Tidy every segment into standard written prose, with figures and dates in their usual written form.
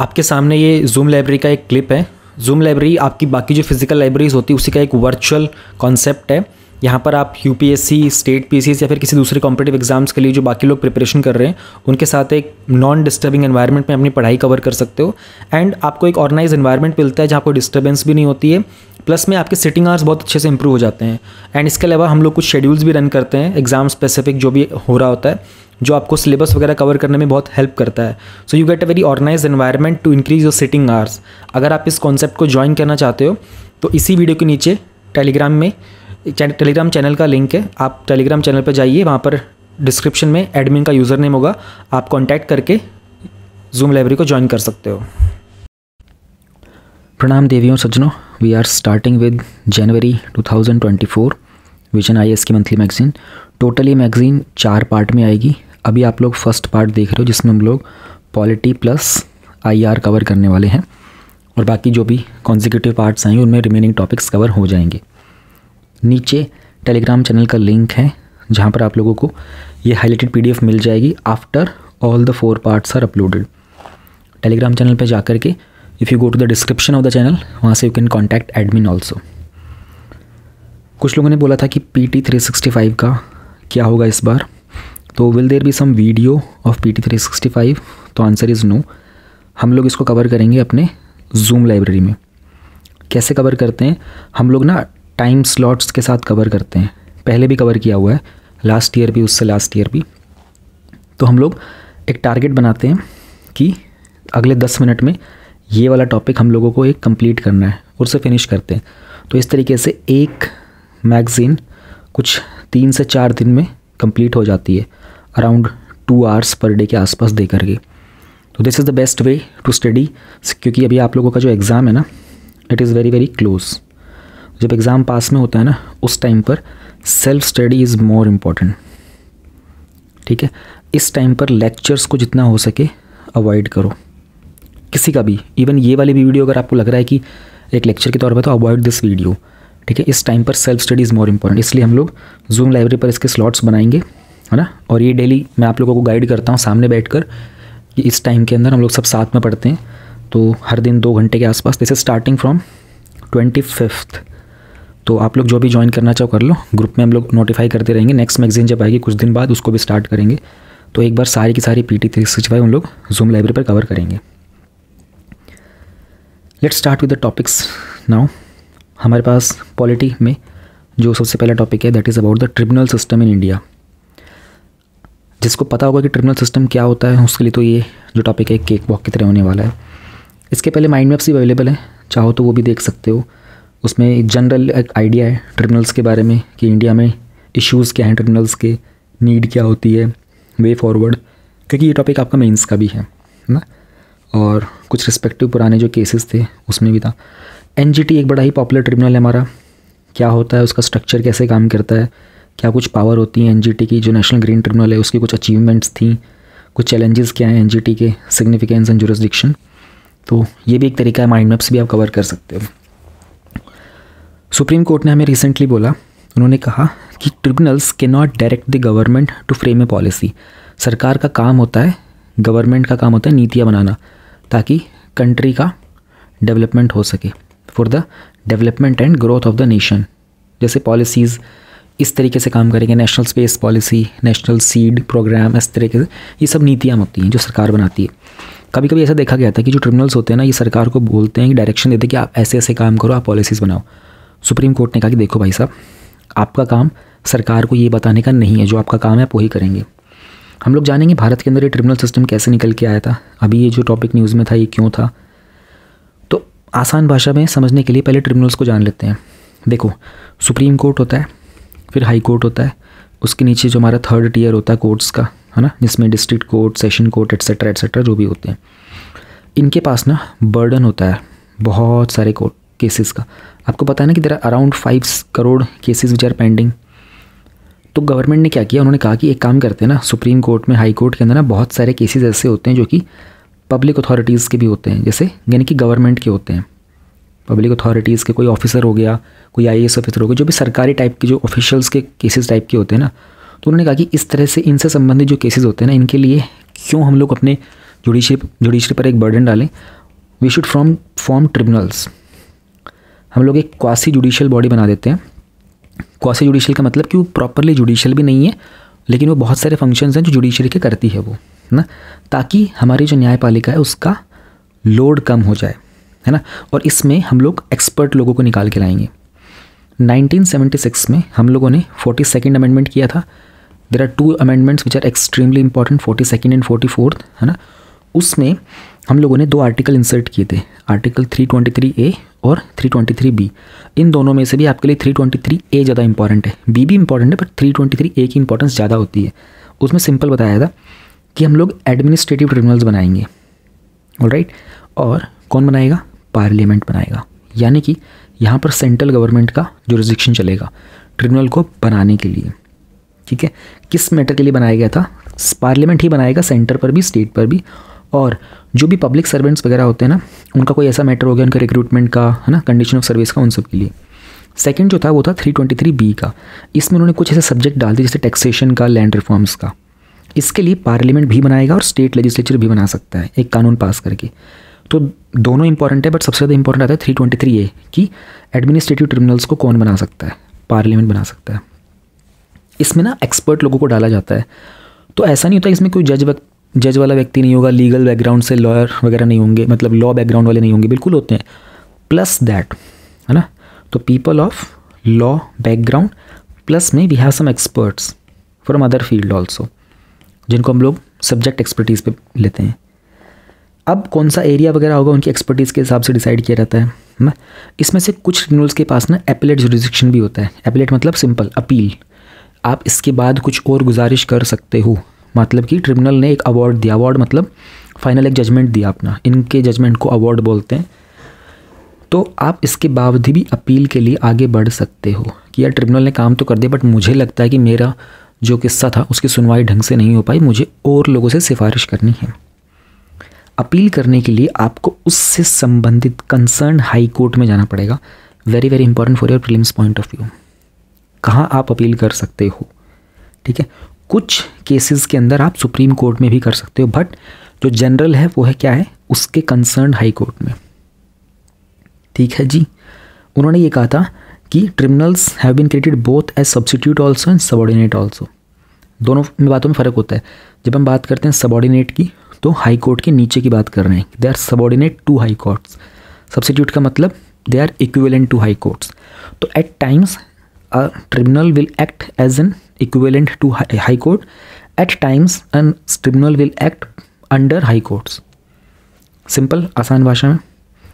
आपके सामने ये जूम लाइब्रेरी का एक क्लिप है। जूम लाइब्रेरी आपकी बाकी जो फिजिकल लाइब्रेरीज होती है उसी का एक वर्चुअल कॉन्सेप्ट है। यहाँ पर आप यूपीएससी, स्टेट पीसीएस या फिर किसी दूसरे कॉम्पिटिटिव एग्जाम्स के लिए जो बाकी लोग प्रिपरेशन कर रहे हैं उनके साथ एक नॉन डिस्टर्बिंग एनवायरनमेंट में अपनी पढ़ाई कवर कर सकते हो। एंड आपको एक ऑर्गेनाइज एनवायरनमेंट मिलता है जहाँ कोई डिस्टर्बेंस भी नहीं होती है, प्लस में आपके सिटिंग आवर्स बहुत अच्छे से इंप्रूव हो जाते हैं। एंड इसके अलावा हम लोग कुछ शेड्यूल्स भी रन करते हैं एग्जाम स्पेसिफिक जो भी हो रहा होता है, जो आपको सिलेबस वगैरह कवर करने में बहुत हेल्प करता है। So you get a very organise environment to increase your sitting hours. अगर आप इस कॉन्सेप्ट को ज्वाइन करना चाहते हो तो इसी वीडियो के नीचे टेलीग्राम चैनल का लिंक है, आप टेलीग्राम चैनल पर जाइए, वहाँ पर डिस्क्रिप्शन में एडमिन का यूज़र नेम होगा, आप कॉन्टैक्ट करके जूम लाइब्रेरी को ज्वाइन कर सकते हो। प्रणाम देवियों सज्जनों, we are starting with January 2024 vision IAS की मंथली मैगजीन। टोटल ये मैगजीन 4 पार्ट में आएगी। अभी आप लोग फर्स्ट पार्ट देख रहे हो जिसमें हम लोग पॉलिटी प्लस IR कवर करने वाले हैं, और बाकी जो भी कॉन्जिक्यूटिव पार्ट्स आएंगे उनमें रिमेनिंग टॉपिक्स कवर हो जाएंगे। नीचे टेलीग्राम चैनल का लिंक है जहाँ पर आप लोगों को ये हाईलाइटेड PDF मिल जाएगी after all the 4 parts are uploaded. Telegram channel पे जाकर के if you go to the description of the channel, वहाँ से you can contact admin also. कुछ लोगों ने बोला था कि PT 365 का क्या होगा इस बार, तो will there be some video of PT 365? तो आंसर इज़ नो। हम लोग इसको कवर करेंगे अपने जूम लाइब्रेरी में। कैसे कवर करते हैं हम लोग ना, टाइम स्लॉट्स के साथ कवर करते हैं। पहले भी कवर किया हुआ है, लास्ट ईयर भी, उससे लास्ट ईयर भी। तो हम लोग एक टारगेट बनाते हैं कि अगले 10 मिनट में ये वाला टॉपिक हम लोगों को एक कंप्लीट करना है और उसे फिनिश करते हैं। तो इस तरीके से एक मैगज़ीन कुछ 3 से 4 दिन में कंप्लीट हो जाती है, अराउंड 2 आवर्स पर डे के आसपास दे करके। तो this is the best way to study, क्योंकि अभी आप लोगों का जो एग्ज़ाम है ना, it is very very close. जब एग्ज़ाम पास में होता है ना, उस टाइम पर self study is more important. ठीक है, इस टाइम पर लेक्चर्स को जितना हो सके अवॉइड करो, किसी का भी। इवन ये वाली भी वीडियो अगर आपको लग रहा है कि एक लेक्चर के तौर पर, तो अवॉइड दिस वीडियो। ठीक है, इस टाइम पर self study is more important. इसलिए हम लोग जूम लाइब्रेरी पर इसके स्लॉट्स बनाएंगे, है ना। और ये डेली मैं आप लोगों को गाइड करता हूँ सामने बैठकर कि इस टाइम के अंदर हम लोग सब साथ में पढ़ते हैं। तो हर दिन 2 घंटे के आसपास। This is starting from 25th। तो आप लोग जो भी ज्वाइन करना चाहो कर लो, ग्रुप में हम लोग नोटिफाई करते रहेंगे। नेक्स्ट मैगजीन जब आएगी कुछ दिन बाद, उसको भी स्टार्ट करेंगे। तो एक बार सारी की सारी PT 365 हम लोग जूम लाइब्रेरी पर कवर करेंगे। Let's start with the topics now. हमारे पास पॉलिटी में जो सबसे पहला टॉपिक है that is about the tribunal system in India. जिसको पता होगा कि ट्रिब्यूनल सिस्टम क्या होता है, उसके लिए तो ये जो टॉपिक है केक वॉक की तरह होने वाला है। इसके पहले माइंड मैप्स भी अवेलेबल हैं, चाहो तो वो भी देख सकते हो। उसमें जनरल एक आइडिया है ट्रिब्यूनल्स के बारे में कि इंडिया में इश्यूज़ क्या हैं, ट्रिब्यूनल्स के नीड क्या होती है, वे फॉरवर्ड, क्योंकि ये टॉपिक आपका मेंस का भी है ना। और कुछ रिस्पेक्टिव पुराने जो केसेस थे उसमें भी था। NGT एक बड़ा ही पॉपुलर ट्रिब्यूनल है हमारा। क्या होता है, उसका स्ट्रक्चर कैसे काम करता है, क्या कुछ पावर होती है NGT की। जो नेशनल ग्रीन ट्रिब्यूनल है उसकी कुछ अचीवमेंट्स थी, कुछ चैलेंजेस क्या हैं NGT के, सिग्निफिकेंस एंड जुरिसडिक्शन। तो ये भी एक तरीका है, माइंड मैप्स भी आप कवर कर सकते हो। सुप्रीम कोर्ट ने हमें रिसेंटली बोला, उन्होंने कहा कि tribunals can not direct the government to frame a policy. सरकार का काम होता है, गवर्नमेंट का काम होता है नीतियाँ बनाना, ताकि कंट्री का डेवलपमेंट हो सके, for the development and growth of the nation. जैसे पॉलिसीज़ इस तरीके से काम करेंगे, national space policy, national seed programme, इस तरीके से ये सब नीतियाँ होती हैं जो सरकार बनाती है। कभी कभी ऐसा देखा गया था कि जो ट्रिब्यूनल्स होते हैं ना, ये सरकार को बोलते हैं कि डायरेक्शन देते हैं कि आप ऐसे ऐसे काम करो, आप पॉलिसीज़ बनाओ। सुप्रीम कोर्ट ने कहा कि देखो भाई साहब, आपका काम सरकार को ये बताने का नहीं है, जो आपका काम है आप वही करेंगे। हम लोग जानेंगे भारत के अंदर ये ट्रिब्यूनल सिस्टम कैसे निकल के आया था। अभी ये जो टॉपिक न्यूज़ में था ये क्यों था, तो आसान भाषा में समझने के लिए पहले ट्रिब्यूनल्स को जान लेते हैं। देखो, सुप्रीम कोर्ट होता है, फिर हाई कोर्ट होता है, उसके नीचे जो हमारा 3rd टियर होता है कोर्ट्स का, है ना, जिसमें district court, session court et cetera जो भी होते हैं। इनके पास ना बर्डन होता है बहुत सारे कोर्ट केसेस का। आपको पता है ना कि there are around 5 crore cases which are pending. तो गवर्नमेंट ने क्या किया, उन्होंने कहा कि एक काम करते हैं ना, सुप्रीम कोर्ट में, हाई कोर्ट के अंदर ना बहुत सारे केसेस ऐसे होते हैं जो कि पब्लिक अथॉरिटीज़ के भी होते हैं, जैसे यानी कि गवर्नमेंट के होते हैं। पब्लिक अथॉरिटीज़ के कोई ऑफिसर हो गया, कोई IAS ऑफिसर हो गया, जो भी सरकारी टाइप के जो ऑफिशियल्स के केसेस टाइप के होते हैं ना। तो उन्होंने कहा कि इस तरह से इनसे संबंधित जो केसेस होते हैं ना, इनके लिए क्यों हम लोग अपने जुडिशरी पर एक बर्डन डालें, वी शुड फॉर्म ट्रिब्यूनल्स। हम लोग एक क्वासी जुडिशियल बॉडी बना देते हैं। क्वासी जुडिशियल का मतलब कि वो प्रॉपरली जुडिशियल भी नहीं है, लेकिन वो बहुत सारे फंक्शंस हैं जो जुडिशरी के करती है वो, है ना, ताकि हमारी जो न्यायपालिका है उसका लोड कम हो जाए, है ना। और इसमें हम लोग एक्सपर्ट लोगों को निकाल के लाएंगे। 1976 में हम लोगों ने 42nd अमेंडमेंट किया था। There are 2 amendments which are extremely important, 42nd and 44th, है ना। उसमें हम लोगों ने 2 आर्टिकल इंसर्ट किए थे, आर्टिकल 323A और 323B। इन दोनों में से भी आपके लिए 323A ज़्यादा इंपॉर्टेंट है, बी भी इंपॉर्टेंट है, बट 323A की इंपॉर्टेंस ज़्यादा होती है। उसमें सिंपल बताया था कि हम लोग एडमिनिस्ट्रेटिव ट्रिब्यूनल्स बनाएंगे, ऑलराइट। और कौन बनाएगा? पार्लियामेंट बनाएगा। यानी कि यहाँ पर सेंट्रल गवर्नमेंट का जुरिसडिक्शन चलेगा ट्रिब्यूनल को बनाने के लिए, ठीक है। किस मैटर के लिए बनाया गया था? पार्लियामेंट ही बनाएगा, सेंटर पर भी, स्टेट पर भी। और जो भी पब्लिक सर्वेंट्स वगैरह होते हैं ना, उनका कोई ऐसा मैटर हो गया, उनका रिक्रूटमेंट का, है ना, कंडीशन ऑफ सर्विस का, उन सब के लिए। सेकंड जो था वो था 323B का। इसमें उन्होंने कुछ ऐसे सब्जेक्ट डाल दिए जैसे टैक्सेशन का, लैंड रिफॉर्म्स का। इसके लिए पार्लियामेंट भी बनाएगा और स्टेट लेजिस्लेचर भी बना सकता है एक कानून पास करके। तो दोनों इंपॉर्टेंट है, बट सबसे ज़्यादा इंपॉर्टेंट आता है 323A कि एडमिनिस्ट्रेटिव ट्रिब्यूनल्स को कौन बना सकता है? पार्लियामेंट बना सकता है। इसमें ना एक्सपर्ट लोगों को डाला जाता है। तो ऐसा नहीं होता इसमें कोई जज वाला व्यक्ति नहीं होगा, लीगल बैकग्राउंड से लॉयर वगैरह नहीं होंगे, मतलब लॉ बैकग्राउंड वाले नहीं होंगे, बिल्कुल होते हैं। प्लस दैट, है ना, तो people of law background plus में we have some experts from other field also, जिनको हम लोग सब्जेक्ट एक्सपर्टीज़ पे लेते हैं। अब कौन सा एरिया वगैरह होगा उनकी एक्सपर्टीज़ के हिसाब से डिसाइड किया जाता है ना। इसमें से कुछ ट्रिब्यूनल्स के पास ना एपेलेट जुरिसडिक्शन भी होता है। एपेलेट मतलब सिंपल अपील। आप इसके बाद कुछ और गुजारिश कर सकते हो, मतलब कि ट्रिब्यूनल ने एक अवार्ड दिया, अवार्ड मतलब फाइनल एक जजमेंट दिया अपना, इनके जजमेंट को अवार्ड बोलते हैं। तो आप इसके बावजूद भी अपील के लिए आगे बढ़ सकते हो कि यार ट्रिब्यूनल ने काम तो कर दिया, बट मुझे लगता है कि मेरा जो किस्सा था उसकी सुनवाई ढंग से नहीं हो पाई, मुझे और लोगों से सिफारिश करनी है। अपील करने के लिए आपको उससे संबंधित कंसर्न हाई कोर्ट में जाना पड़ेगा। Very very important for your prelims point of view. कहाँ आप अपील कर सकते हो, ठीक है। कुछ केसेस के अंदर आप सुप्रीम कोर्ट में भी कर सकते हो, बट जो जनरल है वो है क्या है, उसके कंसर्न हाई कोर्ट में, ठीक है जी। उन्होंने ये कहा था कि tribunals have been created both as substitute also and subordinate also. दोनों में बातों में फ़र्क होता है। जब हम बात करते हैं सबऑर्डिनेट की, तो हाई कोर्ट के नीचे की बात कर रहे हैं, they are subordinate to high courts. Substitute का मतलब they are equivalent to high courts. तो at times a tribunal will act as an equivalent to high court. At times a tribunal will act under high courts. Simple आसान भाषा में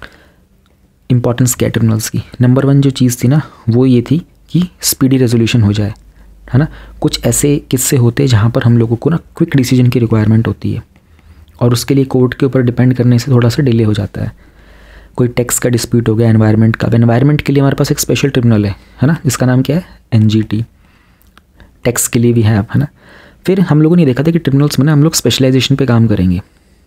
importance क्या है tribunals की? Number 1 जो चीज़ थी ना वो ये थी कि स्पीडी रेजोल्यूशन हो जाए, है ना। कुछ ऐसे किस्से होते हैं जहाँ पर हम लोगों को ना क्विक डिसीजन की रिक्वायरमेंट होती है, और उसके लिए कोर्ट के ऊपर डिपेंड करने से थोड़ा सा डिले हो जाता है। कोई टैक्स का डिस्प्यूट हो गया, एनवायरनमेंट का। एनवायरनमेंट के लिए हमारे पास एक स्पेशल ट्रिब्यूनल है ना, जिसका नाम क्या है? NGT। टैक्स के लिए भी है, है ना। फिर हम लोगों ने देखा था कि ट्रिब्यूनल्स में ना हम लोग स्पेशलाइजेशन पे काम करेंगे,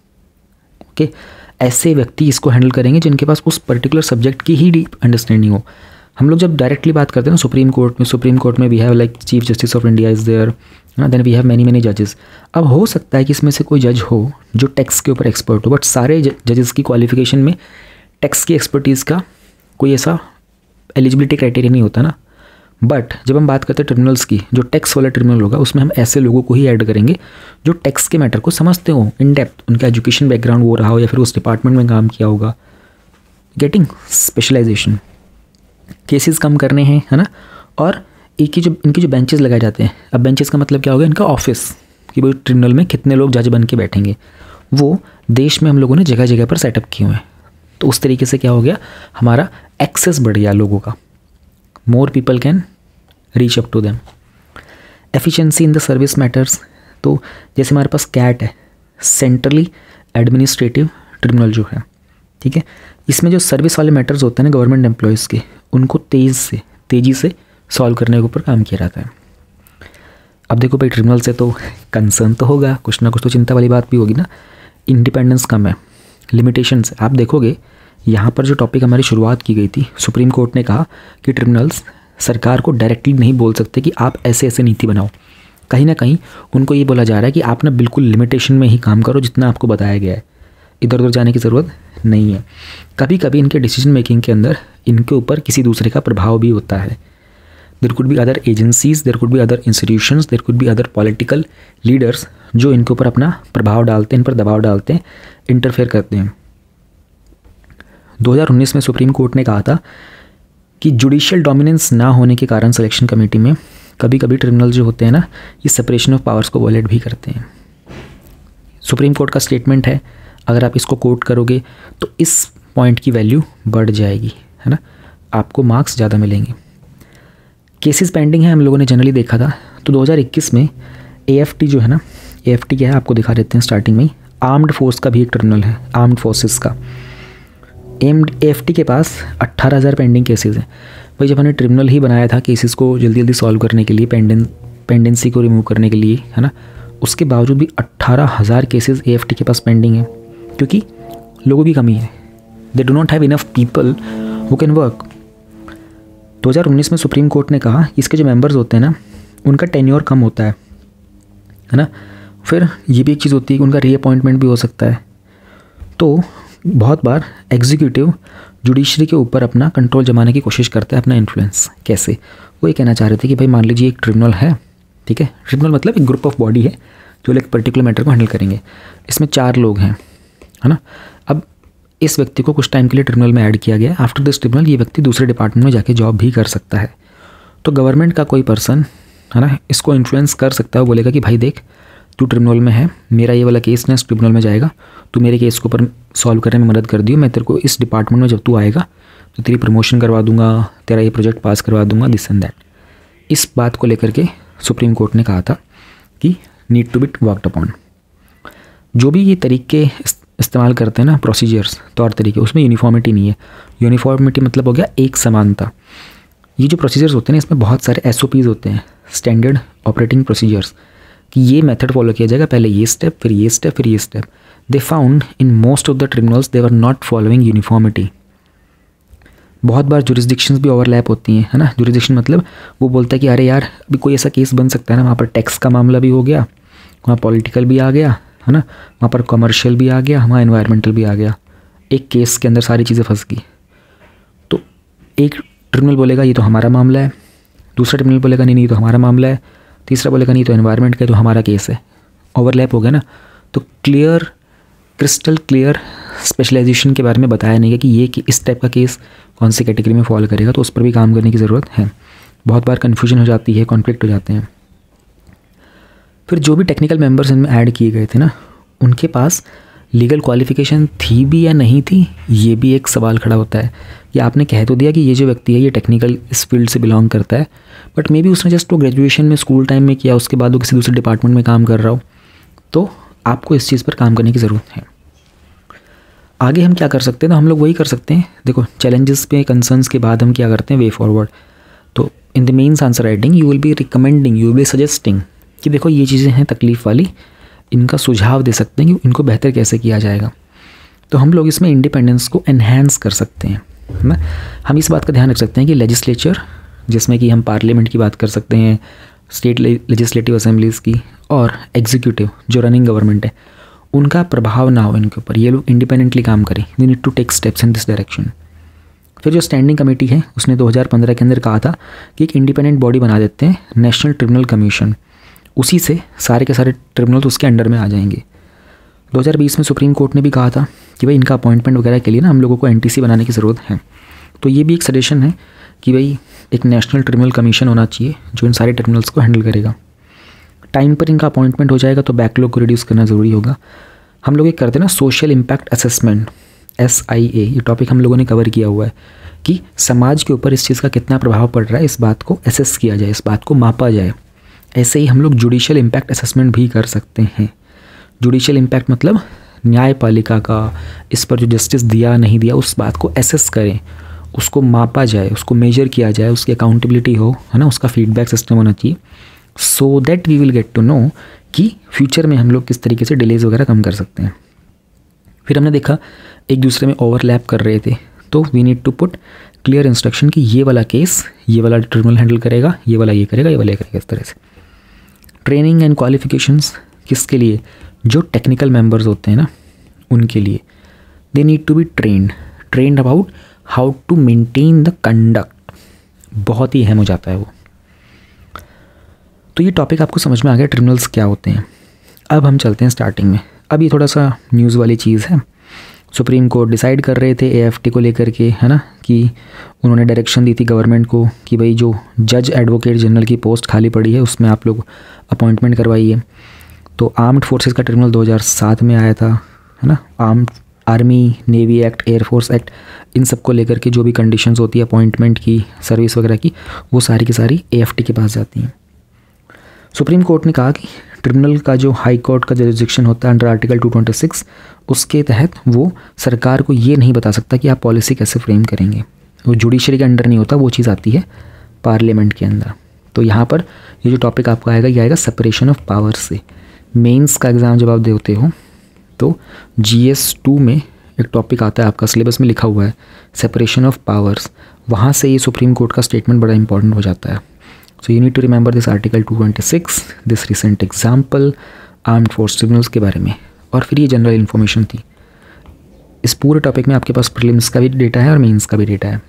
ओके। ऐसे व्यक्ति इसको हैंडल करेंगे जिनके पास उस पर्टिकुलर सब्जेक्ट की ही डीप अंडरस्टैंडिंग हो। हम लोग जब डायरेक्टली बात करते हैं ना सुप्रीम कोर्ट में we have like chief justice of India is there, then we have many जजेस। अब हो सकता है कि इसमें से कोई जज हो जो टैक्स के ऊपर एक्सपर्ट हो, बट सारे जजेस की क्वालिफिकेशन में टैक्स की एक्सपर्टीज़ का कोई ऐसा एलिजिबिलिटी क्राइटेरिया नहीं होता ना। बट जब हम बात करते हैं ट्रिब्यूनल्स की, जो टैक्स वाला ट्रिब्यूनल होगा उसमें हम ऐसे लोगों को ही ऐड करेंगे जो टैक्स के मैटर को समझते हो इन डेप्थ, उनका एजुकेशन बैकग्राउंड वो रहा हो या फिर उस डिपार्टमेंट में काम किया होगा। गेटिंग स्पेशलाइजेशन, केसेस कम करने हैं, है ना। और इनकी जो बेंचेस लगाए जाते हैं, अब बेंचेस का मतलब क्या होगा? इनका ऑफिस, कि भाई ट्रिब्यूनल में कितने लोग जज बन के बैठेंगे, वो देश में हम लोगों ने जगह जगह पर सेटअप किए हुए हैं। तो उस तरीके से क्या हो गया, हमारा एक्सेस बढ़ गया लोगों का, more people can reach up to them. Efficiency in the service matters, तो जैसे हमारे पास कैट है, सेंट्रली एडमिनिस्ट्रेटिव ट्रिब्यूनल जो है, ठीक है। इसमें जो सर्विस वाले मैटर्स होते हैं ना गवर्नमेंट एम्प्लॉयज़ के, उनको तेज़ी से सॉल्व करने के ऊपर काम किया जाता है। अब देखो भाई, ट्रिब्यूनल से तो कंसर्न तो होगा, कुछ ना कुछ तो चिंता वाली बात भी होगी ना। इंडिपेंडेंस कम है, लिमिटेशंस। आप देखोगे यहाँ पर जो टॉपिक हमारी शुरुआत की गई थी, सुप्रीम कोर्ट ने कहा कि ट्रिब्यूनल्स सरकार को डायरेक्टली नहीं बोल सकते कि आप ऐसे ऐसे नीति बनाओ, कहीं ना कहीं उनको ये बोला जा रहा है कि आप ना बिल्कुल लिमिटेशन में ही काम करो जितना आपको बताया गया है, इधर उधर जाने की ज़रूरत नहीं है। कभी कभी इनके डिसीजन मेकिंग के अंदर इनके ऊपर किसी दूसरे का प्रभाव भी होता है। There could be other agencies, there could be other institutions, there could be other political leaders जो इनके ऊपर अपना प्रभाव डालते हैं, इन पर दबाव डालते हैं, इंटरफेयर करते हैं। 2019 में सुप्रीम कोर्ट ने कहा था कि जुडिशियल डोमिनेंस ना होने के कारण सिलेक्शन कमेटी में कभी कभी ट्रिब्यूनल जो होते हैं ना, ये सेपरेशन ऑफ पावर्स को वॉयलेट भी करते हैं। सुप्रीम कोर्ट का स्टेटमेंट है, अगर आप इसको कोट करोगे तो इस पॉइंट की वैल्यू बढ़ जाएगी, है ना, आपको मार्क्स ज़्यादा मिलेंगे। केसेस पेंडिंग है हम लोगों ने जनरली देखा था। तो 2021 में AFT जो है ना, AFT क्या है आपको दिखा देते हैं स्टार्टिंग में ही। आर्म्ड फोर्स का भी एक ट्रिब्यूनल है, आर्म्ड फोर्सेस का। AFT के पास 18,000 पेंडिंग केसेस हैं। भाई जब हमने ट्रिब्यूनल ही बनाया था केसेस को जल्दी जल्दी सॉल्व करने के लिए, पेंडेंसी को रिमूव करने के लिए, है ना, उसके बावजूद भी 18,000 केसेस AFT के पास पेंडिंग है, क्योंकि लोगों की कमी है। They do not have enough people who can work. 2019 में सुप्रीम कोर्ट ने कहा इसके जो मेंबर्स होते हैं ना, उनका टेन्योर कम होता है ना। फिर ये भी एक चीज़ होती है कि उनका रीअपॉइंटमेंट भी हो सकता है। तो बहुत बार एग्जीक्यूटिव जुडिशरी के ऊपर अपना कंट्रोल जमाने की कोशिश करता है, अपना इन्फ्लुएंस। कैसे? वो ये कहना चाह रहे थे कि भाई मान लीजिए एक ट्रिब्यूनल है, ठीक है, ट्रिब्यूनल मतलब एक ग्रुप ऑफ बॉडी है जो एक पर्टिकुलर मैटर को हैंडल करेंगे। इसमें 4 लोग हैं, है ना। अब इस व्यक्ति को कुछ टाइम के लिए ट्रिब्यूनल में ऐड किया गया। आफ्टर दिस ट्रिब्यूनल ये व्यक्ति दूसरे डिपार्टमेंट में जाके जॉब भी कर सकता है। तो गवर्नमेंट का कोई पर्सन, है ना, इसको इन्फ्लुएंस कर सकता है। वो बोलेगा कि भाई देख, तू ट्रिब्यूनल में है, मेरा ये वाला केस नेक्स्ट ट्रिब्यूनल में जाएगा, तू मेरे केस के ऊपर सॉल्व करने में मदद कर दियो, मैं तेरे को इस डिपार्टमेंट में जब तू आएगा तो तेरी प्रमोशन करवा दूंगा, तेरा ये प्रोजेक्ट पास करवा दूंगा, दिस एंड दैट। इस बात को लेकर के सुप्रीम कोर्ट ने कहा था कि need to be worked upon. जो भी ये तरीके इस्तेमाल करते हैं ना, प्रोसीजर्स, तौर तरीके, उसमें यूनिफॉर्मिटी नहीं है। यूनिफॉर्मिटी मतलब हो गया एक समानता। ये जो प्रोसीजर्स होते हैं ना, इसमें बहुत सारे SOPs होते हैं, स्टैंडर्ड ऑपरेटिंग प्रोसीजर्स, कि ये मेथड फॉलो किया जाएगा, पहले ये स्टेप, फिर ये स्टेप, फिर ये step. They found in most of the tribunals they were not following uniformity. बहुत बार जुरिस्डिक्शंस भी ओवरलैप होती हैं, है ना। जुरिस्डिक्शन मतलब वो बोलता है कि अरे यार अभी कोई ऐसा केस बन सकता है ना, वहाँ पर टैक्स का मामला भी हो गया, वहाँ पॉलिटिकल भी आ गया, है ना, वहाँ पर कमर्शियल भी आ गया, वहाँ एनवायरमेंटल भी आ गया। एक केस के अंदर सारी चीज़ें फंस गई। तो एक ट्रिब्यूनल बोलेगा ये तो हमारा मामला है, दूसरा ट्रिब्यूनल बोलेगा नहीं नहीं तो हमारा मामला है, तीसरा बोलेगा नहीं तो एनवायरनमेंट का, तो हमारा केस है। ओवरलैप हो गया ना। तो क्रिस्टल क्लियर स्पेशलाइजेशन के बारे में बताया नहीं है कि ये कि इस टाइप का केस कौन सी कैटेगरी में फॉल करेगा, तो उस पर भी काम करने की ज़रूरत है। बहुत बार कन्फ्यूजन हो जाती है, कॉन्फ्लिक्ट हो जाते हैं। फिर जो भी टेक्निकल मेंबर्स इनमें ऐड किए गए थे ना, उनके पास लीगल क्वालिफिकेशन थी भी या नहीं थी, ये भी एक सवाल खड़ा होता है। कि आपने कह तो दिया कि ये जो व्यक्ति है ये टेक्निकल इस फील्ड से बिलोंग करता है, बट मे बी उसने जस्ट वो ग्रेजुएशन में स्कूल टाइम में किया, उसके बाद वो किसी दूसरे डिपार्टमेंट में काम कर रहा हो, तो आपको इस चीज़ पर काम करने की ज़रूरत है। आगे हम क्या कर सकते हैं? तो हम लोग वही कर सकते हैं। देखो, चैलेंजेस पे कंसर्न्स के बाद हम क्या करते हैं, वे फॉरवर्ड। तो in the mains answer writing you will be recommending, you will be suggesting कि देखो ये चीज़ें हैं तकलीफ़ वाली, इनका सुझाव दे सकते हैं कि इनको बेहतर कैसे किया जाएगा। तो हम लोग इसमें इंडिपेंडेंस को एनहेंस कर सकते हैं, है ना। हम इस बात का ध्यान रख सकते हैं कि लेजिस्लेचर, जिसमें कि हम पार्लियामेंट की बात कर सकते हैं, स्टेट लेजिस्लेटिव असेंबलीज़ की, और एग्जीक्यूटिव जो रनिंग गवर्नमेंट है, उनका प्रभाव ना हो इनके ऊपर, ये लोग इंडिपेंडेंटली काम करें। We need to take steps in this direction. फिर जो स्टैंडिंग कमेटी है उसने 2015 के अंदर कहा था कि एक इंडिपेंडेंट बॉडी बना देते हैं, नेशनल ट्रिब्यूनल कमीशन, उसी से सारे के सारे ट्रिब्यूनल उसके अंडर में आ जाएंगे। 2020 में सुप्रीम कोर्ट ने भी कहा था कि भाई इनका अपॉइंटमेंट वगैरह के लिए ना हम लोगों को NTC बनाने की ज़रूरत है। तो ये भी एक सजेशन है कि भाई एक नेशनल ट्रिब्यूनल कमीशन होना चाहिए जो इन सारे ट्रिब्यूनल्स को हैंडल करेगा। टाइम पर इनका अपॉइंटमेंट हो जाएगा तो बैकलॉग को रिड्यूस करना ज़रूरी होगा। हम लोग एक करते हैं ना सोशल इम्पैक्ट असेसमेंट, SIA, ये टॉपिक हम लोगों ने कवर किया हुआ है कि समाज के ऊपर इस चीज़ का कितना प्रभाव पड़ रहा है, इस बात को एसेस किया जाए, इस बात को मापा जाए। ऐसे ही हम लोग जुडिशियल इम्पैक्ट असेसमेंट भी कर सकते हैं। जुडिशियल इम्पैक्ट मतलब न्यायपालिका का इस पर जो जस्टिस दिया नहीं दिया, उस बात को एसेस करें, उसको मापा जाए, उसको मेजर किया जाए, उसकी अकाउंटेबिलिटी हो, है ना, उसका फीडबैक सिस्टम होना चाहिए, so that we will get to know कि फ्यूचर में हम लोग किस तरीके से डिलेज वगैरह कम कर सकते हैं। फिर हमने देखा एक दूसरे में ओवरलैप कर रहे थे, तो we need to put clear instruction कि ये वाला केस ये वाला ट्रिब्यूनल हैंडल करेगा, ये वाला ये करेगा, ये वाला ये करेगा, इस तरह से। ट्रेनिंग एंड क्वालिफिकेशंस किसके लिए? जो टेक्निकल मेंबर्स होते हैं ना, उनके लिए। They need to be trained about how to maintain the conduct. बहुत ही अहम हो जाता है वो। तो ये टॉपिक आपको समझ में आ गया ट्रिब्यूनल्स क्या होते हैं। अब हम चलते हैं स्टार्टिंग में। अब ये थोड़ा सा न्यूज़ वाली चीज़ है। सुप्रीम कोर्ट डिसाइड कर रहे थे AFT को लेकर के, है ना, कि उन्होंने डायरेक्शन दी थी गवर्नमेंट को कि भाई जो जज एडवोकेट जनरल की पोस्ट खाली पड़ी है उसमें आप लोग अपॉइंटमेंट करवाइए। तो आर्म्ड फोर्सेस का ट्रिब्यूनल 2007 में आया था, है ना। Army, navy act, air force act, इन सब को लेकर के जो भी कंडीशंस होती है अपॉइंटमेंट की, सर्विस वगैरह की, वो सारी की सारी AFT के पास जाती हैं। सुप्रीम कोर्ट ने कहा कि ट्रिब्यूनल का जो हाई कोर्ट का जुरिसडिक्शन होता है अंडर आर्टिकल 226, उसके तहत वो सरकार को ये नहीं बता सकता कि आप पॉलिसी कैसे फ्रेम करेंगे। वो जुडिशरी के अंडर नहीं होता, वो चीज़ आती है पार्लियामेंट के अंदर। तो यहाँ पर ये जो टॉपिक आपको आएगा, ये आएगा सेपरेशन ऑफ पावर्स से। मेंस का एग्ज़ाम जब आप देते हो तो GS2 में एक टॉपिक आता है, आपका सिलेबस में लिखा हुआ है सेपरेशन ऑफ पावर्स। वहाँ से ये सुप्रीम कोर्ट का स्टेटमेंट बड़ा इंपॉर्टेंट हो जाता है। So you need to remember this article 226, this recent example, armed force tribunals के बारे में। और फिर ये जनरल इन्फॉर्मेशन थी। इस पूरे टॉपिक में आपके पास प्रीलिम्स का भी डेटा है और मेंस का भी डेटा है।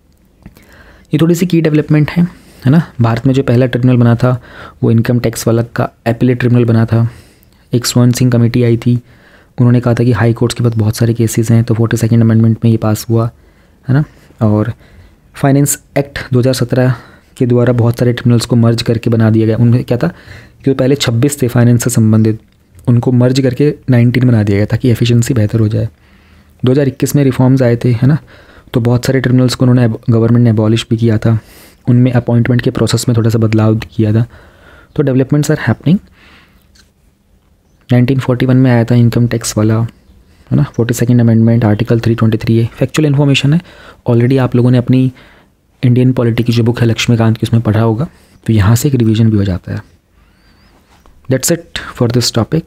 ये थोड़ी सी की डेवलपमेंट है ना। भारत में जो पहला ट्रिब्यूनल बना था वो इनकम टैक्स वाला का एपिलेट ट्रिब्यूनल बना था। एक स्वर्ण सिंह कमेटी आई थी, उन्होंने कहा था कि हाई कोर्ट्स के पास बहुत सारे केसेस हैं, तो 42nd अमेंडमेंट में ये पास हुआ, है ना। और फाइनेंस एक्ट 2017 के द्वारा बहुत सारे ट्रिब्यूनल्स को मर्ज करके बना दिया गया। उनमें क्या था कि पहले 26 थे फाइनेंस से संबंधित, उनको मर्ज करके 19 बना दिया गया ताकि एफिशिएंसी बेहतर हो जाए। 2021 में रिफॉर्म्स आए थे, है ना। तो बहुत सारे ट्रिब्यूनल्स को उन्होंने गवर्नमेंट ने एबॉलिश भी किया था, उनमें अपॉइंटमेंट के प्रोसेस में थोड़ा सा बदलाव किया था। तो डेवलपमेंट्स आर हैपनिंग। 1941 में आया था इनकम टैक्स वाला, है ना। 42nd अमेंडमेंट, आर्टिकल 323 है। फैक्चुअल इन्फॉर्मेशन है, ऑलरेडी आप लोगों ने अपनी इंडियन पॉलिटी की जो बुक है लक्ष्मीकांत की उसमें पढ़ा होगा, तो यहाँ से एक रिवीजन भी हो जाता है। That's it for this topic.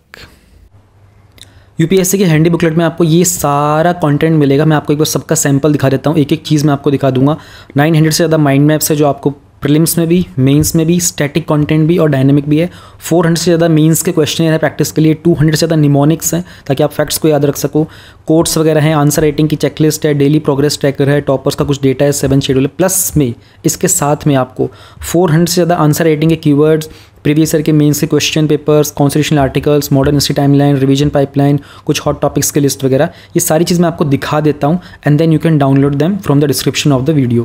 UPSC के हैंडी बुकलेट में आपको ये सारा कंटेंट मिलेगा। मैं आपको एक बार सबका सैंपल दिखा देता हूँ, एक एक चीज़ मैं आपको दिखा दूंगा। 900 से ज़्यादा माइंड मैप्स है जो आपको प्रीलिम्स में भी, मेंस में भी, स्टैटिक कंटेंट भी और डायनेमिक भी है। 400 से ज़्यादा मेंस के क्वेश्चन है प्रैक्टिस के लिए। 200 से ज़्यादा निमोनिक्स हैं ताकि आप फैक्ट्स को याद रख सको। कोड्स वगैरह हैं, आंसर राइटिंग की चेकलिस्ट है, डेली प्रोग्रेस ट्रैकर है, टॉपर्स का कुछ डेटा है, 7 शेड्यूल है। प्लस में इसके साथ में आपको 400 से ज़्यादा आंसर राइटिंग के कीवर्ड्स, प्रीवियस ईयर के मेंस के question papers, constitutional articles, modern history timeline, revision pipeline, कुछ हॉट टॉपिक्स के लिस्ट वगैरह, ये सारी चीज़ मैं आपको दिखा देता हूँ and then you can download them from the description of the video.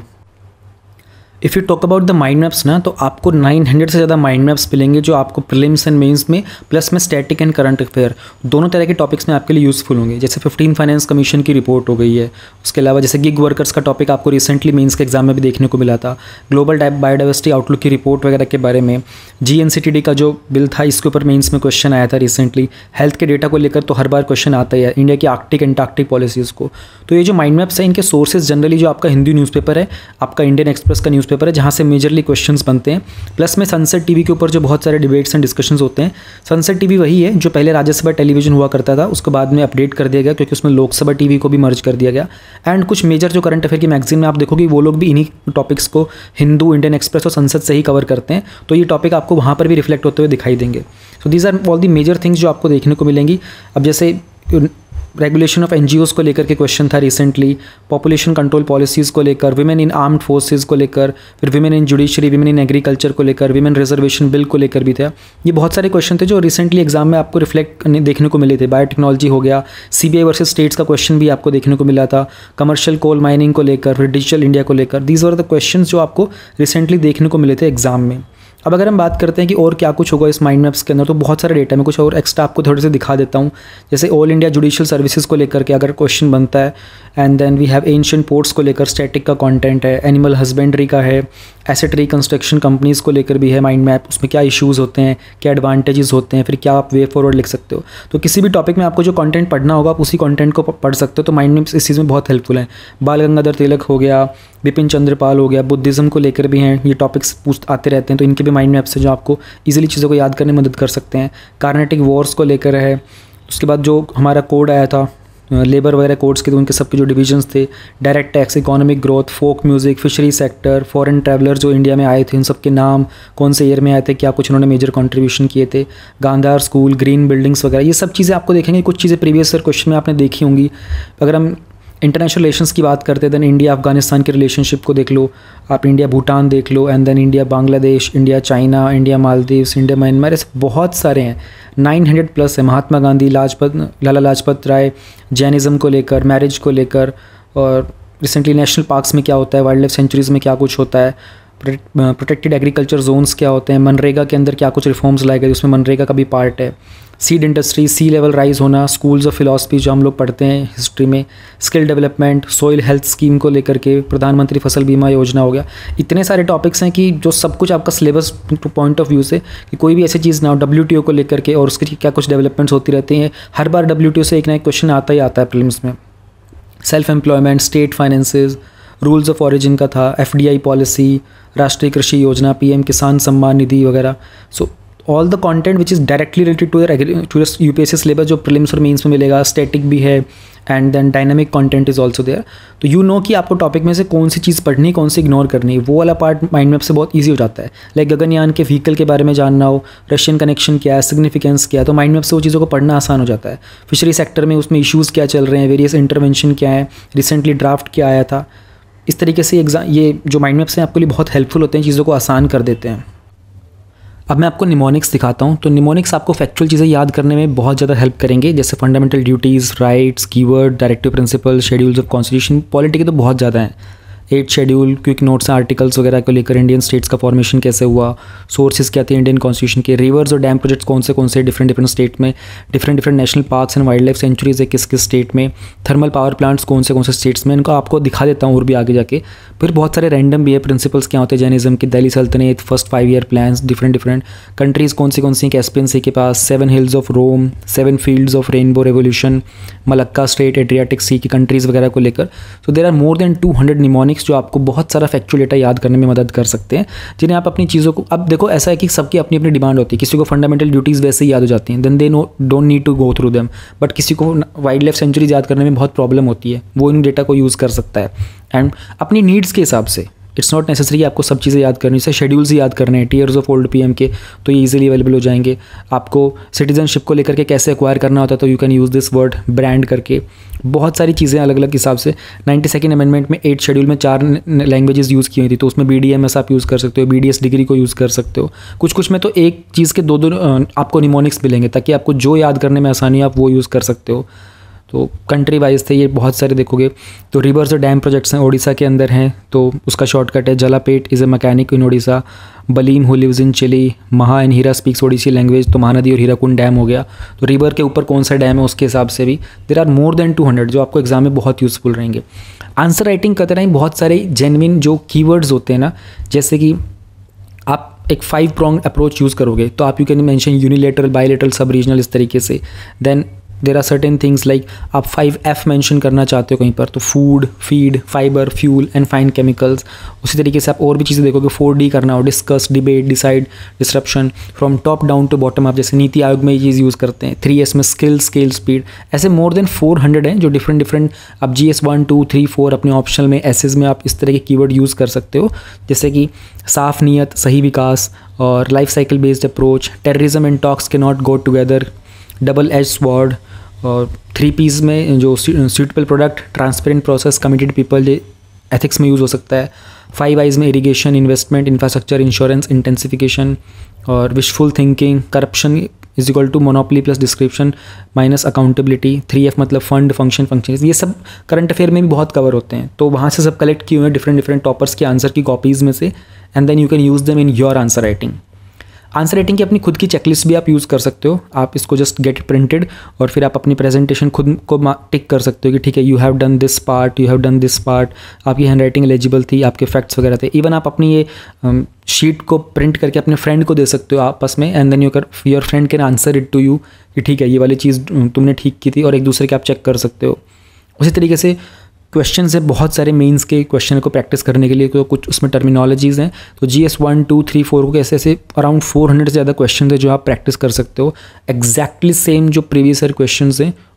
If you talk about the mind maps ना, तो आपको 900 से ज़्यादा माइंड मैप्स मिलेंगे जो आपको प्रीलिम्स एंड मेंस में, प्लस में स्टैटिक एंड करंट अफेयर, दोनों तरह के टॉपिक्स में आपके लिए यूज़फुल होंगे। जैसे 15 फाइनेंस कमीशन की रिपोर्ट हो गई है, उसके अलावा जैसे गिग वर्कर्स का टॉपिक आपको रिसेंटली मेंस के एग्जाम में भी देखने को मिला था, ग्लोबल बायोडाइवर्सिटी आउटलुक की रिपोर्ट वगैरह के बारे में, GNCTD का जो बिल था इसके ऊपर मेंस में क्वेश्चन आया था रिसेंटली। हेल्थ के डेटा को लेकर तो हर बार क्वेश्चन आता ही है, इंडिया की आर्कटिक एंटार्कटिक पॉलिसीज़ को। तो ये जो माइंड मैप्स हैं इनके सोर्सेज जनरली जो आपका हिंदी न्यूज़पेपर है, आपका इंडियन एक्सप्रेस का न्यूज़पेपर है, जहाँ से मेजरली क्वेश्चंस बनते हैं। प्लस में सनसेट टीवी के ऊपर जो बहुत सारे डिबेट्स एंड डिस्कशंस होते हैं। सनसेट टीवी वही है जो पहले राज्यसभा टेलीविजन हुआ करता था, उसको बाद में अपडेट कर दिया गया क्योंकि उसमें लोकसभा टीवी को भी मर्ज कर दिया गया। एंड कुछ मेजर जो करंट अफेयर की मैगजीन में आप देखोगे वो लोग भी इन्हीं टॉपिक्स को हिंदू, इंडियन एक्सप्रेस और संसद से ही कवर करते हैं, तो ये टॉपिक आपको वहाँ पर भी रिफ्लेक्ट होते हुए दिखाई देंगे। So these are all the major things जो आपको देखने को मिलेंगी। अब जैसे रेगुलेशन ऑफ NGOs को लेकर के क्वेश्चन था रिसेंटली, पॉपुलेशन कंट्रोल पॉलिसीज़ को लेकर, विमेन इन आर्म्ड फोर्सेस को लेकर, फिर women in judiciary, women in agriculture को लेकर, विमेन रिजर्वेशन बिल को लेकर भी था। ये बहुत सारे क्वेश्चन थे जो रिसेंटली एग्जाम में आपको रिफ्लेक्ट देखने को मिले थे। बायोटेक्नोलॉजी हो गया, CBI वर्सेस स्टेट्स का क्वेश्चन भी आपको देखने को मिला था, कमर्शियल कोल माइनिंग को लेकर, फिर डिजिटल इंडिया को लेकर। दीज वर द क्वेश्चन जो आपको रिसेंटली देखने को मिले थे एग्जाम में। अब अगर हम बात करते हैं कि और क्या कुछ होगा इस माइंड मैप्स के अंदर, तो बहुत सारे डेटा में कुछ और एक्स्ट्रा आपको थोड़े से दिखा देता हूँ। जैसे ऑल इंडिया जुडिशियल सर्विसेज को लेकर के अगर क्वेश्चन बनता है, and then we have ancient ports को लेकर स्टैटिक का कंटेंट है, एनिमल हस्बेंड्री का है, एसेट रिकंस्ट्रक्शन कंपनीज़ को लेकर भी है माइंड मैप, उसमें क्या इश्यूज़ होते हैं, क्या एडवांटेजेस होते हैं, फिर क्या आप वे फॉरवर्ड लिख सकते हो। तो किसी भी टॉपिक में आपको जो कंटेंट पढ़ना होगा आप उसी कंटेंट को पढ़ सकते हो। तो माइंड मैप्स इस चीज़ में बहुत हेल्पफुल है। बाल गंगाधर तिलक हो गया, बिपिन चंद्रपाल हो गया, बुद्धिज़्म को लेकर भी हैं, ये टॉपिक्स आते रहते हैं, तो इनके भी माइंड मैप्स है जो आपको ईजिली चीज़ों को याद करने में मदद कर सकते हैं। कार्नेटिक वॉर्स को लेकर है, उसके बाद जो हमारा कोड आया था लेबर वगैरह कोड्स के, तो उनके सबके जो डिविजन्स थे, direct tax, economic growth, folk music, fishery sector, foreign traveller जो इंडिया में आए थे, इन सब के नाम, कौन से ईयर में आए थे, क्या कुछ उन्होंने मेजर कंट्रीब्यूशन किए थे, गांधार स्कूल, ग्रीन बिल्डिंग्स वगैरह, ये सब चीज़ें आपको देखेंगे। कुछ चीज़ें प्रीवियस ईयर क्वेश्चन में आपने देखी होंगी। अगर हम इंटरनेशनल रिलेशंस की बात करते हैं, देन इंडिया अफगानिस्तान के रिलेशनशिप को देख लो आप, इंडिया भूटान देख लो, and then India Bangladesh, India China, India Maldives, India Myanmar, ऐसे बहुत सारे हैं, 900+ है। महात्मा गांधी, लाला लाजपत राय, जैनिज़्म को लेकर, मैरिज को लेकर, और रिसेंटली नेशनल पार्क्स में क्या होता है, वाइल्ड लाइफ सेंचुरीज़ में क्या कुछ होता है, प्रोटेक्टेड एग्रीकल्चर जोन्स क्या होते हैं, मनरेगा के अंदर क्या कुछ रिफॉर्म्स लाए गए, उसमें मनरेगा का भी पार्ट है, seed industry, sea level rise होना, स्कूल्स ऑफ फिलॉसफी जो हम लोग पढ़ते हैं हिस्ट्री में, skill development, soil health scheme को लेकर के, प्रधानमंत्री फसल बीमा योजना हो गया। इतने सारे टॉपिक्स हैं कि जो सब कुछ आपका सिलेबस पॉइंट ऑफ व्यू से, कि कोई भी ऐसी चीज़ ना हो WTO को लेकर के और उसकी क्या कुछ डेवलपमेंट्स होती रहती हैं। हर बार WTO से एक ना एक क्वेश्चन आता ही आता है प्रीलिम्स में। Self employment, state finances, rules of origin का था, FDI पॉलिसी, राष्ट्रीय कृषि योजना, PM किसान सम्मान निधि वगैरह। So all the content which is directly related to UPSC syllabus जो प्रीलिम्स और मेंस में मिलेगा, स्टैटिक भी है, and then dynamic content is also there. तो यू नो कि आपको टॉपिक में से कौन सी चीज़ पढ़नी, कौन सी इग्नोर करनी, वो वाला पार्ट माइंड मैप से बहुत ईजी हो जाता है। लाइक गगनयान के व्हीकल के बारे में जानना हो, रशियन कनेक्शन क्या है, सिग्निफिकेंस क्या है, तो माइंड मैप से वो चीज़ों को पढ़ना आसान हो जाता है। फिशरी सेक्टर में उसमें इशूज़ क्या चल रहे हैं, वेरियस इंटरवेंशन क्या है, रिसेंटली ड्राफ्ट क्या आया था, इस तरीके से ये जो माइंड मैप्स हैं आपके लिए बहुत हेल्पफुल होते हैं, चीज़ों को आसान कर देते हैं। अब मैं आपको निमोनिक्स दिखाता हूँ। तो निमोनिक्स आपको फैक्चुअल चीज़ें याद करने में बहुत ज़्यादा हेल्प करेंगे, जैसे fundamental duties, rights, keyword, directive principle, schedules of constitution. Polity के तो बहुत ज़्यादा हैं, 8 शेड्यूल, क्विक नोट्स, आर्टिकल्स वगैरह को लेकर, इंडियन स्टेट्स का फॉर्मेशन कैसे हुआ, सोर्सेज क्या थे इंडियन कॉन्स्टिट्यूशन के, रिवर्स और डैम प्रोजेक्ट्स कौन से डिफरेंट स्टेट में, different national parks and wildlife sanctuaries है किस स्टेट में, थर्मल पावर प्लांट्स कौन से स्टेट्स में, इनको आपको दिखा देता हूँ और भी आगे जाके। फिर बहुत सारे रैंडम भी है, प्रिंसिपल्स क्या होते हैं जैनिज़्म के, Delhi Sultanat, first 5 year plans, different countries कौन सी कैस्पियन सी के पास, 7 hills of Rome, 7 fields of rainbow revolution, Malacca strait, Adriatic sea की कंट्रीज़ वगैरह को लेकर। तो there are more than 200 mnemonics जो आपको बहुत सारा फैक्चुअल डेटा याद करने में मदद कर सकते हैं, जिन्हें आप अपनी चीज़ों को, अब देखो ऐसा है कि सबकी अपनी अपनी डिमांड होती है, किसी को फंडामेंटल ड्यूटीज़ वैसे ही याद हो जाती हैं, then they don't need to go through them, but किसी को वाइल्ड लाइफ सेंचुरीज याद करने में बहुत प्रॉब्लम होती है, वो इन डेटा को यूज़ कर सकता है। एंड अपनी नीड्स के हिसाब से, इट्स नॉट नेसेसरी आपको सब चीज़ें याद करनी, जैसे शेड्यूल्स ही याद करने हैं, टीयर्स ऑफ ओल्ड PM के, तो ये इजीली अवेलेबल हो जाएंगे। आपको सिटीजनशिप को लेकर के कैसे एक्वायर करना होता है, तो you can use this word brand करके, बहुत सारी चीज़ें अलग अलग हिसाब से। 92nd अमेंडमेंट में 8 शेड्यूल में 4 लैंग्वेजेस यूज़ की हुई थी, तो उसमें BDMS आप यूज़ कर सकते हो, BDS डिग्री को यूज़ कर सकते हो। कुछ में तो एक चीज़ के दो आपको निमोनिक्स मिलेंगे, ताकि आपको जो याद करने में आसानी आप वो यूज़ कर सकते हो। तो कंट्री वाइज थे ये बहुत सारे देखोगे। तो रिवर्स और डैम प्रोजेक्ट्स हैं, ओडिशा के अंदर हैं, तो उसका शॉर्टकट है जलापेट is a mechanic in Odisha, बलीम who lives in Chile, Maha and Hira speaks Odissi language, तो महानदी और हीराकुंड डैम हो गया। तो रिवर के ऊपर कौन सा डैम है उसके हिसाब से भी देर आर मोर देन 200 जो आपको एग्जाम में बहुत यूज़फुल रहेंगे। आंसर राइटिंग करते टाइम बहुत सारे जेन्युइन जो कीवर्ड्स होते हैं ना, जैसे कि आप एक 5 pronged अप्रोच यूज़ करोगे, तो आप you can mention unilateral, bilateral, sub regional, इस तरीके से। Then there are certain things like आप 5F मेंशन करना चाहते हो कहीं पर, तो food, feed, fibre, fuel and fine chemicals. उसी तरीके से आप और भी चीज़ें देखोगे, 4D करना हो, discuss, debate, decide, disruption, from top down to bottom up, जैसे नीति आयोग में ये चीज़ यूज़ करते हैं। 3S में स्किल, स्केल, स्पीड, ऐसे मोर देन 400 हैं जो डिफरेंट आप GS 1, 2, 3, 4 अपने ऑप्शनल में, एसेज में आप इस तरह के कीवर्ड यूज़ कर सकते हो, जैसे कि साफ नीयत, सही विकास, और life cycle based approach, terrorism and talks के not go together, double edge sword, और 3Ps में जो suitable product, transparent process, committed people, ये एथिक्स में यूज़ हो सकता है। 5Is में irrigation, investment, infrastructure, insurance, intensification, और wishful thinking, corruption is equal to monopoly plus description minus accountability. 3F मतलब फंड, फंक्शन, ये सब करंट अफेयर में भी बहुत कवर होते हैं, तो वहाँ से सब कलेक्ट किए हुए हैं डिफरेंट टॉपर्स के आंसर की कॉपीज़ में से, and then you can use them in your answer writing. Answer writing की अपनी खुद की चेकलिस्ट भी आप यूज़ कर सकते हो, आप इसको जस्ट गेट प्रिंटेड और फिर आप अपनी प्रेजेंटेशन खुद को टिक कर सकते हो कि ठीक है you have done this part, you have done this part, आपकी हैंड राइटिंग एलिजिबल थी, आपके फैक्ट्स वगैरह थे। इवन आप अपनी ये शीट को प्रिंट करके अपने फ्रेंड को दे सकते हो आपस में, and then your friend can answer it to you कि ठीक है ये वाली चीज़ तुमने ठीक की थी, और एक दूसरे के आप चेक कर सकते हो। उसी तरीके से क्वेश्चन है बहुत सारे मेंस के क्वेश्चन को प्रैक्टिस करने के लिए, तो कुछ उसमें टर्मिनोलॉजीज़ हैं, तो GS 1, 2, 3, 4 को ऐसे अराउंड 400 से ज़्यादा क्वेश्चन है जो आप प्रैक्टिस कर सकते हो। एग्जैक्टली सेम जो प्रीवियस ईयर क्वेश्चन हैं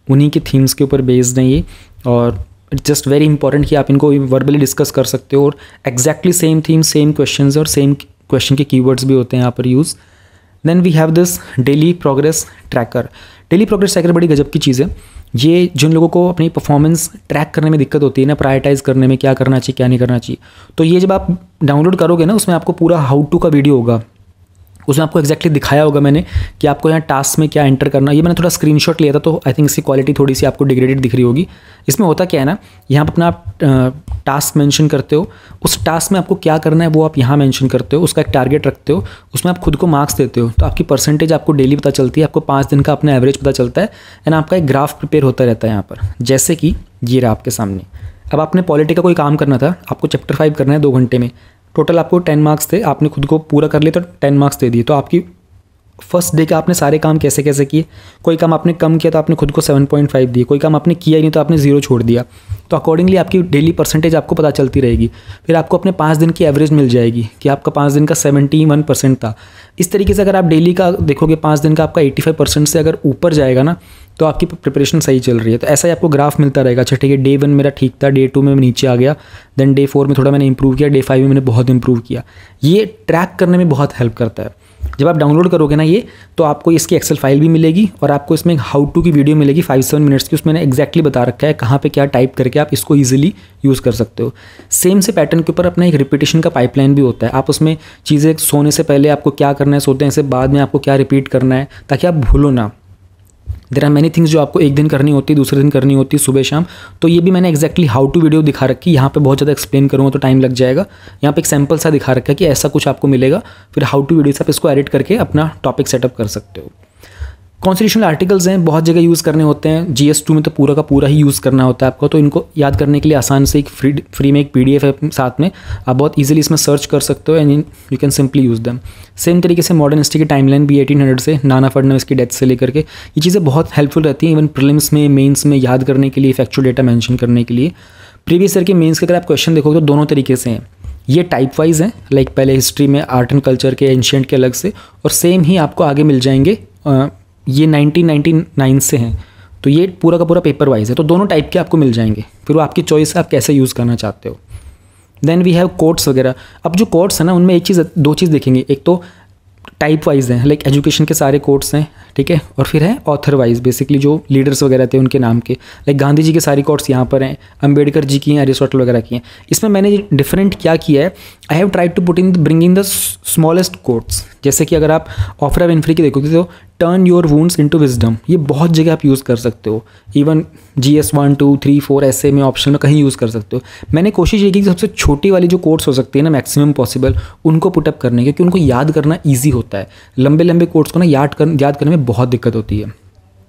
उन्हीं के थीम्स के ऊपर बेस्ड हैं ये, और इट्स जस्ट वेरी इंपॉर्टेंट कि आप इनको वर्बली डिस्कस कर सकते हो, और exactly same theme, same questions और सेम क्वेश्चन के कीवर्ड्स भी होते हैं यहाँ पर use. Then we have this daily progress tracker. Daily progress tracker बड़ी गजब की चीज़ है। ये जिन लोगों को अपनी परफॉर्मेंस ट्रैक करने में दिक्कत होती है ना, प्रायोरिटाइज करने में, क्या करना चाहिए क्या नहीं करना चाहिए, तो ये जब आप डाउनलोड करोगे ना, उसमें आपको पूरा हाउ टू का वीडियो होगा, उसमें आपको एक्जैक्टली दिखाया होगा मैंने कि आपको यहाँ टास्क में क्या एंटर करना है। ये मैंने थोड़ा स्क्रीनशॉट लिया था, तो आई थिंक इसकी क्वालिटी थोड़ी सी आपको डिग्रेडेड दिख रही होगी। इसमें होता क्या है ना, यहाँ पर अपना टास्क मेंशन करते हो, उस टास्क में आपको क्या करना है वो आप यहाँ मेंशन करते हो, उसका एक टारगेट रखते हो, उसमें आप खुद को मार्क्स देते हो, तो आपकी परसेंटेज आपको डेली पता चलती है, आपको 5 दिन का अपना एवरेज पता चलता है, एंड आपका एक ग्राफ प्रिपेयर होता रहता है यहाँ पर, जैसे कि ये रहा आपके सामने। अब आपने पॉलिटी का कोई काम करना था, आपको चैप्टर 5 करना है 2 घंटे में, टोटल आपको 10 मार्क्स थे, आपने खुद को पूरा कर लिया तो 10 मार्क्स दे दिए। तो आपकी फर्स्ट डे का आपने सारे काम कैसे कैसे किए, कोई काम आपने कम किया तो आपने खुद को 7.5 दिए, कोई काम आपने किया ही नहीं तो आपने 0 छोड़ दिया। तो अकॉर्डिंगली आपकी डेली परसेंटेज आपको पता चलती रहेगी। फिर आपको अपने 5 दिन की एवरेज मिल जाएगी कि आपका 5 दिन का 71% था। इस तरीके से अगर आप डेली का देखोगे, 5 दिन का आपका 85% से अगर ऊपर जाएगा ना, तो आपकी प्रिपरेशन सही चल रही है। तो ऐसा ही आपको ग्राफ मिलता रहेगा। अच्छा ठीक है, डे 1 मेरा ठीक था, डे 2 में मैं नीचे आ गया, देन डे 4 में थोड़ा मैंने इंप्रूव किया, डे 5 में मैंने बहुत इंप्रूव किया। ये ट्रैक करने में बहुत हेल्प करता है। जब आप डाउनलोड करोगे ना ये, तो आपको इसकी एक्सेल फाइल भी मिलेगी, और आपको इसमें हाउ टू की वीडियो मिलेगी 5-7 मिनट्स की। उसमें मैंने एक्जैक्टली बता रखा है कहाँ पे क्या टाइप करके आप इसको ईजिली यूज़ कर सकते हो। सेम से पैटर्न के ऊपर अपना एक रिपीटेशन का पाइपलाइन भी होता है। आप उसमें चीज़ें सोने से पहले आपको क्या करना है, सोते हैं से बाद में आपको क्या रिपीट करना है, ताकि आप भूलो ना। देयर आर मैनी थिंग्स जो आपको एक दिन करनी होती है, दूसरे दिन करनी होती है, सुबह शाम। तो ये भी मैंने एक्जैक्टली हाउ टू वीडियो दिखा रखी है। यहाँ पे बहुत ज़्यादा एक्सप्लेन करूँगा तो टाइम लग जाएगा। यहाँ पे एक सैम्पल सा दिखा रखा है कि ऐसा कुछ आपको मिलेगा, फिर हाउ टू वीडियो से आप इसको एडिट करके अपना टॉपिक सेटअप कर सकते हो। कॉन्स्टिट्यूशनल आर्टिकल्स हैं, बहुत जगह यूज़ करने होते हैं। GS2 में तो पूरा का पूरा ही यूज़ करना होता है आपको, तो इनको याद करने के लिए आसान से एक फ्री में एक PDF है साथ में, आप बहुत इजीली इसमें सर्च कर सकते हो and you can simply use them. Same तरीके से मॉडर्न हिस्ट्री की टाइमलाइन भी 1800 से नाना फडणवीस की डेथ से लेकर के, ये चीज़ें बहुत हेल्पफुल रहती हैं इवन प्रीलिम्स में, मेंस में याद करने के लिए, फैक्चुअल डेटा मेंशन करने के लिए। प्रीवियस ईयर के मेंस के अगर आप क्वेश्चन देखोगे तो दोनों तरीके से हैं। ये टाइप वाइज हैं, लाइक पहले हिस्ट्री में आर्ट एंड कल्चर के, एंशिएंट के अलग से, और सेम ही आपको आगे मिल जाएंगे। ये 1999 से हैं, तो ये पूरा का पूरा पेपर वाइज है, तो दोनों टाइप के आपको मिल जाएंगे। फिर वो आपकी चॉइस है, आप कैसे यूज़ करना चाहते हो। देन वी हैव कोट्स वगैरह। अब जो कोट्स है ना, उनमें एक चीज़, 2 चीज़ देखेंगे। एक तो टाइप वाइज हैं, लाइक एजुकेशन के सारे कोट्स हैं, ठीक है, और फिर है ऑथर वाइज, बेसिकली जो लीडर्स वगैरह थे उनके नाम के, लाइक गांधी जी के सारी कोट्स यहाँ पर हैं, अंबेडकर जी की हैं, एरिस्टोटल वगैरह की हैं। इसमें मैंने डिफरेंट क्या किया है, I have tried to put in bringing the smallest quotes. जैसे कि अगर आप ऑफ्रा विनफ्री की देखोगे तो turn your wounds into wisdom, ये बहुत जगह आप यूज़ कर सकते हो। इवन GS 1, 2, 3, 4 ऐसे में ऑप्शन में कहीं यूज़ कर सकते हो। मैंने कोशिश ये की कि सबसे छोटी वाली जो कोट्स हो सकती है ना, मैक्सिमम पॉसिबल, उनको पुटअप करने की, क्योंकि उनको याद करना ईजी होता है। लंबे लंबे कोट्स को ना याद करने में बहुत दिक्कत होती है।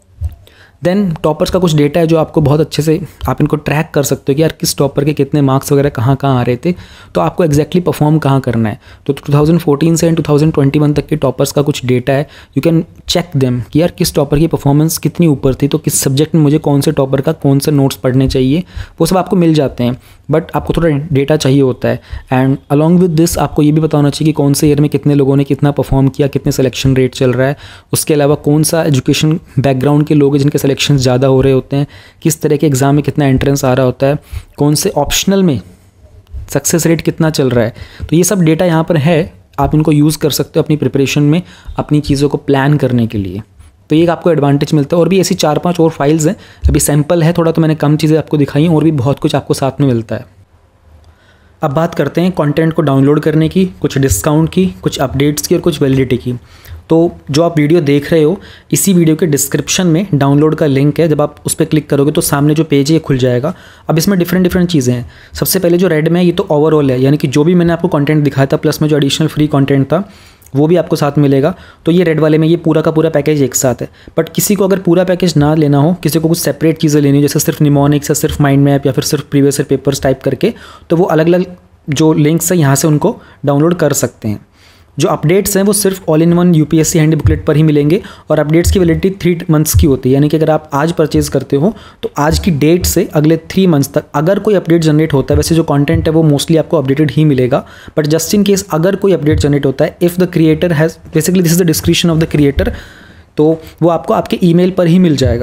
देन टॉपर्स का कुछ डेटा है जो आपको बहुत अच्छे से आप इनको ट्रैक कर सकते हो कि यार किस टॉपर के कितने मार्क्स वगैरह कहाँ आ रहे थे, तो आपको एक्जैक्टली परफॉर्म कहाँ करना है। तो 2014 से 2021 तक के टॉपर्स का कुछ डेटा है, यू कैन चेक देम कि यार किस टॉपर की परफॉर्मेंस कितनी ऊपर थी, तो किस सब्जेक्ट में मुझे कौन से टॉपर का कौन से नोट्स पढ़ने चाहिए, वो सब आपको मिल जाते हैं। बट आपको थोड़ा डेटा चाहिए होता है, एंड अलॉन्ग विद दिस आपको ये भी पता होना चाहिए कि कौन से ईयर में कितने लोगों ने कितना परफॉर्म किया, कितने सिलेक्शन रेट चल रहा है। उसके अलावा कौन सा एजुकेशन बैकग्राउंड के लोग हैं जिनके सिलेक्शन ज़्यादा हो रहे होते हैं, किस तरह के एग्ज़ाम में कितना एंट्रेंस आ रहा होता है, कौन से ऑप्शनल में सक्सेस रेट कितना चल रहा है। तो ये सब डेटा यहाँ पर है, आप इनको यूज़ कर सकते हो अपनी प्रिपरेशन में, अपनी चीज़ों को प्लान करने के लिए। तो ये आपको एडवांटेज मिलता है। और भी ऐसी 4-5 और फाइल्स हैं, अभी सैम्पल है थोड़ा, तो मैंने कम चीज़ें आपको दिखाई हैं, और भी बहुत कुछ आपको साथ में मिलता है। अब बात करते हैं कंटेंट को डाउनलोड करने की, कुछ डिस्काउंट की, कुछ अपडेट्स की और कुछ वैलिडिटी की। तो जो आप वीडियो देख रहे हो, इसी वीडियो के डिस्क्रिप्शन में डाउनलोड का लिंक है, जब आप उस पर क्लिक करोगे तो सामने जो पेज है ये खुल जाएगा। अब इसमें डिफरेंट चीज़ें हैं। सबसे पहले जो रेड में है ये तो ओवरऑल है, यानी कि जो भी मैंने आपको कंटेंट दिखाया था प्लस में जो एडिशनल फ्री कंटेंट था वो भी आपको साथ मिलेगा। तो ये रेड वाले में ये पूरा का पूरा पैकेज एक साथ है। बट किसी को अगर पूरा पैकेज ना लेना हो, किसी को कुछ सेपरेट चीज़ें लेनी हो, जैसे सिर्फ निमोनिक्स या सिर्फ माइंड मैप या फिर सिर्फ प्रीवियस ईयर पेपर्स टाइप करके, तो वो अलग अलग जो लिंक्स है यहाँ से उनको डाउनलोड कर सकते हैं। जो अपडेट्स हैं वो सिर्फ all in one UPSC handy booklet पर ही मिलेंगे, और अपडेट्स की वैलिडिटी 3 मंथ्स की होती है। यानी कि अगर आप आज परचेज करते हो तो आज की डेट से अगले 3 मंथ्स तक अगर कोई अपडेट जनरेट होता है, वैसे जो कंटेंट है वो मोस्टली आपको अपडेटेड ही मिलेगा, बट जस्ट इन केस अगर कोई अपडेट जनरेट होता है, if the creator has, basically this is the description of the creator, तो वो आपको आपके ईमेल पर ही मिल जाएगा।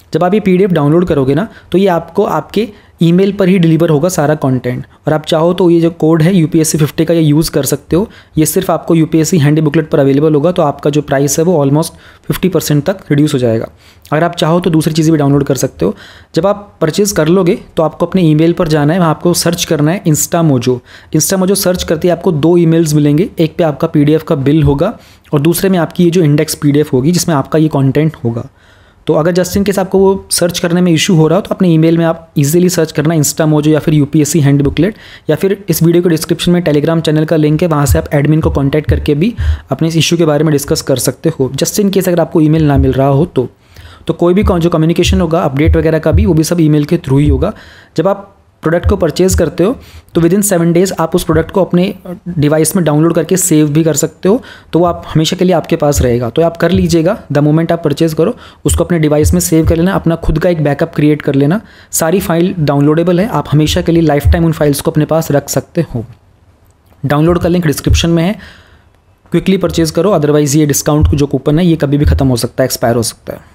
जब आप ये PDF डाउनलोड करोगे ना तो ये आपको आपके ईमेल पर ही डिलीवर होगा सारा कंटेंट। और आप चाहो तो ये जो कोड है UPSC 50 का ये यूज़ कर सकते हो। ये सिर्फ आपको UPSC हैंडी बुकलेट पर अवेलेबल होगा, तो आपका जो प्राइस है वो ऑलमोस्ट 50% तक रिड्यूस हो जाएगा। अगर आप चाहो तो दूसरी चीज़ें भी डाउनलोड कर सकते हो। जब आप परचेज़ कर लोगे तो आपको अपने ईमेल पर जाना है, वहाँ आपको सर्च करना है इंस्टामोजो सर्च करते ही आपको 2 ईमेल्स मिलेंगे। एक पे आपका PDF का बिल होगा और दूसरे में आपकी ये जो इंडेक्स PDF होगी जिसमें आपका ये कंटेंट होगा। तो अगर जस्ट इन केस आपको वो सर्च करने में इशू हो रहा हो तो अपने ईमेल में आप इजीली सर्च करना इंस्टामोजो या फिर UPSC हैंड बुकलेट, या फिर इस वीडियो के डिस्क्रिप्शन में टेलीग्राम चैनल का लिंक है, वहाँ से आप एडमिन को कांटेक्ट करके भी अपने इस इशू के बारे में डिस्कस कर सकते हो। जस्ट इन केस अगर आपको ईमेल ना मिल रहा हो तो कोई भी जो कम्युनिकेशन होगा अपडेट वगैरह का भी, वो भी सब ईमेल के थ्रू ही होगा। जब आप प्रोडक्ट को परचेज़ करते हो तो विदिन 7 डेज़ आप उस प्रोडक्ट को अपने डिवाइस में डाउनलोड करके सेव भी कर सकते हो, तो वो आप हमेशा के लिए आपके पास रहेगा। तो आप कर लीजिएगा, द मोमेंट आप परचेज़ करो उसको अपने डिवाइस में सेव कर लेना, अपना खुद का एक बैकअप क्रिएट कर लेना। सारी फाइल डाउनलोडेबल है, आप हमेशा के लिए लाइफ टाइम उन फाइल्स को अपने पास रख सकते हो। डाउनलोड का लिंक डिस्क्रिप्शन में है, क्विकली परचेज़ करो, अदरवाइज़ ये डिस्काउंट जो कूपन है ये कभी भी ख़त्म हो सकता है, एक्सपायर हो सकता है।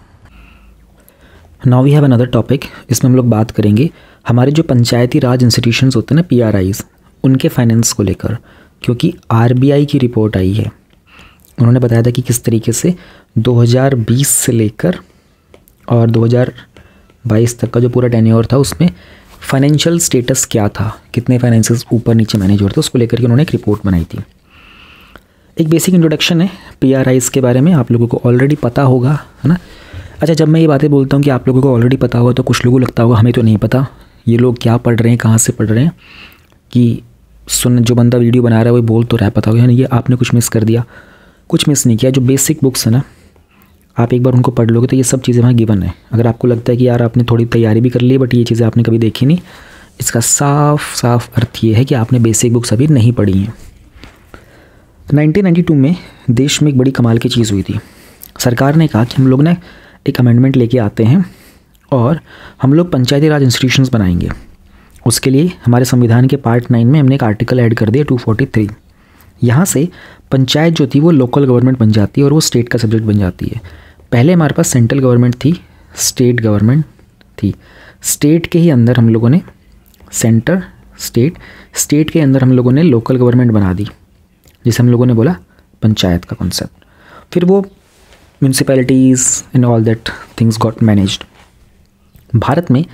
Now we have another topic. इसमें हम लोग बात करेंगे हमारे जो पंचायती राज इंस्टीट्यूशंस होते हैं ना, PRIs, उनके फाइनेंस को लेकर, क्योंकि RBI की रिपोर्ट आई है। उन्होंने बताया था कि किस तरीके से 2020 से लेकर और 2022 तक का जो पूरा टेन्योर था उसमें फाइनेंशियल स्टेटस क्या था, कितने फाइनेंसेस ऊपर नीचे मैनेज हो रहे थे, उसको लेकर के उन्होंने एक रिपोर्ट बनाई थी। एक बेसिक इंट्रोडक्शन है PRIs के बारे में, आप लोगों को ऑलरेडी पता होगा, है ना। अच्छा, जब मैं ये बातें बोलता हूँ कि आप लोगों को ऑलरेडी पता होगा तो कुछ लोगों को लगता होगा हमें तो नहीं पता, ये लोग क्या पढ़ रहे हैं, कहाँ से पढ़ रहे हैं, कि जो बंदा वीडियो बना रहा है वो बोल तो रहा है पता होगा, यानी ये आपने कुछ मिस कर दिया। कुछ मिस नहीं किया। जो बेसिक बुक्स है ना, आप एक बार उनको पढ़ लोगे तो ये सब चीज़ें वहाँ गिवन है। अगर आपको लगता है कि यार आपने थोड़ी तैयारी भी कर ली बट ये चीज़ें आपने कभी देखी नहीं, इसका साफ साफ अर्थ ये है कि आपने बेसिक बुक्स अभी नहीं पढ़ी हैं। 1992 में देश में एक बड़ी कमाल की चीज़ हुई थी। सरकार ने कहा कि हम लोग ना एक अमेंडमेंट लेके आते हैं और हम लोग पंचायती राज इंस्टीट्यूशंस बनाएंगे। उसके लिए हमारे संविधान के पार्ट 9 में हमने एक आर्टिकल ऐड कर दिया 243। यहाँ से पंचायत जो थी वो लोकल गवर्नमेंट बन जाती है और वो स्टेट का सब्जेक्ट बन जाती है। पहले हमारे पास सेंट्रल गवर्नमेंट थी, स्टेट गवर्नमेंट थी। स्टेट के ही अंदर हम लोगों ने स्टेट के अंदर हम लोगों ने लोकल गवर्नमेंट बना दी, जिसे हम लोगों ने बोला पंचायत का कॉन्सेप्ट। फिर वो municipalities and all that things got managed. Bharat में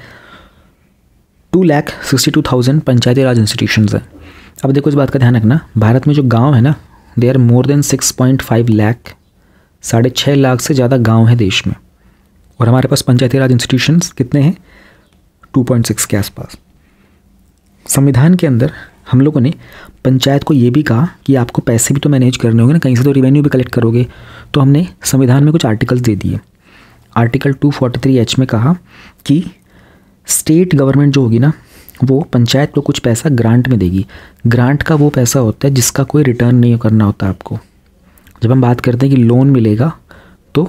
2,62,000 पंचायती राज इंस्टीट्यूशंस हैं। अब देखो इस बात का ध्यान रखना, भारत में जो गांव है ना, they are more than 6.5 lakh, 6.5 lakh से ज़्यादा गांव है देश में। और हमारे पास पंचायती राज इंस्टीट्यूशंस कितने हैं? 2.6 के आसपास। संविधान के अंदर हम लोगों ने पंचायत को ये भी कहा कि आपको पैसे भी तो मैनेज करने होंगे ना, कहीं से तो रिवेन्यू भी कलेक्ट करोगे। तो हमने संविधान में कुछ आर्टिकल्स दे दिए। आर्टिकल 243H में कहा कि स्टेट गवर्नमेंट जो होगी ना, वो पंचायत को कुछ पैसा ग्रांट में देगी। ग्रांट का वो पैसा होता है जिसका कोई रिटर्न नहीं करना होता आपको। जब हम बात करते हैं कि लोन मिलेगा तो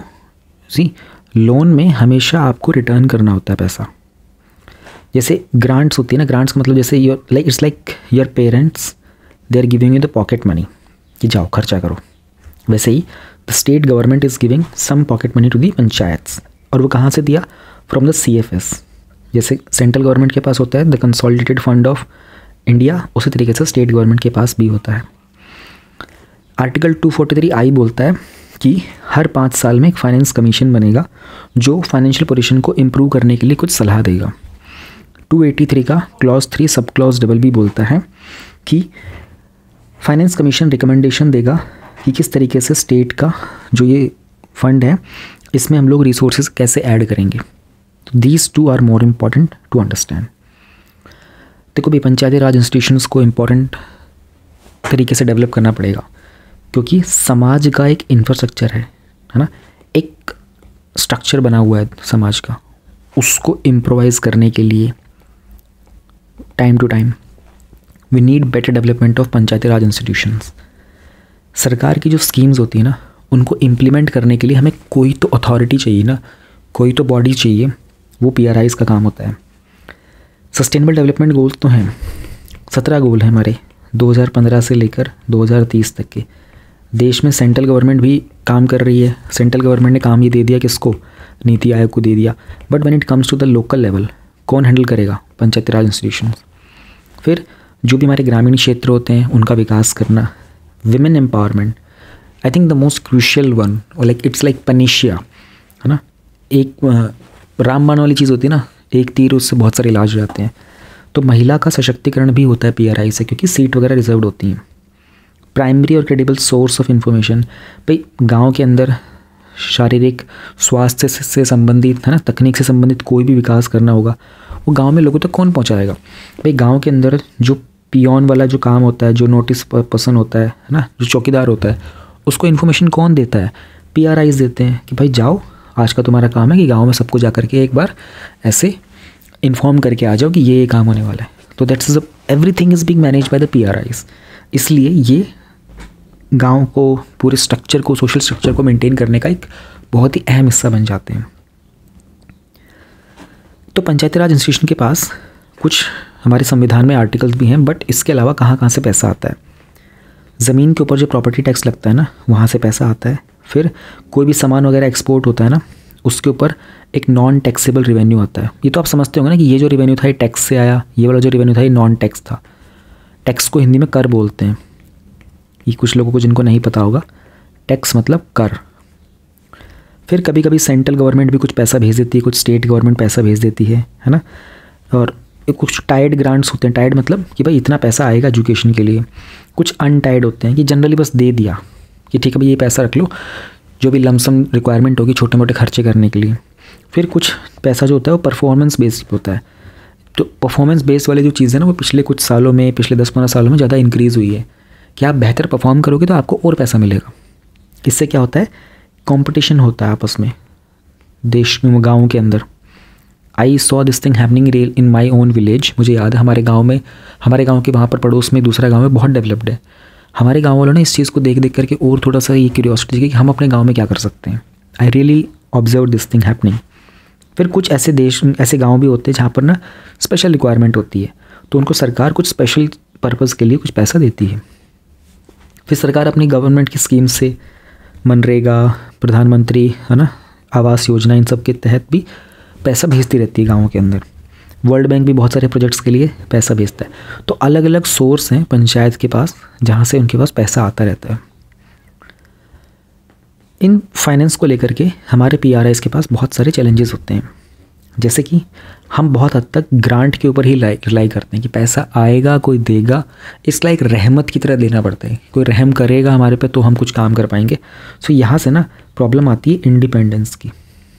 लोन में हमेशा आपको रिटर्न करना होता है पैसा। जैसे ग्रांट्स होती है ना, ग्रांट्स का मतलब जैसे it's like your parents they are giving you the pocket money कि जाओ खर्चा करो। वैसे ही the state government is giving some pocket money to the panchayats. और वो कहाँ से दिया? From the CFS। जैसे सेंट्रल गवर्नमेंट के पास होता है the consolidated fund of India, उसी तरीके से स्टेट गवर्नमेंट के पास भी होता है। आर्टिकल 243I बोलता है कि हर 5 साल में एक फाइनेंस कमीशन बनेगा जो फाइनेंशियल पोजीशन को इम्प्रूव करने के लिए कुछ सलाह देगा। 283 का क्लॉज 3 सब क्लॉज BB बोलता है कि फाइनेंस कमीशन रिकमेंडेशन देगा कि किस तरीके से स्टेट का जो ये फंड है इसमें हम लोग रिसोर्सेज कैसे ऐड करेंगे। तो these 2 are more important to understand. देखो भाई, पंचायती राज इंस्टीट्यूशंस को इम्पॉर्टेंट तरीके से डेवलप करना पड़ेगा, क्योंकि समाज का एक इंफ्रास्ट्रक्चर है ना, एक स्ट्रक्चर बना हुआ है समाज का, उसको इम्प्रोवाइज़ करने के लिए time to time we need better development of Panchayati Raj institutions. सरकार की जो स्कीम्स होती है ना, उनको इम्प्लीमेंट करने के लिए हमें कोई तो अथॉरिटी चाहिए ना, कोई तो बॉडी चाहिए। वो PRIs का काम होता है। सस्टेनेबल डेवलपमेंट गोल्स तो हैं, 17 गोल हैं हमारे 2015 से लेकर 2030 तक के। देश में सेंट्रल गवर्नमेंट भी काम कर रही है। सेंट्रल गवर्नमेंट ने काम ये दे दिया किसको? नीति आयोग को दे दिया, but when it comes to the local level कौन हैंडल करेगा? पंचायती राज इंस्टीट्यूशन। फिर जो भी हमारे ग्रामीण क्षेत्र होते हैं उनका विकास करना, women empowerment, I think the most crucial one, और लाइक इट्स लाइक पनिशिया, है ना, एक रामबाण वाली चीज़ होती है ना, एक तीर उससे बहुत सारे इलाज हो जाते हैं। तो महिला का सशक्तिकरण भी होता है PRI से, क्योंकि सीट वगैरह रिजर्व्ड होती हैं। प्राइमरी और क्रेडिबल सोर्स ऑफ इन्फॉर्मेशन, भाई गांव के अंदर शारीरिक स्वास्थ्य से संबंधित, है ना, तकनीक से संबंधित कोई भी विकास करना होगा, वो गांव में लोगों तक कौन पहुंचाएगा? भाई गांव के अंदर जो पियोन वाला जो काम होता है, जो नोटिस पर्सन होता है ना, जो चौकीदार होता है, उसको इन्फॉर्मेशन कौन देता है? PRIs देते हैं कि भाई जाओ, आज का तुम्हारा काम है कि गाँव में सबको जा करके एक बार ऐसे इन्फॉर्म करके आ जाओ कि ये काम होने वाला है। तो that's everything is being manage by the PRIs। इसलिए ये गांव को, पूरे स्ट्रक्चर को, सोशल स्ट्रक्चर को मेंटेन करने का एक बहुत ही अहम हिस्सा बन जाते हैं। तो पंचायती राज इंस्टीट्यूशन के पास कुछ हमारे संविधान में आर्टिकल्स भी हैं, बट इसके अलावा कहाँ कहाँ से पैसा आता है? ज़मीन के ऊपर जो प्रॉपर्टी टैक्स लगता है ना, वहाँ से पैसा आता है। फिर कोई भी सामान वगैरह एक्सपोर्ट होता है ना, उसके ऊपर एक नॉन टैक्सेबल रेवेन्यू आता है। ये तो आप समझते होंगे ना कि ये जो रेवेन्यू था ये टैक्स से आया, ये वाला जो रेवेन्यू था ये नॉन टैक्स था। टैक्स को हिंदी में कर बोलते हैं, ये कुछ लोगों को जिनको नहीं पता होगा, टैक्स मतलब कर। फिर कभी कभी सेंट्रल गवर्नमेंट भी कुछ पैसा भेज देती है, कुछ स्टेट गवर्नमेंट पैसा भेज देती है ना। और कुछ टाइड ग्रांट्स होते हैं, टाइड मतलब कि भाई इतना पैसा आएगा एजुकेशन के लिए। कुछ अनटाइड होते हैं कि जनरली बस दे दिया कि ठीक है भाई ये पैसा रख लो, जो भी लमसम रिक्वायरमेंट होगी छोटे मोटे खर्चे करने के लिए। फिर कुछ पैसा जो होता है वो परफॉर्मेंस बेस्ड होता है। तो परफॉर्मेंस बेस्ड वाली जो चीज़ है ना, वो पिछले कुछ सालों में, पिछले 10-15 सालों में ज़्यादा इंक्रीज़ हुई है कि आप बेहतर परफॉर्म करोगे तो आपको और पैसा मिलेगा। इससे क्या होता है? कंपटीशन होता है आपस में, देश में, गाँव के अंदर। I saw this thing happening in my own village. मुझे याद है हमारे गाँव के वहाँ पर पड़ोस में दूसरा गाँव में बहुत डेवलप्ड है। हमारे गाँव वालों ने इस चीज़ को देख देख करके और थोड़ा सा ये क्यूरियोसिटी थी कि हम अपने गाँव में क्या कर सकते हैं। I really observe this thing happening. फिर कुछ ऐसे गाँव भी होते हैं जहाँ पर ना स्पेशल रिक्वायरमेंट होती है, तो उनको सरकार कुछ स्पेशल पर्पज़ के लिए कुछ पैसा देती है। फिर सरकार अपनी गवर्नमेंट की स्कीम से, मनरेगा, प्रधानमंत्री, है ना, आवास योजना, इन सब के तहत भी पैसा भेजती रहती है गाँवों के अंदर। वर्ल्ड बैंक भी बहुत सारे प्रोजेक्ट्स के लिए पैसा भेजता है। तो अलग अलग सोर्स हैं पंचायत के पास जहाँ से उनके पास पैसा आता रहता है। इन फाइनेंस को लेकर के हमारे PRIs के पास बहुत सारे चैलेंजेस होते हैं, जैसे कि हम बहुत हद तक ग्रांट के ऊपर ही रिलाई करते हैं कि पैसा आएगा, कोई देगा, इस लाइक रहमत की तरह देना पड़ता है, कोई रहम करेगा हमारे पे तो हम कुछ काम कर पाएंगे। सो यहाँ से ना प्रॉब्लम आती है इंडिपेंडेंस की।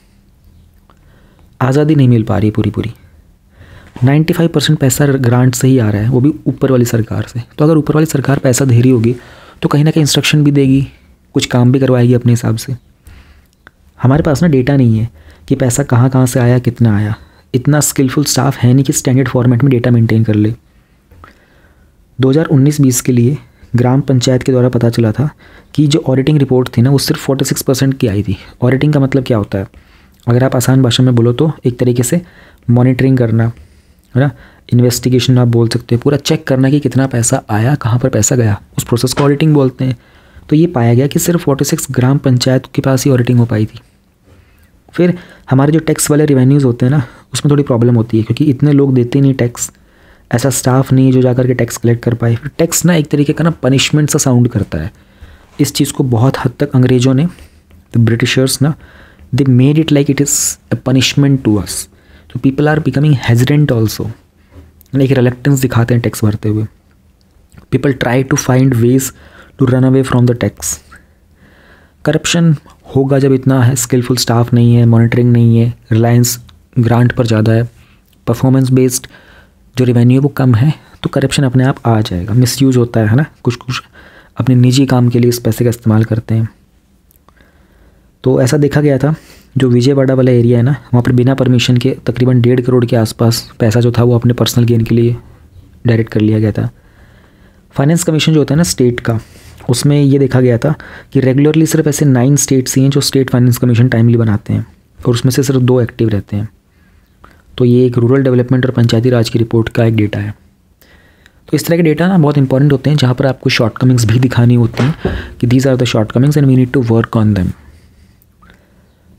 आज़ादी नहीं मिल पा रही पूरी 95% पैसा ग्रांट से ही आ रहा है, वो भी ऊपर वाली सरकार से। तो अगर ऊपर वाली सरकार पैसा दे रही होगी तो कहीं ना कहीं इंस्ट्रक्शन भी देगी, कुछ काम भी करवाएगी अपने हिसाब से। हमारे पास ना डेटा नहीं है कि पैसा कहाँ कहाँ से आया, कितना आया। इतना स्किलफुल स्टाफ है नहीं कि स्टैंडर्ड फॉर्मेट में डेटा मेंटेन कर ले। 2019-20 के लिए ग्राम पंचायत के द्वारा पता चला था कि जो ऑडिटिंग रिपोर्ट थी ना, वो सिर्फ 46% की आई थी। ऑडिटिंग का मतलब क्या होता है? अगर आप आसान भाषा में बोलो तो एक तरीके से मॉनिटरिंग करना, है ना, इन्वेस्टिगेशन आप बोल सकते हो, पूरा चेक करना कि कितना पैसा आया, कहाँ पर पैसा गया, उस प्रोसेस को ऑडिटिंग बोलते हैं। तो ये पाया गया कि सिर्फ 46 ग्राम पंचायत के पास ही ऑडिटिंग हो पाई थी। फिर हमारे जो टैक्स वाले रिवेन्यूज़ होते हैं ना, उसमें थोड़ी प्रॉब्लम होती है क्योंकि इतने लोग देते नहीं टैक्स, ऐसा स्टाफ नहीं है जो जाकर के टैक्स कलेक्ट कर पाए। फिर टैक्स ना एक तरीके का ना पनिशमेंट सा साउंड करता है। इस चीज़ को बहुत हद तक अंग्रेज़ों ने, द ब्रिटिशर्स ना, they made it like it is a punishment to us. तो people are becoming hesitant also, एक रिलेक्टेंस दिखाते हैं टैक्स भरते हुए। People try to find ways to run away from the tax. Corruption होगा जब इतना है, स्किलफुल स्टाफ नहीं है, मॉनिटरिंग नहीं है, रिलायंस ग्रांट पर ज़्यादा है, परफॉर्मेंस बेस्ड जो रेवेन्यू वो कम है, तो करप्शन अपने आप आ जाएगा। मिसयूज होता है ना, कुछ अपने निजी काम के लिए इस पैसे का इस्तेमाल करते हैं। तो ऐसा देखा गया था, जो विजयवाड़ा वाला एरिया है ना, वहाँ पर बिना परमिशन के तकरीबन 1.5 करोड़ के आसपास पैसा जो था वो अपने पर्सनल गेन के लिए डायरेक्ट कर लिया गया था। फाइनेंस कमीशन जो होता है ना स्टेट का, उसमें ये देखा गया था कि रेगुलरली सिर्फ ऐसे 9 स्टेट्स ही हैं जो स्टेट फाइनेंस कमीशन टाइमली बनाते हैं, और उसमें से सिर्फ 2 एक्टिव रहते हैं। तो ये एक रूरल डेवलपमेंट और पंचायती राज की रिपोर्ट का एक डेटा है। तो इस तरह के डेटा ना बहुत इंपॉर्टेंट होते हैं, जहाँ पर आपको शॉर्टकमिंग्स भी दिखानी होती हैं कि these are the shortcomings and we need to work on them. तो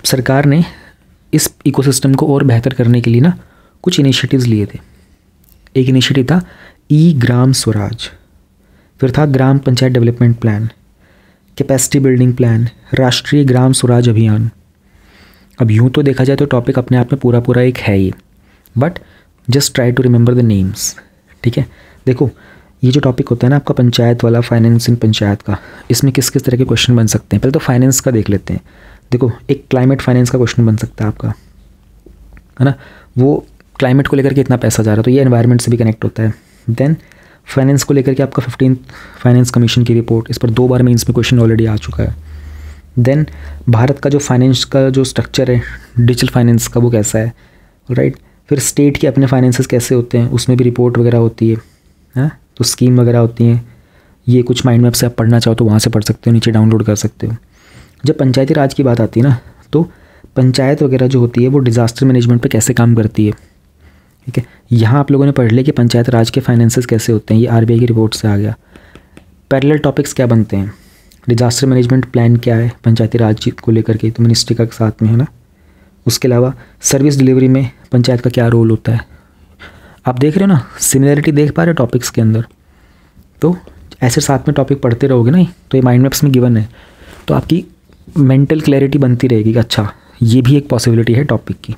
सरकार ने इस इकोसिस्टम को और बेहतर करने के लिए ना कुछ इनिशिएटिव्स लिए थे। एक इनिशिएटिव था ई ग्राम स्वराज, फिर था Gram Panchayat development plan, capacity building plan, Rashtriya Gram Swaraj Abhiyan. अब यूँ तो देखा जाए तो टॉपिक अपने आप में पूरा एक है ही, but just try to remember the names. ठीक है, देखो ये जो टॉपिक होता है ना आपका पंचायत वाला, फाइनेंस इन पंचायत का, इसमें किस किस तरह के क्वेश्चन बन सकते हैं। पहले तो फाइनेंस का देख लेते हैं। देखो एक क्लाइमेट फाइनेंस का क्वेश्चन बन सकता है आपका, है ना, वो क्लाइमेट को लेकर के इतना पैसा जा रहा है तो ये एनवायरनमेंट से भी कनेक्ट होता है। देन फाइनेंस को लेकर के आपका 15th फाइनेंस कमीशन की रिपोर्ट, इस पर 2 बार मेंस में क्वेश्चन ऑलरेडी आ चुका है। देन भारत का जो फाइनेंस का जो स्ट्रक्चर है डिजिटल फाइनेंस का, वो कैसा है, राइट। फिर स्टेट के अपने फाइनेंसेस कैसे होते हैं, उसमें भी रिपोर्ट वगैरह होती है, तो स्कीम वगैरह होती हैं। ये कुछ माइंड मैप से आप पढ़ना चाहो तो वहाँ से पढ़ सकते हो, नीचे डाउनलोड कर सकते हो। जब पंचायती राज की बात आती है ना, तो पंचायत वगैरह जो होती है वो डिज़ास्टर मैनेजमेंट पे कैसे काम करती है। ठीक है, यहाँ आप लोगों ने पढ़ लिया कि पंचायत राज के फाइनेंसेस कैसे होते हैं, ये आरबीआई की रिपोर्ट से आ गया। पैरेलल टॉपिक्स क्या बनते हैं, डिज़ास्टर मैनेजमेंट प्लान क्या है पंचायती राज को लेकर के, तो मिनिस्ट्री का साथ में, है ना। उसके अलावा सर्विस डिलीवरी में पंचायत का क्या रोल होता है। आप देख रहे हो ना, सिमिलरिटी देख पा रहे हो टॉपिक्स के अंदर। तो ऐसे साथ में टॉपिक पढ़ते रहोगे ना, तो ये माइंड मैप्स में गिवन है, तो आपकी मेंटल क्लैरिटी बनती रहेगी कि अच्छा ये भी एक पॉसिबिलिटी है टॉपिक की।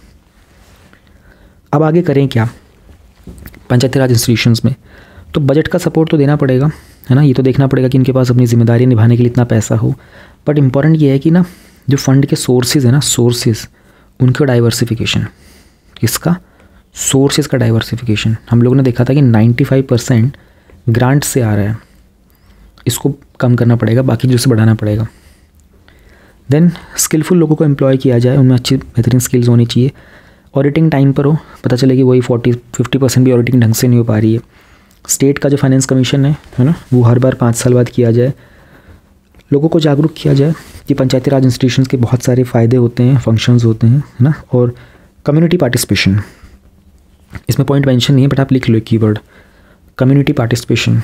अब आगे करें क्या पंचायती राज इंस्टीट्यूशंस में, तो बजट का सपोर्ट तो देना पड़ेगा, है ना। ये तो देखना पड़ेगा कि इनके पास अपनी जिम्मेदारी निभाने के लिए इतना पैसा हो। बट इम्पॉर्टेंट ये है कि ना जो फंड के सोर्सेज है ना, सोर्सेज उनका डाइवर्सिफिकेशन, किसका, सोर्सेज का डाइवर्सिफिकेशन। हम लोगों ने देखा था कि 95% ग्रांट से आ रहा है, इसको कम करना पड़ेगा, बाकी जो से बढ़ाना पड़ेगा। देन स्किलफुल लोगों को एम्प्लॉय किया जाए, उनमें अच्छी बेहतरीन स्किल्स होनी चाहिए। ऑडिटिंग टाइम पर हो, पता चले कि वही 40-50% भी ऑडिटिंग ढंग से नहीं हो पा रही है। स्टेट का जो फाइनेंस कमीशन है ना, वो हर बार 5 साल बाद किया जाए। लोगों को जागरूक किया जाए कि पंचायती राज इंस्टीट्यूशंस के बहुत सारे फ़ायदे होते हैं, फंक्शंस होते हैं, है ना। और कम्युनिटी पार्टिसिपेशन, इसमें पॉइंट मेंशन नहीं है बट आप लिख लो कीवर्ड कम्युनिटी पार्टिसिपेशन,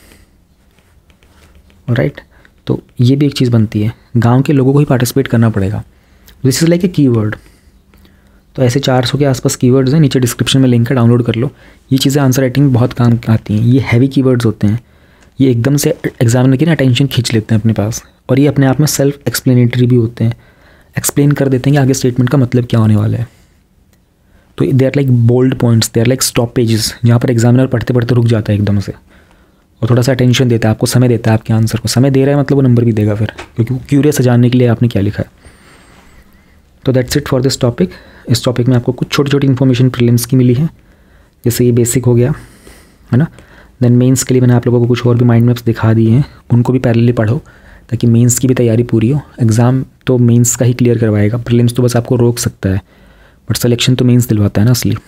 राइट। तो ये भी एक चीज़ बनती है, गांव के लोगों को ही पार्टिसिपेट करना पड़ेगा। This is like a keyword. तो ऐसे 400 के आसपास कीवर्ड्स हैं, नीचे डिस्क्रिप्शन में लिंक है, डाउनलोड कर लो। ये चीज़ें आंसर राइटिंग में बहुत काम आती हैं। ये हैवी कीवर्ड्स होते हैं, ये एकदम से एग्जामिनर की ना अटेंशन खींच लेते हैं अपने पास, और ये अपने आप में सेल्फ एक्सप्लेनेटरी भी होते हैं, एक्सप्लेन कर देते हैं कि आगे स्टेटमेंट का मतलब क्या होने वाला है। तो they are like bold points, they are like stop pages, जहाँ पर एग्जामिनर पढ़ते पढ़ते रुक जाता है एकदम से, और थोड़ा सा अटेंशन देता है, आपको समय देता है, आपके आंसर को समय दे रहा है मतलब वो नंबर भी देगा फिर, क्योंकि वो क्यूरियस है जानने के लिए आपने क्या लिखा है। तो that's it for this topic. इस टॉपिक में आपको कुछ छोटी छोटी इन्फॉर्मेशन प्रीलिम्स की मिली है, जैसे ये बेसिक हो गया, है ना। देन मेंस के लिए मैंने आप लोगों को कुछ और भी माइंड मैप्स दिखा दिए हैं, उनको भी पैरेलली पढ़ो ताकि मेंस की भी तैयारी पूरी हो। एग्ज़ाम तो मेंस का ही क्लियर करवाएगा, प्रीलिम्स तो बस आपको रोक सकता है, बट सिलेक्शन तो मेंस दिलवाता है ना असली।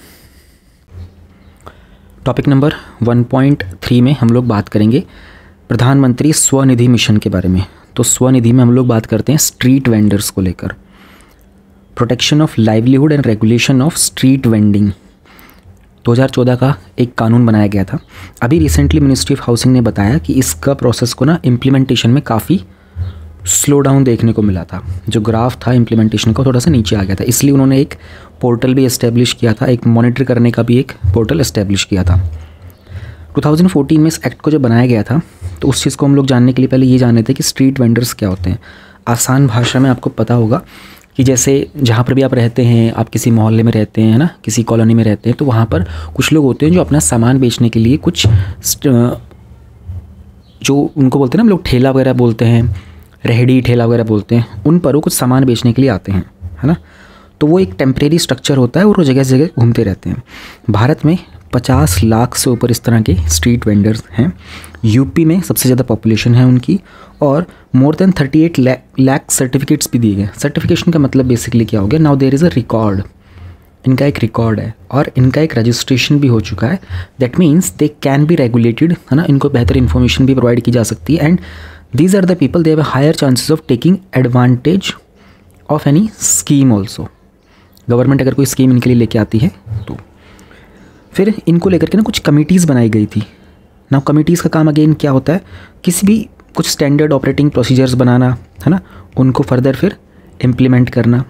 टॉपिक नंबर 1.3 में हम लोग बात करेंगे प्रधानमंत्री स्वनिधि मिशन के बारे में। तो स्वनिधि में हम लोग बात करते हैं स्ट्रीट वेंडर्स को लेकर, protection of livelihood and regulation of street vending. 2014 का एक कानून बनाया गया था। अभी रिसेंटली मिनिस्ट्री ऑफ हाउसिंग ने बताया कि इसका प्रोसेस को ना इम्प्लीमेंटेशन में काफ़ी स्लो डाउन देखने को मिला था। जो ग्राफ था इम्प्लीमेंटेशन का थोड़ा सा नीचे आ गया था, इसलिए उन्होंने एक पोर्टल भी इस्टेब्लिश किया था, एक मॉनिटर करने का भी एक पोर्टल इस्टेब्लिश किया था। 2014 में इस एक्ट को जब बनाया गया था, तो उस चीज़ को हम लोग जानने के लिए पहले ये जान थे कि स्ट्रीट वेंडर्स क्या होते हैं। आसान भाषा में आपको पता होगा कि जैसे जहाँ पर भी आप रहते हैं, आप किसी मोहल्ले में रहते हैं, है ना, किसी कॉलोनी में रहते हैं, तो वहाँ पर कुछ लोग होते हैं जो अपना सामान बेचने के लिए कुछ जो उनको बोलते हैं ना हम लोग ठेला वगैरह बोलते हैं, रेहड़ी ठेला वगैरह बोलते हैं, उन पर वो कुछ सामान बेचने के लिए आते हैं, है ना। तो वो एक टेम्परेरी स्ट्रक्चर होता है और वो जगह जगह घूमते रहते हैं। भारत में 50 लाख से ऊपर इस तरह के स्ट्रीट वेंडर्स हैं। यूपी में सबसे ज़्यादा पॉपुलेशन है उनकी, और मोर देन 38 लाख सर्टिफिकेट्स भी दिए गए। सर्टिफिकेशन का मतलब बेसिकली क्या हो गया, now there is a record, इनका एक रिकॉर्ड है और इनका एक रजिस्ट्रेशन भी हो चुका है। That means they can be regulated, है ना, इनको बेहतर इन्फॉर्मेशन भी प्रोवाइड की जा सकती है। And these are the people, they have higher chances of taking advantage of any scheme also. Government अगर कोई स्कीम इनके लिए लेके आती है तो फिर इनको लेकर के ना कुछ कमिटीज़ बनाई गई थी। ना कमिटीज़ का काम अगेन क्या होता है, किसी भी कुछ स्टैंडर्ड ऑपरेटिंग प्रोसीजर्स बनाना, है ना, उनको फर्दर फिर इम्प्लीमेंट करना,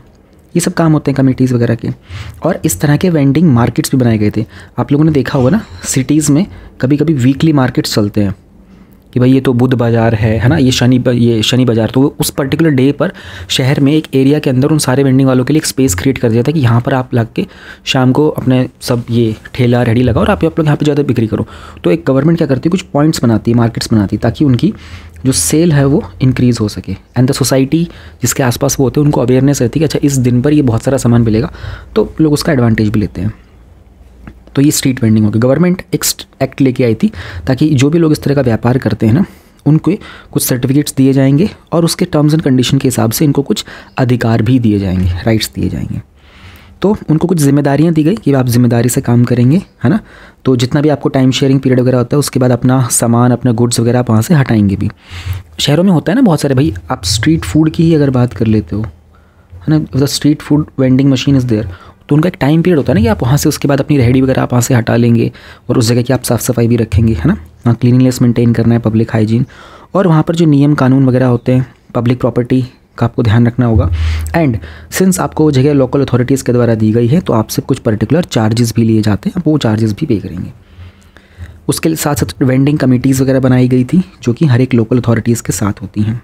ये सब काम होते हैं कमिटीज़ वगैरह के। और इस तरह के वेंडिंग मार्केट्स भी बनाए गए थे। आप लोगों ने देखा होगा ना, सिटीज़ में कभी कभी वीकली मार्केट्स चलते हैं कि भाई ये तो बुध बाज़ार है ना, ये शनि बाज़ार, तो उस पर्टिकुलर डे पर शहर में एक एरिया के अंदर उन सारे वेंडिंग वालों के लिए एक स्पेस क्रिएट कर दिया था कि यहाँ पर आप लग के शाम को अपने सब ये ठेला रेडी लगाओ और आप लोग यहाँ पे ज़्यादा बिक्री करो। तो एक गवर्नमेंट क्या करती है, कुछ पॉइंट्स बनाती है, मार्केट्स बनाती है, ताकि उनकी जो सेल है वो इंक्रीज़ हो सके। एंड द सोसाइटी जिसके आसपास वो होते हैं उनको अवेयरनेस रहती है कि अच्छा इस दिन पर ये बहुत सारा सामान मिलेगा, तो लोग उसका एडवांटेज भी लेते हैं। तो ये स्ट्रीट वेंडिंग होगी। गवर्नमेंट एक एक्ट लेके आई थी ताकि जो भी लोग इस तरह का व्यापार करते हैं ना, उनको कुछ सर्टिफिकेट्स दिए जाएंगे और उसके टर्म्स एंड कंडीशन के हिसाब से इनको कुछ अधिकार भी दिए जाएंगे, राइट्स दिए जाएंगे। तो उनको कुछ जिम्मेदारियां दी गई कि आप जिम्मेदारी से काम करेंगे, है ना। तो जितना भी आपको टाइम शेयरिंग पीरियड वगैरह होता है उसके बाद अपना सामान, अपना गुड्स वगैरह आप वहाँ से हटाएंगे भी। शहरों में होता है ना बहुत सारे, भाई आप स्ट्रीट फूड की ही अगर बात कर लेते हो, है ना, the street food vending machine is there, तो उनका एक टाइम पीरियड होता है ना कि आप वहाँ से उसके बाद अपनी रेहड़ी वगैरह आप वहाँ से हटा लेंगे और उस जगह की आप साफ़ सफाई भी रखेंगे, है ना। वहाँ क्लीनिंगनेस मेंटेन करना है, पब्लिक हाइजीन, और वहाँ पर जो नियम कानून वगैरह होते हैं, पब्लिक प्रॉपर्टी का आपको ध्यान रखना होगा। एंड सिंस आपको वो जगह लोकल अथॉरिटीज़ के द्वारा दी गई है तो आपसे कुछ पर्टिकुलर चार्जेस भी लिए जाते हैं, आप वो चार्जेस भी पे करेंगे। उसके साथ साथ वेंडिंग कमिटीज़ वगैरह बनाई गई थी जो कि हर एक लोकल अथॉरिटीज़ के साथ होती हैं।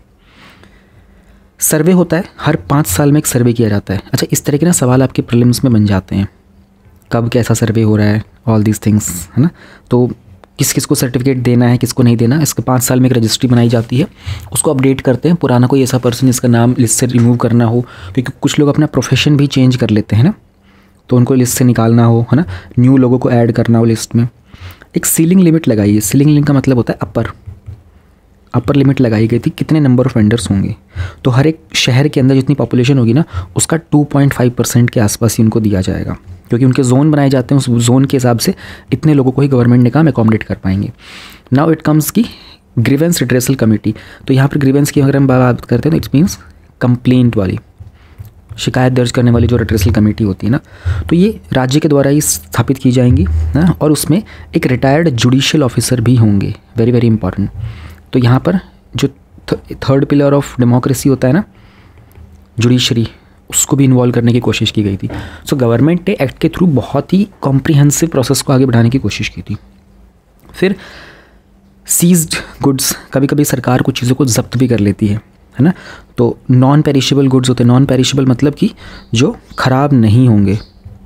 सर्वे होता है, हर 5 साल में एक सर्वे किया जाता है। अच्छा, इस तरह के ना सवाल आपके प्रीलिम्स में बन जाते हैं, कब कैसा सर्वे हो रहा है, ऑल दीज थिंग्स, है ना। तो किस किस को सर्टिफिकेट देना है, किसको नहीं देना, इसके 5 साल में एक रजिस्ट्री बनाई जाती है, उसको अपडेट करते हैं। पुराना कोई ऐसा पर्सन जिसका नाम लिस्ट से रिमूव करना हो, क्योंकि कुछ लोग अपना प्रोफेशन भी चेंज कर लेते हैं ना, तो उनको लिस्ट से निकालना हो, है ना, न्यू लोगों को ऐड करना हो लिस्ट में। एक सीलिंग लिमिट लगाई है। सीलिंग लिमिट का मतलब होता है अपर लिमिट लगाई गई थी, कितने नंबर ऑफ़ वेंडर्स होंगे। तो हर एक शहर के अंदर जितनी पॉपुलेशन होगी ना, उसका 2.5% के आसपास ही उनको दिया जाएगा, क्योंकि उनके जोन बनाए जाते हैं, उस जोन के हिसाब से इतने लोगों को ही गवर्नमेंट ने काम अकोमोडेट कर पाएंगे। नाउ इट कम्स की ग्रीवेंस रिड्रेसल कमेटी। तो यहाँ पर ग्रीवेंस की अगर हम बात करते हैं तो इट्स मीन्स कंप्लेंट वाली, शिकायत दर्ज करने वाली जो रिड्रेसल कमेटी होती है ना, तो ये राज्य के द्वारा ही स्थापित की जाएंगी ना, और उसमें एक रिटायर्ड जुडिशियल ऑफिसर भी होंगे, वेरी वेरी इंपॉर्टेंट। तो यहाँ पर जो थर्ड पिलर ऑफ डेमोक्रेसी होता है ना, जुडिशरी, उसको भी इन्वॉल्व करने की कोशिश की गई थी। सो गवर्नमेंट ने एक्ट के थ्रू बहुत ही कॉम्प्रिहेंसिव प्रोसेस को आगे बढ़ाने की कोशिश की थी। फिर सीज्ड गुड्स, कभी कभी सरकार कुछ चीज़ों को जब्त भी कर लेती है ना। तो नॉन पेरिशेबल गुड्स होते हैं। नॉन पेरिशेबल मतलब कि जो ख़राब नहीं होंगे,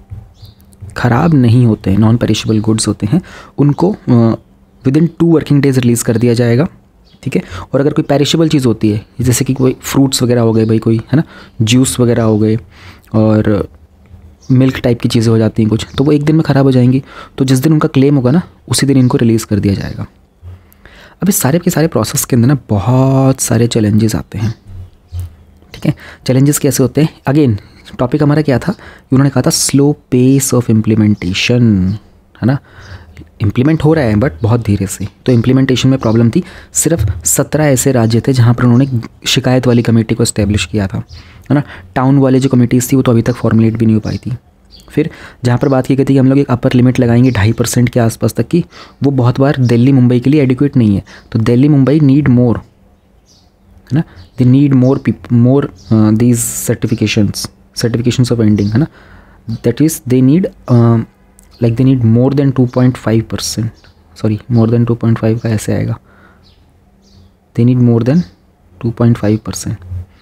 ख़राब नहीं होते हैं, नॉन पेरिशेबल गुड्स होते हैं, उनको विदिन 2 वर्किंग डेज रिलीज़ कर दिया जाएगा, ठीक है। और अगर कोई पेरिशेबल चीज़ होती है, जैसे कि कोई फ्रूट्स वगैरह हो गए, भाई कोई, है ना, जूस वगैरह हो गए और मिल्क टाइप की चीज़ें हो जाती हैं कुछ, तो वो एक दिन में ख़राब हो जाएंगी। तो जिस दिन उनका क्लेम होगा ना, उसी दिन इनको रिलीज़ कर दिया जाएगा। अब इस सारे के सारे प्रोसेस के अंदर ना बहुत सारे चैलेंजेस आते हैं, ठीक है। चैलेंजेस कैसे होते हैं, अगेन टॉपिक हमारा क्या था, उन्होंने कहा था स्लो पेस ऑफ इम्प्लीमेंटेशन, है ना। इम्प्लीमेंट हो रहा है बट बहुत धीरे से। तो इम्प्लीमेंटेशन में प्रॉब्लम थी। सिर्फ 17 ऐसे राज्य थे जहाँ पर उन्होंने शिकायत वाली कमेटी को इस्टेब्लिश किया था, है ना। टाउन वाले जो कमेटीज़ थी वो तो अभी तक फॉर्मुलेट भी नहीं हो पाई थी। फिर जहाँ पर बात की गई थी कि हम लोग एक अपर लिमिट लगाएंगे 2.5% के आसपास तक की, वो बहुत बार दिल्ली मुंबई के लिए एडिक्वेट नहीं है। तो दिल्ली मुंबई नीड मोर, है ना, they need more these certifications of vending, है ना। That is they need like they need more than 2.5%, sorry more than 2.5 का ऐसे आएगा, they need more than 2.5%।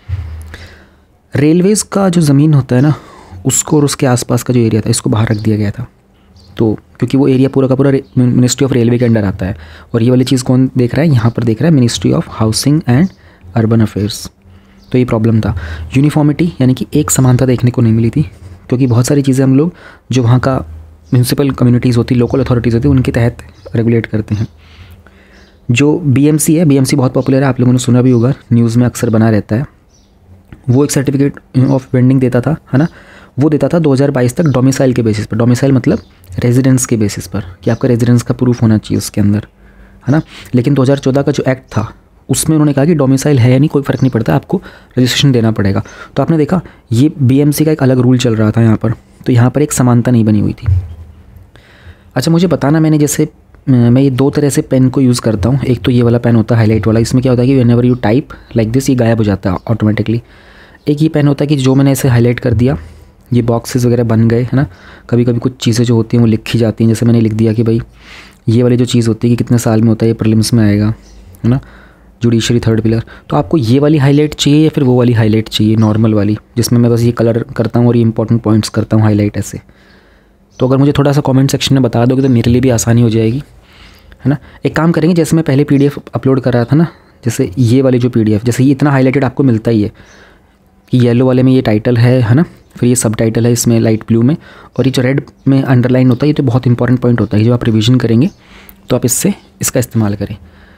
Railways का जो ज़मीन होता है ना, उसको और उसके आसपास का जो एरिया था, इसको बाहर रख दिया गया था। तो क्योंकि वो एरिया पूरा का पूरा मिनिस्ट्री ऑफ रेलवे के अंडर आता है, और ये वाली चीज़ कौन देख रहा है, यहाँ पर देख रहा है ministry of housing and urban affairs. तो ये प्रॉब्लम था। यूनिफॉर्मिटी यानी कि एक समानता देखने को नहीं मिली थी, क्योंकि बहुत सारी चीज़ें हम लोग जो वहाँ का म्यूनसिपल कम्युनिटीज़ होती, लोकल अथॉरिटीज़ होती, उनके तहत रेगुलेट करते हैं। जो BMC है, BMC बहुत पॉपुलर है, आप लोगों ने सुना भी होगा, न्यूज़ में अक्सर बना रहता है। वो एक सर्टिफिकेट ऑफ वेंडिंग देता था, है ना। वो देता था 2022 तक डोमिसाइल के बेसिस पर। डोमिसाइल मतलब रेजिडेंस के बेसिस पर, कि आपका रेजिडेंस का प्रूफ होना चाहिए उसके अंदर, है ना। लेकिन 2014 का जो एक्ट था उसमें उन्होंने कहा कि डोमिसाइल है या नहीं कोई फ़र्क नहीं पड़ता, आपको रजिस्ट्रेशन देना पड़ेगा। तो आपने देखा ये BMC का एक अलग रूल चल रहा था यहाँ पर, तो यहाँ पर एक समानता नहीं बनी हुई थी। अच्छा, मुझे बताना, मैंने जैसे मैं ये 2 तरह से पेन को यूज़ करता हूँ। एक तो ये वाला पेन होता है हाईलाइट वाला, इसमें क्या होता है कि whenever you type like this, ये गायब हो जाता है ऑटोमेटिकली। एक ये पेन होता है कि जो मैंने ऐसे हाईलाइट कर दिया, ये बॉक्सेस वगैरह बन गए, है ना। कभी कभी कुछ चीज़ें जो होती हैं वो लिखी जाती हैं, जैसे मैंने लिख दिया कि भाई ये वाली जो चीज़ होती है कि कितने साल में होता है, ये प्रीलिम्स में आएगा, है ना, जुडिशरी थर्ड पिलर। तो आपको ये वाली हाईलाइट चाहिए या फिर वो वाली हाईलाइट चाहिए, नॉर्मल वाली, जिसमें मैं बस ये कलर करता हूँ और ये इंपॉर्टेंट पॉइंट्स करता हूँ हाईलाइट ऐसे। तो अगर मुझे थोड़ा सा कमेंट सेक्शन में बता दोगे तो मेरे लिए भी आसानी हो जाएगी, है ना। एक काम करेंगे, जैसे मैं पहले PDF अपलोड कर रहा था ना, जैसे ये वाली जो PDF, जैसे ये इतना हाईलाइटेड आपको मिलता ही है कि येलो वाले में ये टाइटल है ना, फिर ये सब टाइटल है इसमें लाइट ब्लू में, और ये जो रेड में अंडरलाइन होता है ये तो बहुत इंपॉर्टेंट पॉइंट होता है, जब आप रिवीजन करेंगे तो आप इसका इस्तेमाल करें।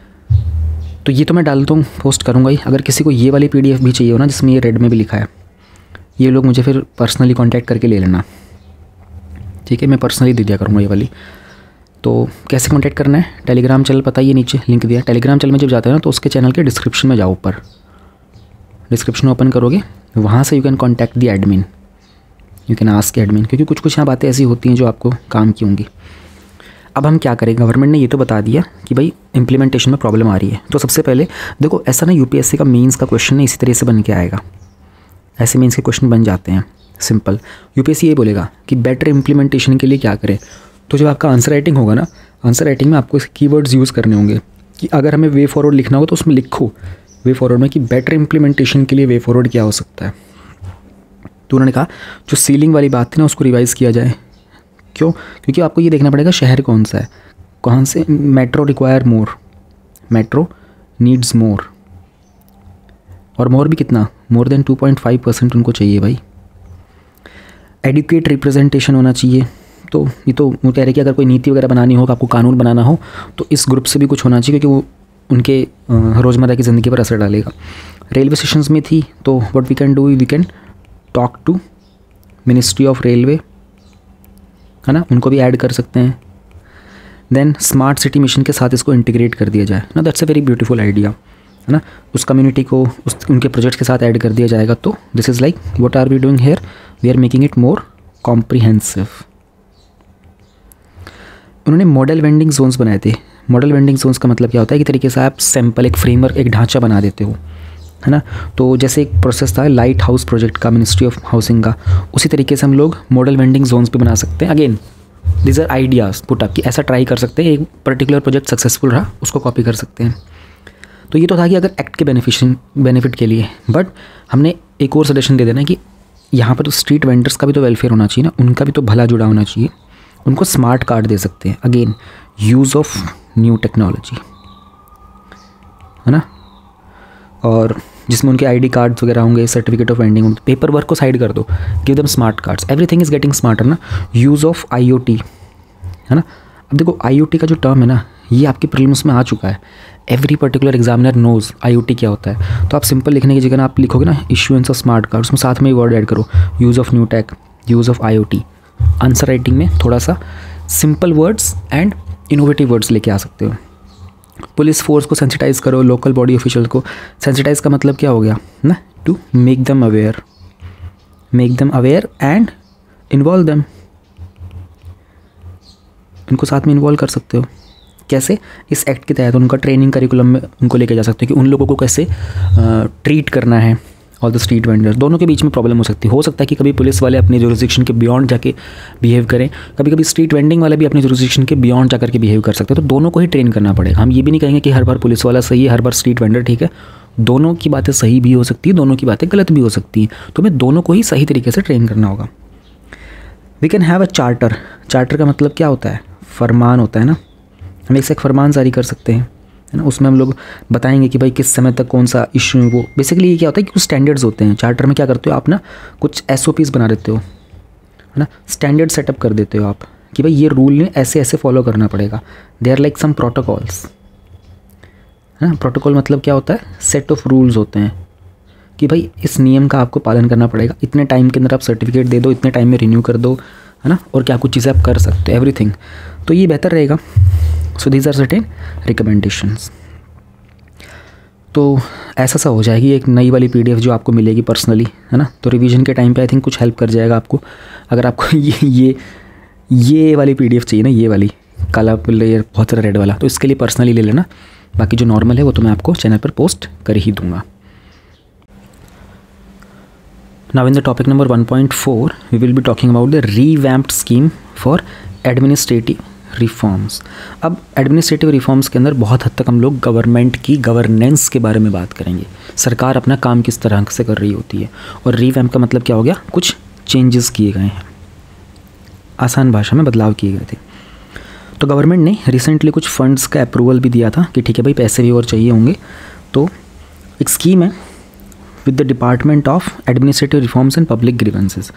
तो ये तो मैं डालता हूँ, पोस्ट करूँगा ही। अगर किसी को ये वाली PDF भी चाहिए हो ना, जिसमें ये रेड में भी लिखा है, ये लोग मुझे फिर पर्सनली कांटेक्ट करके ले लेना, ठीक है। मैं पर्सनली दे दिया करूँगा ये वाली। तो कैसे कांटेक्ट करना है, टेलीग्राम चैनल पता ही है, नीचे लिंक दिया। टेलीग्राम चैनल में जब जाते हैं ना तो उसके चैनल के डिस्क्रिप्शन में जाओ, ऊपर डिस्क्रिप्शन ओपन करोगे, वहाँ से you can contact the admin, you can ask admin, क्योंकि कुछ यहाँ बातें ऐसी होती हैं जो आपको काम की होंगी। अब हम क्या करें, गवर्नमेंट ने ये तो बता दिया कि भाई इम्प्लीमेंटेशन में प्रॉब्लम आ रही है। तो सबसे पहले देखो, ऐसा ना UPSC का मेंस का क्वेश्चन नहीं इसी तरह से बन के आएगा, ऐसे मेंस के क्वेश्चन बन जाते हैं सिंपल। UPSC ये बोलेगा कि बेटर इम्प्लीमेंटेशन के लिए क्या करें। तो जब आपका आंसर राइटिंग होगा ना, आंसर राइटिंग में आपको कीवर्ड्स यूज़ करने होंगे कि अगर हमें वे फॉरवर्ड लिखना हो तो उसमें लिखो वे फॉरवर्ड में कि बेटर इम्प्लीमेंटेशन के लिए वे फॉरवर्ड क्या हो सकता है। तो उन्होंने कहा जो सीलिंग वाली बात थी ना, उसको रिवाइज़ किया जाए। क्यों? क्योंकि आपको ये देखना पड़ेगा शहर कौन सा है, कौन से metro require more, metro needs more, और मोर भी कितना, मोर देन 2.5% उनको चाहिए भाई। एडुकेट रिप्रेजेंटेशन होना चाहिए। तो ये तो वो कह रहे कि अगर कोई नीति वगैरह बनानी हो, आपको कानून बनाना हो, तो इस ग्रुप से भी कुछ होना चाहिए, क्योंकि वो उनके रोज़मर्रा की ज़िंदगी पर असर डालेगा। रेलवे स्टेशंस में थी, तो what we can do, we can talk to ministry of railway, है ना, उनको भी ऐड कर सकते हैं। देन स्मार्ट सिटी मिशन के साथ इसको इंटीग्रेट कर दिया जाए ना, that's a very beautiful idea, है ना। उस कम्युनिटी को उनके प्रोजेक्ट के साथ ऐड कर दिया जाएगा। तो this is like what are we doing here, we are making it more comprehensive. उन्होंने मॉडल वेंडिंग जोन्स बनाए थे। मॉडल वेंडिंग जोन्स का मतलब क्या होता है कि तरीके से आप सैम्पल, एक फ्रेमवर्क, एक ढांचा बना देते हो, है ना। तो जैसे एक प्रोसेस था लाइट हाउस प्रोजेक्ट का, मिनिस्ट्री ऑफ हाउसिंग का, उसी तरीके से हम लोग मॉडल वेंडिंग जोन्स भी बना सकते हैं। Again these are ideas put up कि ऐसा ट्राई कर सकते हैं, एक पर्टिकुलर प्रोजेक्ट सक्सेसफुल रहा उसको कॉपी कर सकते हैं। तो ये तो था कि अगर एक्ट के बेनिफिट के लिए, बट हमने एक और सजेशन दे देना कि यहाँ पर तो स्ट्रीट वेंडर्स का भी तो वेलफेयर होना चाहिए ना, उनका भी तो भला जुड़ा होना चाहिए। उनको स्मार्ट कार्ड दे सकते हैं, again use of new technology, है ना, और जिसमें उनके ID कार्ड्स वगैरह होंगे, सर्टिफिकेट ऑफ वेंडिंग होंगे। पेपर वर्क को साइड कर दो, give them smart cards, everything is getting smarter ना। यूज़ ऑफ IoT, है ना। अब देखो IoT का जो टर्म है ना, ये आपके प्रीलिम्स में आ चुका है। Every particular examiner knows IoT क्या होता है। तो आप सिंपल लिखने की जगह ना आप लिखोगे ना इशुएंस ऑफ स्मार्ट कार्ड, उसमें साथ में ही वर्ड ऐड करो, use of new tech, use of IoT। Answer writing में थोड़ा सा simple words and innovative words लेके आ सकते हो। पुलिस फोर्स को सेंसिटाइज करो, लोकल बॉडी ऑफिशियल को सेंसिटाइज का मतलब क्या हो गया ना, to make them aware and involve them. इनको साथ में इन्वॉल्व कर सकते हो। कैसे? इस एक्ट के तहत उनका ट्रेनिंग करिकुलम में उनको लेके जा सकते हो कि उन लोगों को कैसे ट्रीट करना है। और द स्ट्रीट वेंडर्स, दोनों के बीच में प्रॉब्लम हो सकती है। हो सकता है कि कभी पुलिस वाले अपने जुरिस्डिक्शन के बियॉन्ड जाके बिहेव करें, कभी कभी स्ट्रीट वेंडिंग वाले भी अपने जुरिस्डिक्शन के बियॉन्ड जाकर के बिहेव कर सकते हैं। तो दोनों को ही ट्रेन करना पड़ेगा। हम ये भी नहीं कहेंगे कि हर बार पुलिस वाला सही है, हर बार स्ट्रीट वेंडर ठीक है। दोनों की बातें सही भी हो सकती है, दोनों की बातें गलत भी हो सकती हैं। तो हमें दोनों को ही सही तरीके से ट्रेन करना होगा। We can have a charter. Charter का मतलब क्या होता है? फरमान होता है ना। हम एक फरमान जारी कर सकते हैं, है ना। उसमें हम लोग बताएंगे कि भाई किस समय तक कौन सा इशू है। वो बेसिकली ये क्या होता है कि कुछ स्टैंडर्ड्स होते हैं। चार्टर में क्या करते हो आप ना, कुछ SOPs बना देते हो, है ना। स्टैंडर्ड सेटअप कर देते हो आप कि भाई ये रूल ने ऐसे ऐसे फॉलो करना पड़ेगा। They are like some protocols, है ना। प्रोटोकॉल मतलब क्या होता है? सेट ऑफ रूल्स होते हैं कि भाई इस नियम का आपको पालन करना पड़ेगा। इतने टाइम के अंदर आप सर्टिफिकेट दे दो, इतने टाइम में रिन्यू कर दो, है ना। और क्या कुछ चीज़ें आप कर सकते हो, एवरीथिंग। तो ये बेहतर रहेगा। So these are certain recommendations. तो ऐसा सा हो जाएगी एक नई वाली PDF जो आपको मिलेगी पर्सनली, है ना। तो रिवीजन के टाइम पे आई थिंक कुछ हेल्प कर जाएगा आपको। अगर आपको ये वाली PDF चाहिए ना, ये वाली काला लेयर बहुत सारा रेड वाला, तो इसके लिए पर्सनली ले लेना। बाकी जो नॉर्मल है वो तो मैं आपको चैनल पर पोस्ट कर ही दूँगा। Now in the topic number 1.4 we will be talking about the revamped scheme for administrative reforms. अब एडमिनिस्ट्रेटिव रिफॉर्म्स के अंदर बहुत हद तक हम लोग गवर्नमेंट की गवर्नेंस के बारे में बात करेंगे, सरकार अपना काम किस तरह से कर रही होती है। और रीवैम्प का मतलब क्या हो गया, कुछ चेंजेस किए गए हैं, आसान भाषा में बदलाव किए गए थे। तो गवर्नमेंट ने रिसेंटली कुछ फंड्स का अप्रूवल भी दिया था कि ठीक है भाई पैसे भी और चाहिए होंगे, तो एक स्कीम है with the department of administrative reforms and public grievances.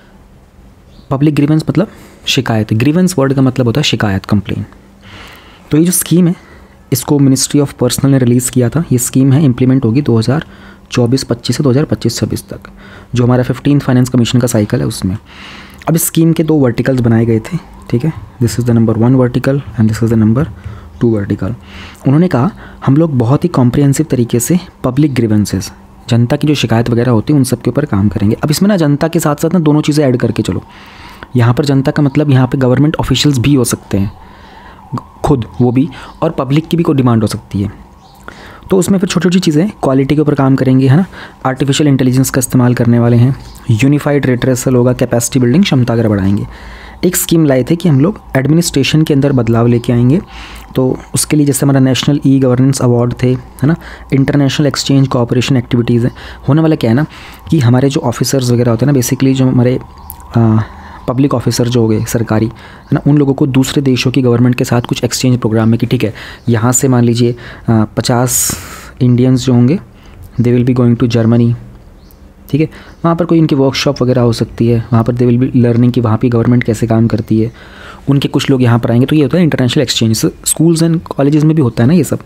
Public grievance मतलब शिकायत, ग्रीवेंस वर्ड का मतलब होता है शिकायत, कंप्लेन। तो ये जो स्कीम है इसको मिनिस्ट्री ऑफ पर्सनल ने रिलीज़ किया था। ये स्कीम है इम्प्लीमेंट होगी 2024-25 से 2025-26 तक, जो हमारा 15th फाइनेंस कमीशन का साइकिल है उसमें। अब इस स्कीम के 2 वर्टिकल्स बनाए गए थे, ठीक है, this is the number 1 vertical and this is the number 2 vertical. उन्होंने कहा हम लोग बहुत ही कॉम्प्रिहेंसिव तरीके से पब्लिक ग्रीवेंसेस, जनता की जो शिकायत वगैरह होती है उन सब के ऊपर काम करेंगे। अब इसमें ना जनता के साथ साथ ना दोनों चीज़ें ऐड करके चलो। यहाँ पर जनता का मतलब यहाँ पे गवर्नमेंट ऑफिशियल्स भी हो सकते हैं खुद, वो भी, और पब्लिक की भी कोई डिमांड हो सकती है। तो उसमें फिर छोटी छोटी चीज़ें क्वालिटी के ऊपर काम करेंगे, है ना, आर्टिफिशियल इंटेलिजेंस का इस्तेमाल करने वाले हैं, यूनिफाइड रेट्रेसल होगा, कैपेसिटी बिल्डिंग, क्षमता वगैरह बढ़ाएंगे। एक स्कीम लाए थे कि हम लोग एडमिनिस्ट्रेशन के अंदर बदलाव लेके आएंगे, तो उसके लिए जैसे हमारा नेशनल ई गवर्नेंस अवार्ड थे, है ना, इंटरनेशनल एक्सचेंज कोऑपरेशन एक्टिविटीज़ है। होने वाला क्या है ना कि हमारे जो ऑफिसर्स वगैरह होते हैं ना, बेसिकली जो हमारे पब्लिक ऑफिसर जो हो गए सरकारी, है ना, उन लोगों को दूसरे देशों की गवर्नमेंट के साथ कुछ एक्सचेंज प्रोग्राम में कि ठीक है यहाँ से मान लीजिए 50 इंडियंस जो होंगे they will be going to Germany, ठीक है, वहाँ पर कोई इनकी वर्कशॉप वगैरह हो सकती है, वहाँ पर दे विल बी लर्निंग कि वहाँ पे गवर्नमेंट कैसे काम करती है, उनके कुछ लोग यहाँ पर आएंगे। तो ये होता है international exchange, schools and colleges में भी होता है ना ये सब।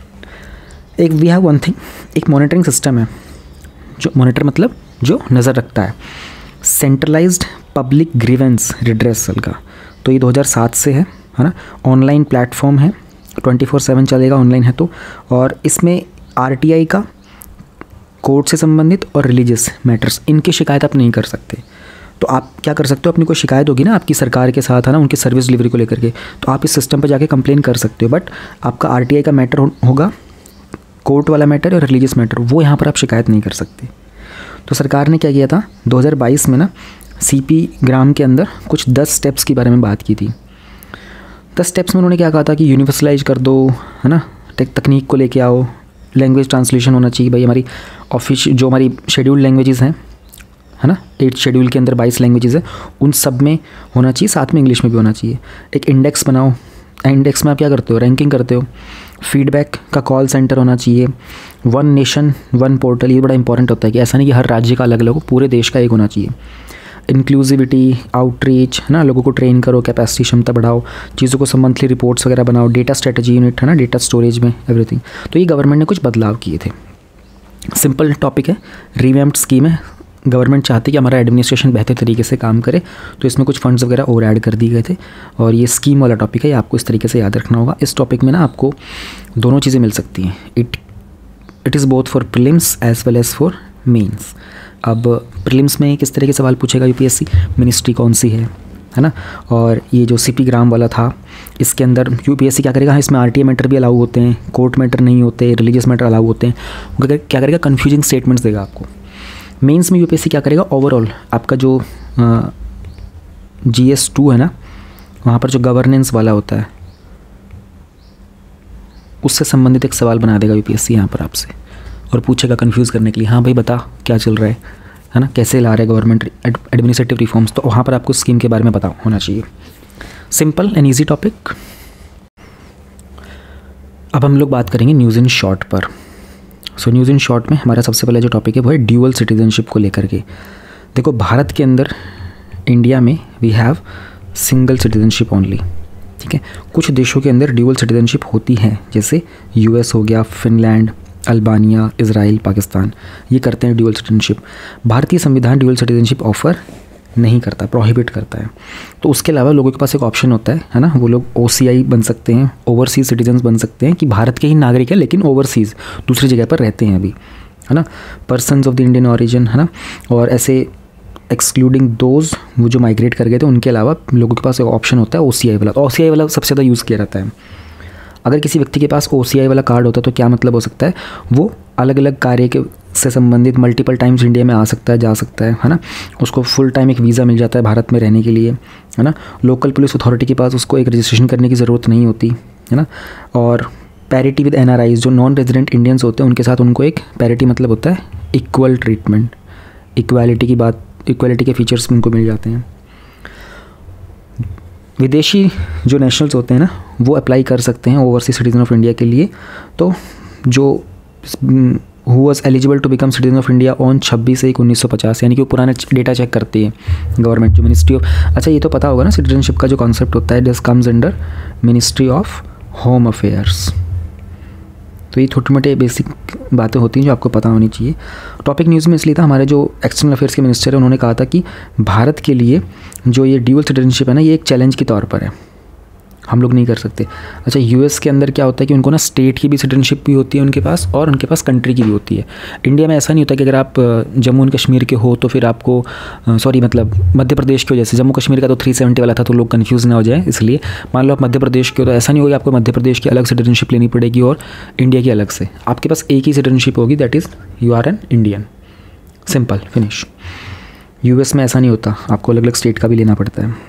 एक वी हैव वन थिंग, एक मॉनिटरिंग सिस्टम है, जो मॉनिटर मतलब जो नज़र रखता है, सेंट्रलाइज्ड पब्लिक ग्रीवेंस रिड्रेसल का। तो ये 2007 से है ना, ऑनलाइन प्लेटफॉर्म है, 24/7 चलेगा, ऑनलाइन है तो। और इसमें RTI का, कोर्ट से संबंधित और रिलीजियस मैटर्स, इनकी शिकायत आप नहीं कर सकते। तो आप क्या कर सकते हो, अपनी कोई शिकायत होगी ना आपकी सरकार के साथ, है ना, उनकी सर्विस डिलीवरी को लेकर के, तो आप इस सिस्टम पर जाके कंप्लेन कर सकते हो। बट आपका RTI का मैटर होगा, कोर्ट वाला मैटर और रिलीजियस मैटर, वो यहाँ पर आप शिकायत नहीं कर सकते। तो सरकार ने क्या किया था 2022 में ना, CP ग्राम के अंदर कुछ 10 स्टेप्स के बारे में बात की थी। 10 स्टेप्स में उन्होंने क्या कहा था कि यूनिवर्सलाइज कर दो, है ना, तकनीक को लेके आओ, लैंग्वेज ट्रांसलेशन होना चाहिए भाई, हमारी जो हमारी शेड्यूल्ड लैंग्वेजेस हैं, है ना, 8 शेड्यूल के अंदर 22 लैंग्वेजेस है, उन सब में होना चाहिए, साथ में इंग्लिश में भी होना चाहिए। एक इंडेक्स बनाओ, इंडेक्स में आप क्या करते हो, रैंकिंग करते हो। फीडबैक का कॉल सेंटर होना चाहिए। 1 नेशन 1 पोर्टल, ये बड़ा इंपॉर्टेंट होता है कि ऐसा नहीं कि हर राज्य का अलग अलग हो, पूरे देश का एक होना चाहिए। इंक्लूसिविटी, आउटरीच, है ना, लोगों को ट्रेन करो, कैपेसिटी, क्षमता बढ़ाओ, चीज़ों को सब मंथली रिपोर्ट्स वगैरह बनाओ, डेटा स्ट्रेटजी यूनिट, है ना, डेटा स्टोरेज में एवरीथिंग। तो ये गवर्नमेंट ने कुछ बदलाव किए थे। सिंपल टॉपिक है, रिवैम्प्ड स्कीम है, गवर्नमेंट चाहती है कि हमारा एडमिनिस्ट्रेशन बेहतर तरीके से काम करे, तो इसमें कुछ फंड्स वगैरह और ऐड कर दिए गए थे। और ये स्कीम वाला टॉपिक है, ये आपको इस तरीके से याद रखना होगा। इस टॉपिक में ना आपको दोनों चीज़ें मिल सकती हैं, it is both for prelims as well as for mains. अब प्रीलिम्स में किस तरह के सवाल पूछेगा UPSC, मिनिस्ट्री कौन सी है ना, और ये जो CP ग्राम वाला था इसके अंदर UPSC क्या करेगा, इसमें RTI मैटर भी अलाउ होते हैं, कोर्ट मैटर नहीं होते, रिलीजियस मैटर अलाउ होते हैं, क्या करेगा, कन्फ्यूजिंग स्टेटमेंट्स देगा आपको। मेंस में UPSC क्या करेगा, ओवरऑल आपका जो GS2 है ना, वहाँ पर जो गवर्नेंस वाला होता है उससे संबंधित एक सवाल बना देगा UPSC यहाँ पर आपसे, और पूछेगा कंफ्यूज करने के लिए, हाँ भाई बता क्या चल रहा है ना, कैसे ला रहा है गवर्नमेंट एडमिनिस्ट्रेटिव रिफॉर्म्स। तो वहाँ पर आपको स्कीम के बारे में पता होना चाहिए। Simple and easy topic. अब हम लोग बात करेंगे न्यूज़ इन शॉर्ट पर। सो न्यूज़ इन शॉर्ट में हमारा सबसे पहला जो टॉपिक है वो है ड्यूअल सिटीजनशिप को लेकर के। देखो भारत के अंदर, इंडिया में we have single citizenship only, ठीक है। कुछ देशों के अंदर ड्यूअल सिटीजनशिप होती है, जैसे US हो गया, फिनलैंड, अल्बानिया, इज़राइल, पाकिस्तान, ये करते हैं ड्यूअल सिटीजनशिप। भारतीय संविधान ड्यूअल सिटीजनशिप ऑफ़र नहीं करता, प्रोहिबिट करता है। तो उसके अलावा लोगों के पास एक ऑप्शन होता है ना, वो लोग OCI बन सकते हैं, ओवरसीज़ सिटीजन्स बन सकते हैं, कि भारत के ही नागरिक हैं लेकिन ओवरसीज़ दूसरी जगह पर रहते हैं अभी, है ना, persons of the Indian origin, है ना। और ऐसे एक्सक्लूडिंग दोज वो जो माइग्रेट कर गए थे, उनके अलावा लोगों के पास एक ऑप्शन होता है OCI वाला। तो OCI वाला सबसे ज़्यादा यूज़ किया जाता है। अगर किसी व्यक्ति के पास OCI वाला कार्ड होता है तो क्या मतलब हो सकता है, वो अलग अलग कार्य के से संबंधित मल्टीपल टाइम्स इंडिया में आ सकता है, जा सकता है ना। उसको फुल टाइम एक वीज़ा मिल जाता है भारत में रहने के लिए, है ना। लोकल पुलिस अथॉरिटी के पास उसको एक रजिस्ट्रेशन करने की ज़रूरत नहीं होती, है ना। और पैरिटी विद NRIs, जो नॉन रेजिडेंट इंडियंस होते हैं उनके साथ उनको एक पैरिटी मतलब होता है इक्वल ट्रीटमेंट, इक्वालिटी की बात, इक्वालिटी के फीचर्स उनको मिल जाते हैं। विदेशी जो नेशनल्स होते हैं ना वो अप्लाई कर सकते हैं ओवरसीज सिटीजन ऑफ इंडिया के लिए। तो जो who was eligible to become citizen of India on 26/1/1950, यानी कि वो पुराना डेटा चेक करती है गवर्नमेंट, जो मिनिस्ट्री ऑफ, अच्छा ये तो पता होगा ना सिटीजनशिप का जो कॉन्सेप्ट होता है, this comes under ministry of home affairs. तो ये छोटे मोटे बेसिक बातें होती हैं जो आपको पता होनी चाहिए। टॉपिक न्यूज़ में इसलिए था, हमारे जो एक्सटर्नल अफेयर्स के मिनिस्टर हैं उन्होंने कहा था कि भारत के लिए जो ये ड्यूअल सिटीजनशिप है ना, ये एक चैलेंज के तौर पर है, हम लोग नहीं कर सकते। अच्छा, US के अंदर क्या होता है कि उनको ना स्टेट की भी सिटीजनशिप भी होती है उनके पास, और उनके पास कंट्री की भी होती है। इंडिया में ऐसा नहीं होता कि अगर आप जम्मू एंड कश्मीर के हो तो फिर आपको मतलब मध्य प्रदेश के हो, जैसे जम्मू कश्मीर का तो 370 वाला था तो लोग कन्फ्यूज़ ना हो जाए, इसलिए मान लो आप मध्य प्रदेश के हो तो ऐसा नहीं होगा आपको मध्य प्रदेश की अलग सिटीजनशिप लेनी पड़ेगी और इंडिया की अलग से। आपके पास एक ही सिटीजनशिप होगी, that is you are an Indian, simple finish. US में ऐसा नहीं होता, आपको अलग अलग स्टेट का भी लेना पड़ता है।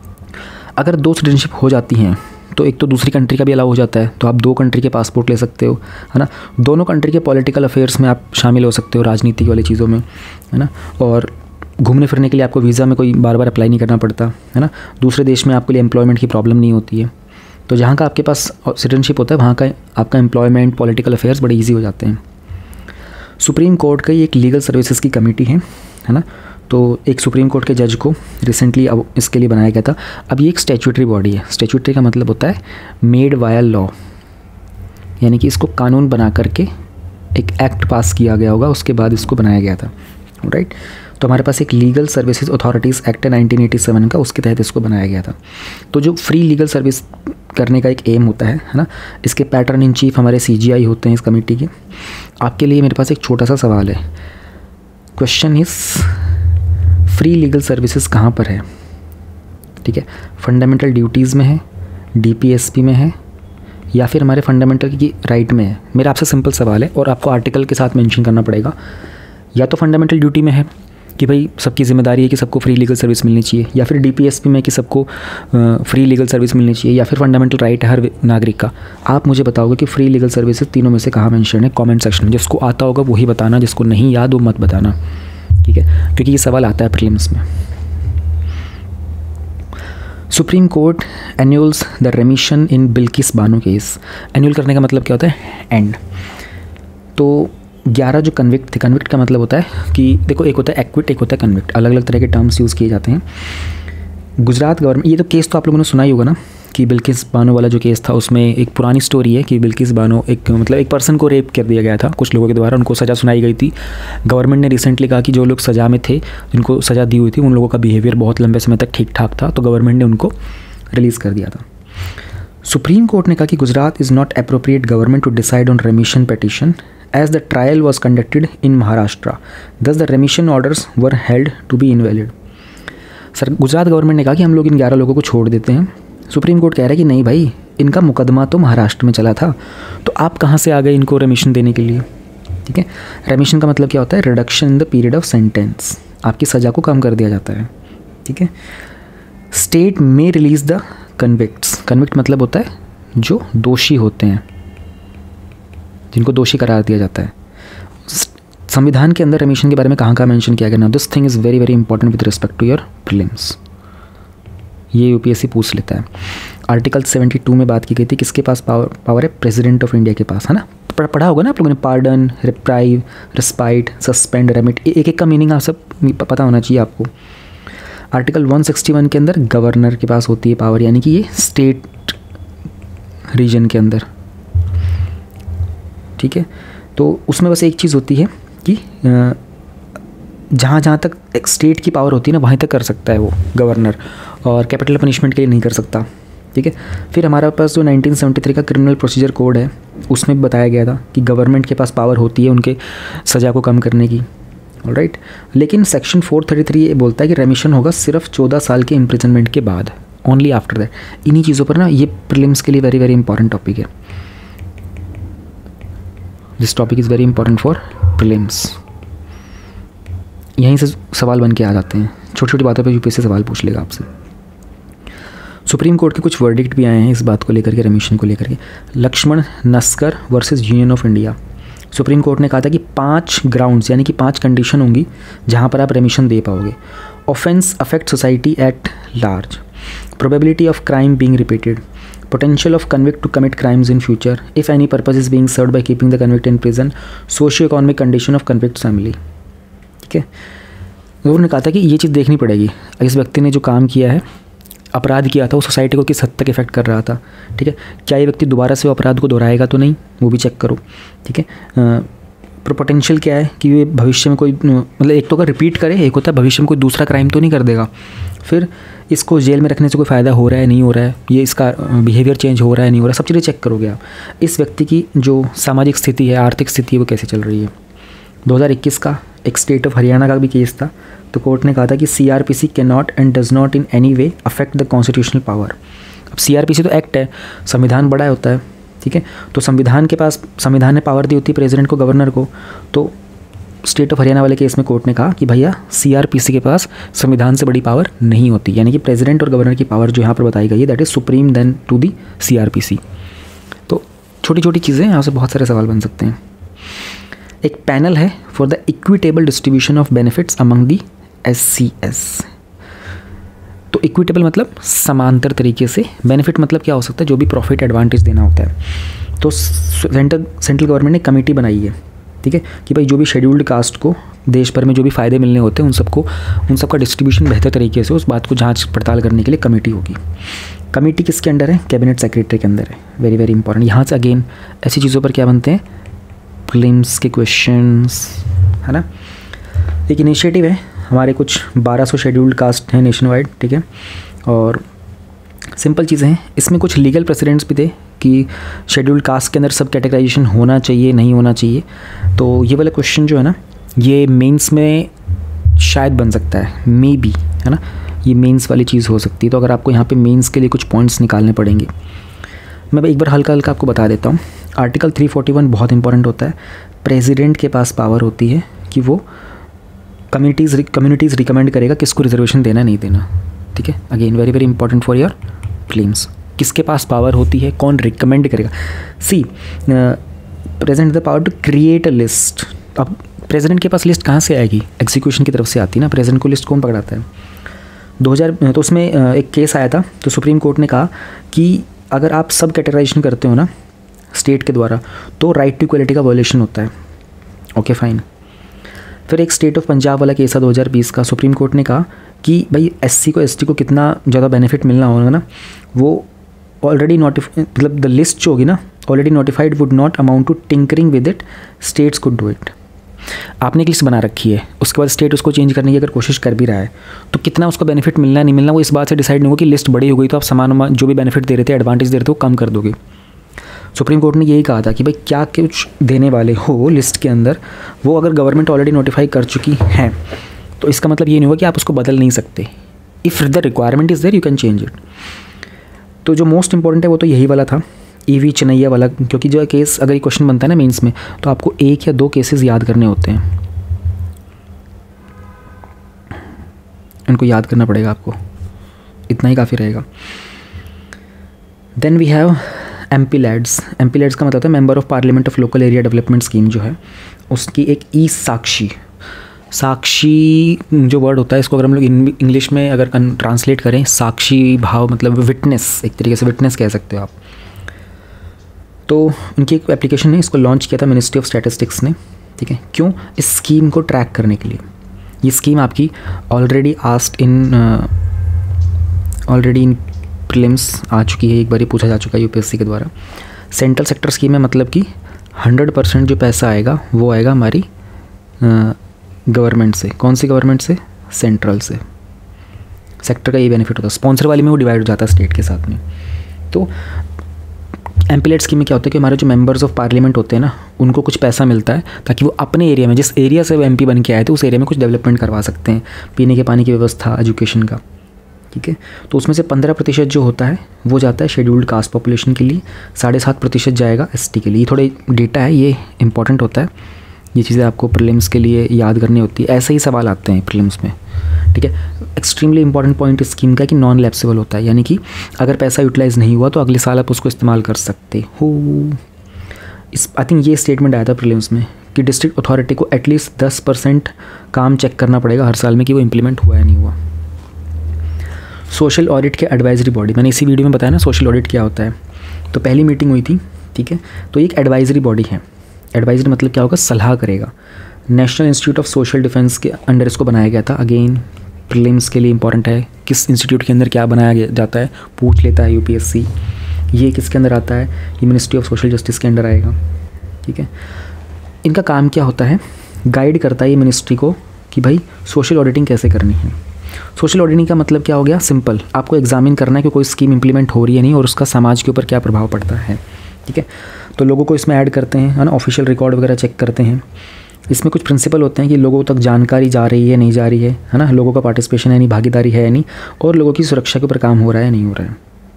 अगर 2 सिटीजनशिप हो जाती हैं तो एक तो दूसरी कंट्री का भी अलाउ हो जाता है, तो आप 2 कंट्री के पासपोर्ट ले सकते हो, है ना। दोनों कंट्री के पॉलिटिकल अफेयर्स में आप शामिल हो सकते हो, राजनीति वाली चीज़ों में, है ना। और घूमने फिरने के लिए आपको वीज़ा में कोई बार बार अप्लाई नहीं करना पड़ता, है ना। दूसरे देश में आपके लिए एम्प्लॉयमेंट की प्रॉब्लम नहीं होती है। तो जहाँ का आपके पास सिटीजनशिप होता है वहाँ का आपका एम्प्लॉयमेंट, पॉलिटिकल अफेयर्स बड़े ईजी हो जाते हैं। सुप्रीम कोर्ट की एक लीगल सर्विसेज की कमेटी है ना। तो एक सुप्रीम कोर्ट के जज को रिसेंटली अब इसके लिए बनाया गया था। अब ये एक स्टैट्यूटरी बॉडी है। स्टैट्यूटरी का मतलब होता है मेड वाया लॉ, यानी कि इसको कानून बना करके एक एक्ट पास किया गया होगा, उसके बाद इसको बनाया गया था, राइट। तो हमारे पास एक लीगल सर्विसेज अथॉरिटीज़ एक्ट है 1987 का, उसके तहत इसको बनाया गया था। तो जो फ्री लीगल सर्विस करने का एक एम होता है ना। इसके पैटर्न इन चीफ हमारे CGI होते हैं इस कमेटी के। आपके लिए मेरे पास एक छोटा सा सवाल है। Question is free legal services कहाँ पर है, ठीक है। फंडामेंटल ड्यूटीज़ में है, DPSP में है, या फिर हमारे फंडामेंटल की राइट में है। मेरा आपसे सिंपल सवाल है और आपको आर्टिकल के साथ मेंशन करना पड़ेगा। या तो फंडामेंटल ड्यूटी में है कि भाई सबकी जिम्मेदारी है कि सबको फ्री लीगल सर्विस मिलनी चाहिए, या फिर DPSP में कि सबको फ्री लीगल सर्विस मिलनी चाहिए, या फिर फंडामेंटल राइट है हर नागरिक का। आप मुझे बताओगे कि फ्री लीगल सर्विसेज तीनों में से कहाँ मेंशन है, कमेंट सेक्शन में। जिसको आता होगा वही बताना, जिसको नहीं याद वो मत बताना, ठीक है, क्योंकि ये सवाल आता है प्रीलिम्स में। Supreme court annuls the remission in Bilkis Bano case. Annul करने का मतलब क्या होता है, एंड। तो 11 जो कन्विक्ट थे, कन्विक्ट का मतलब होता है कि देखो एक होता है एक्विट, एक होता है कन्विक्ट, अलग अलग तरह के टर्म्स यूज़ किए जाते हैं। गुजरात गवर्नमेंट, ये तो केस तो आप लोगों ने सुना ही होगा ना कि बिल्किस बानो वाला जो केस था, उसमें एक पुरानी स्टोरी है कि बिल्किस बानो एक पर्सन को रेप कर दिया गया था कुछ लोगों के द्वारा, उनको सज़ा सुनाई गई थी। गवर्नमेंट ने रिसेंटली कहा कि जो लोग सज़ा में थे, जिनको सज़ा दी हुई थी, उन लोगों का बिहेवियर बहुत लंबे समय तक ठीक ठाक था, तो गवर्नमेंट ने उनको रिलीज़ कर दिया था। सुप्रीम कोर्ट ने कहा कि Gujarat is not appropriate government to decide on remission petition as the trial was conducted in Maharashtra, thus the remission orders were held to be invalid। Sir Gujarat government ने कहा कि हम लोग इन 11 लोगों को छोड़ देते हैं। सुप्रीम कोर्ट कह रहा है कि नहीं भाई, इनका मुकदमा तो महाराष्ट्र में चला था, तो आप कहाँ से आ गए इनको रेमिशन देने के लिए, ठीक है। रेमिशन का मतलब क्या होता है, reduction in the period of sentence, आपकी सज़ा को कम कर दिया जाता है, ठीक है। स्टेट में रिलीज द कन्विक्ट्स, कन्विक्ट मतलब होता है जो दोषी होते हैं, जिनको दोषी करार दिया जाता है। संविधान के अंदर रेमिशन के बारे में कहाँ मेंशन किया गया ना, this thing is very very important with respect to your prelims, ये UPSC पूछ लेता है। आर्टिकल 72 में बात की गई थी, किसके पास पावर है, प्रेसिडेंट ऑफ इंडिया के पास, है ना। पढ़ा होगा ना आप लोगों ने, pardon, reprieve, respite, suspend, remit, एक एक का मीनिंग आप सब पता होना चाहिए आपको। आर्टिकल 161 के अंदर गवर्नर के पास होती है पावर, यानी कि ये स्टेट रीजन के अंदर, ठीक है। तो उसमें बस एक चीज़ होती है कि जहाँ तक एक स्टेट की पावर होती है ना, वहीं तक कर सकता है वो गवर्नर, और कैपिटल पनिशमेंट के लिए नहीं कर सकता, ठीक है। फिर हमारे पास जो 1973 का क्रिमिनल प्रोसीजर कोड है, उसमें भी बताया गया था कि गवर्नमेंट के पास पावर होती है उनके सज़ा को कम करने की, ऑलराइट। लेकिन सेक्शन 433 ये बोलता है कि रेमिशन होगा सिर्फ 14 साल के इम्प्रिजनमेंट के बाद, ओनली आफ्टर दैट। इन्हीं चीज़ों पर ना ये प्रीलिम्स के लिए वेरी वेरी इंपॉर्टेंट टॉपिक है। This topic is very important for prelims. यहीं से सवाल बन के आ जाते हैं, छोटी छोटी बातों पे यूपीएससी सवाल पूछ लेगा आपसे। सुप्रीम कोर्ट के कुछ वर्डिक्ट भी आए हैं इस बात को लेकर के, रेमिशन को लेकर के। Laxman Naskar versus union of India. Supreme court ने कहा था कि 5 ग्राउंड्स यानी कि 5 कंडीशन होंगी जहां पर आप रेमिशन दे पाओगे। Offence affect society at large, probability of crime being repeated, potential of convict to commit crimes in future, if any purpose is being served by keeping the convict in prison, socio-economic condition of convict's family। ठीक है, उन्होंने कहा था कि ये चीज़ देखनी पड़ेगी, इस व्यक्ति ने जो काम किया है, अपराध किया था, वो सोसाइटी को किस हद तक इफेक्ट कर रहा था। ठीक है, क्या ये व्यक्ति दोबारा से अपराध को दोहराएगा तो नहीं, वो भी चेक करो। ठीक है, पोटेंशियल क्या है कि ये भविष्य में कोई, मतलब एक तो अगर रिपीट करे, एक होता है भविष्य में कोई दूसरा क्राइम तो नहीं कर देगा। फिर इसको जेल में रखने से कोई फ़ायदा हो रहा है नहीं हो रहा है, ये इसका बिहेवियर चेंज हो रहा है नहीं हो रहा है, सब चीज़ें चेक करोगे आप। इस व्यक्ति की जो सामाजिक स्थिति है, आर्थिक स्थिति है, वो कैसे चल रही है। 2021 का एक स्टेट ऑफ हरियाणा का भी केस था, तो कोर्ट ने कहा था कि CRPC can not and does not in any way affect the constitutional power. अब CRPC तो एक्ट है, संविधान बड़ा होता है। ठीक है, तो संविधान के पास, संविधान ने पावर दी होती है प्रेसिडेंट को, गवर्नर को। तो स्टेट ऑफ हरियाणा वाले केस में कोर्ट ने कहा कि भैया CRPC के पास संविधान से बड़ी पावर नहीं होती, यानी कि प्रेसिडेंट और गवर्नर की पावर जो यहाँ पर बताई गई है that is supreme than to the CRPC। तो छोटी छोटी चीज़ें, यहाँ से बहुत सारे सवाल बन सकते हैं। एक पैनल है for the equitable distribution of benefits among the SCS। तो इक्विटेबल मतलब समांतर तरीके से, बेनिफिट मतलब क्या हो सकता है, जो भी प्रॉफिट एडवांटेज देना होता है। तो सेंट्रल गवर्नमेंट ने कमेटी बनाई है, ठीक है, कि भाई जो भी शेड्यूल्ड कास्ट को देश भर में जो भी फ़ायदे मिलने होते हैं उन सबका डिस्ट्रीब्यूशन बेहतर तरीके से, उस बात को जांच पड़ताल करने के लिए कमेटी होगी। कमेटी किसके अंडर है, कैबिनेट सेक्रेटरी के अंदर है। Very very important. यहाँ से अगेन ऐसी चीज़ों पर क्या बनते हैं, प्रीलिम्स के क्वेश्चंस, है ना। एक इनिशिएटिव है, हमारे कुछ 1200 शेड्यूल्ड कास्ट हैं नेशन वाइड, ठीक है, और सिंपल चीज़ें हैं। इसमें कुछ लीगल प्रेसिडेंट्स भी थे कि शेड्यूल्ड कास्ट के अंदर सब कैटेगराइजेशन होना चाहिए नहीं होना चाहिए। तो ये वाला क्वेश्चन जो है ना, ये मेंस में शायद बन सकता है, मे बी, है ना, ये मेंस वाली चीज़ हो सकती है। तो अगर आपको यहाँ पे मेंस के लिए कुछ पॉइंट्स निकालने पड़ेंगे, मैं एक बार हल्का हल्का आपको बता देता हूँ। आर्टिकल 341 बहुत इंपॉर्टेंट होता है। प्रेसिडेंट के पास पावर होती है कि वो कम्युनिटीज़ रिकमेंड करेगा किसको रिजर्वेशन देना नहीं देना। ठीक है, again very very important for your prelims. किसके पास पावर होती है, कौन रिकमेंड करेगा। See, present the power to create a list. अब प्रेसिडेंट के पास लिस्ट कहाँ से आएगी, एग्जीक्यूशन की तरफ से आती है ना। प्रेसिडेंट को लिस्ट कौन पकड़ाता है। 2000 तो उसमें एक केस आया था, तो सुप्रीम कोर्ट ने कहा कि अगर आप सब कैटेगराइजेशन करते हो ना स्टेट के द्वारा, तो राइट टू इक्वलिटी का वायलेशन होता है। Okay fine. फिर एक स्टेट ऑफ पंजाब वाला केस था 2020 का। सुप्रीम कोर्ट ने कहा कि भाई SC को ST को कितना ज़्यादा बेनिफिट मिलना होगा ना, वो ऑलरेडी मतलब द लिस्ट जो होगी ना already notified would not amount to tinkering with it, states could do it. आपने एक लिस्ट बना रखी है, उसके बाद स्टेट उसको चेंज करने की अगर कोशिश कर भी रहा है, तो कितना उसको बेनिफिट मिलना नहीं मिलना वो इस बात से डिसाइड नहीं होगा कि लिस्ट बड़ी हो गई तो आप समान जो भी बेनिफिट दे रहे थे, एडवांटेज दे रहे थे, वो कम कर दोगे। सुप्रीम कोर्ट ने यही कहा था कि भाई क्या कुछ देने वाले हो लिस्ट के अंदर, वो अगर गवर्नमेंट ऑलरेडी नोटिफाई कर चुकी है तो इसका मतलब ये नहीं होगा कि आप उसको बदल नहीं सकते। If the requirement is there you can change it. तो जो मोस्ट इंपॉर्टेंट है वो तो यही वाला था, EV चेन्नैया वाला, क्योंकि जो केस अगर ये क्वेश्चन बनता है ना मेंस में, तो आपको 1 या 2 केसेस याद करने होते हैं, इनको याद करना पड़ेगा आपको, इतना ही काफ़ी रहेगा। Then we have MP lads. MP lads का मतलब होता है member of parliament of local area development scheme जो है, उसकी एक साक्षी जो वर्ड होता है, इसको अगर हम लोग इंग्लिश में अगर ट्रांसलेट करें, साक्षी भाव मतलब विटनेस, एक तरीके से विटनेस कह सकते हो आप। तो उनकी एक एप्लीकेशन है, इसको लॉन्च किया था मिनिस्ट्री ऑफ स्टैटिस्टिक्स ने। ठीक है, क्यों, इस स्कीम को ट्रैक करने के लिए। ये स्कीम आपकी ऑलरेडी इन प्रीलिम्स आ चुकी है, एक बार ही पूछा जा चुका है UPSC के द्वारा। सेंट्रल सेक्टर स्कीम है, मतलब कि 100% जो पैसा आएगा वो आएगा हमारी गवर्नमेंट से। कौन सी गवर्नमेंट से, सेंट्रल से। सेक्टर का ये बेनिफिट होता है, स्पॉन्सर वाली में वो डिवाइड हो जाता है स्टेट के साथ में। तो MP लैड स्कीम में क्या होता है कि हमारे जो मेंबर्स ऑफ पार्लियामेंट होते हैं ना, उनको कुछ पैसा मिलता है ताकि वो अपने एरिया में, जिस एरिया से वो MP बन के आए थे, उस एरिया में कुछ डेवलपमेंट करवा सकते हैं, पीने के पानी की व्यवस्था, एजुकेशन का। ठीक है, तो उसमें से 15% जो होता है वो जाता है शेड्यूल्ड कास्ट पॉपुलेशन के लिए, 7.5% जाएगा ST के लिए। थोड़े डेटा है, ये इंपॉर्टेंट होता है, ये चीज़ें आपको प्रीलिम्स के लिए याद करनी होती है, ऐसे ही सवाल आते हैं प्रीलिम्स में, ठीक है। एक्सट्रीमली इंपॉर्टेंट पॉइंट इस स्कीम का कि नॉन लैप्सेबल होता है, यानी कि अगर पैसा यूटिलाइज़ नहीं हुआ तो अगले साल आप उसको इस्तेमाल कर सकते हो। इस आई थिंक ये स्टेटमेंट आया था प्रीलिम्स में कि डिस्ट्रिक्ट अथॉरिटी को एटलीस्ट 10% काम चेक करना पड़ेगा हर साल में कि वो इम्प्लीमेंट हुआ या नहीं हुआ। सोशल ऑडिट के एडवाइजरी बॉडी, मैंने इसी वीडियो में बताया ना सोशल ऑडिट क्या होता है। तो पहली मीटिंग हुई थी, ठीक है। तो एक एडवाइजरी बॉडी है। एडवाइजरी मतलब क्या होगा, सलाह करेगा। National institute of social defence के अंडर इसको बनाया गया था। अगेन प्रीलिम्स के लिए इंपॉर्टेंट है, किस इंस्टीट्यूट के अंदर क्या बनाया जाता है, पूछ लेता है यूपीएससी। ये किसके अंदर आता है, ये मिनिस्ट्री ऑफ सोशल जस्टिस के अंडर आएगा, ठीक है। इनका काम क्या होता है, गाइड करता है ये मिनिस्ट्री को कि भाई सोशल ऑडिटिंग कैसे करनी है। सोशल ऑडिटिंग का मतलब क्या हो गया, सिंपल, आपको एग्जामिन करना है कि कोई स्कीम इंप्लीमेंट हो रही है नहीं और उसका समाज के ऊपर क्या प्रभाव पड़ता है, ठीक है। तो लोगों को इसमें ऐड करते हैं, है ना, ऑफिशियल रिकॉर्ड वगैरह चेक करते हैं। इसमें कुछ प्रिंसिपल होते हैं कि लोगों तक जानकारी जा रही है नहीं जा रही है ना, लोगों का पार्टिसिपेशन है नहीं, भागीदारी है नहीं, और लोगों की सुरक्षा के ऊपर काम हो रहा है नहीं हो रहा है,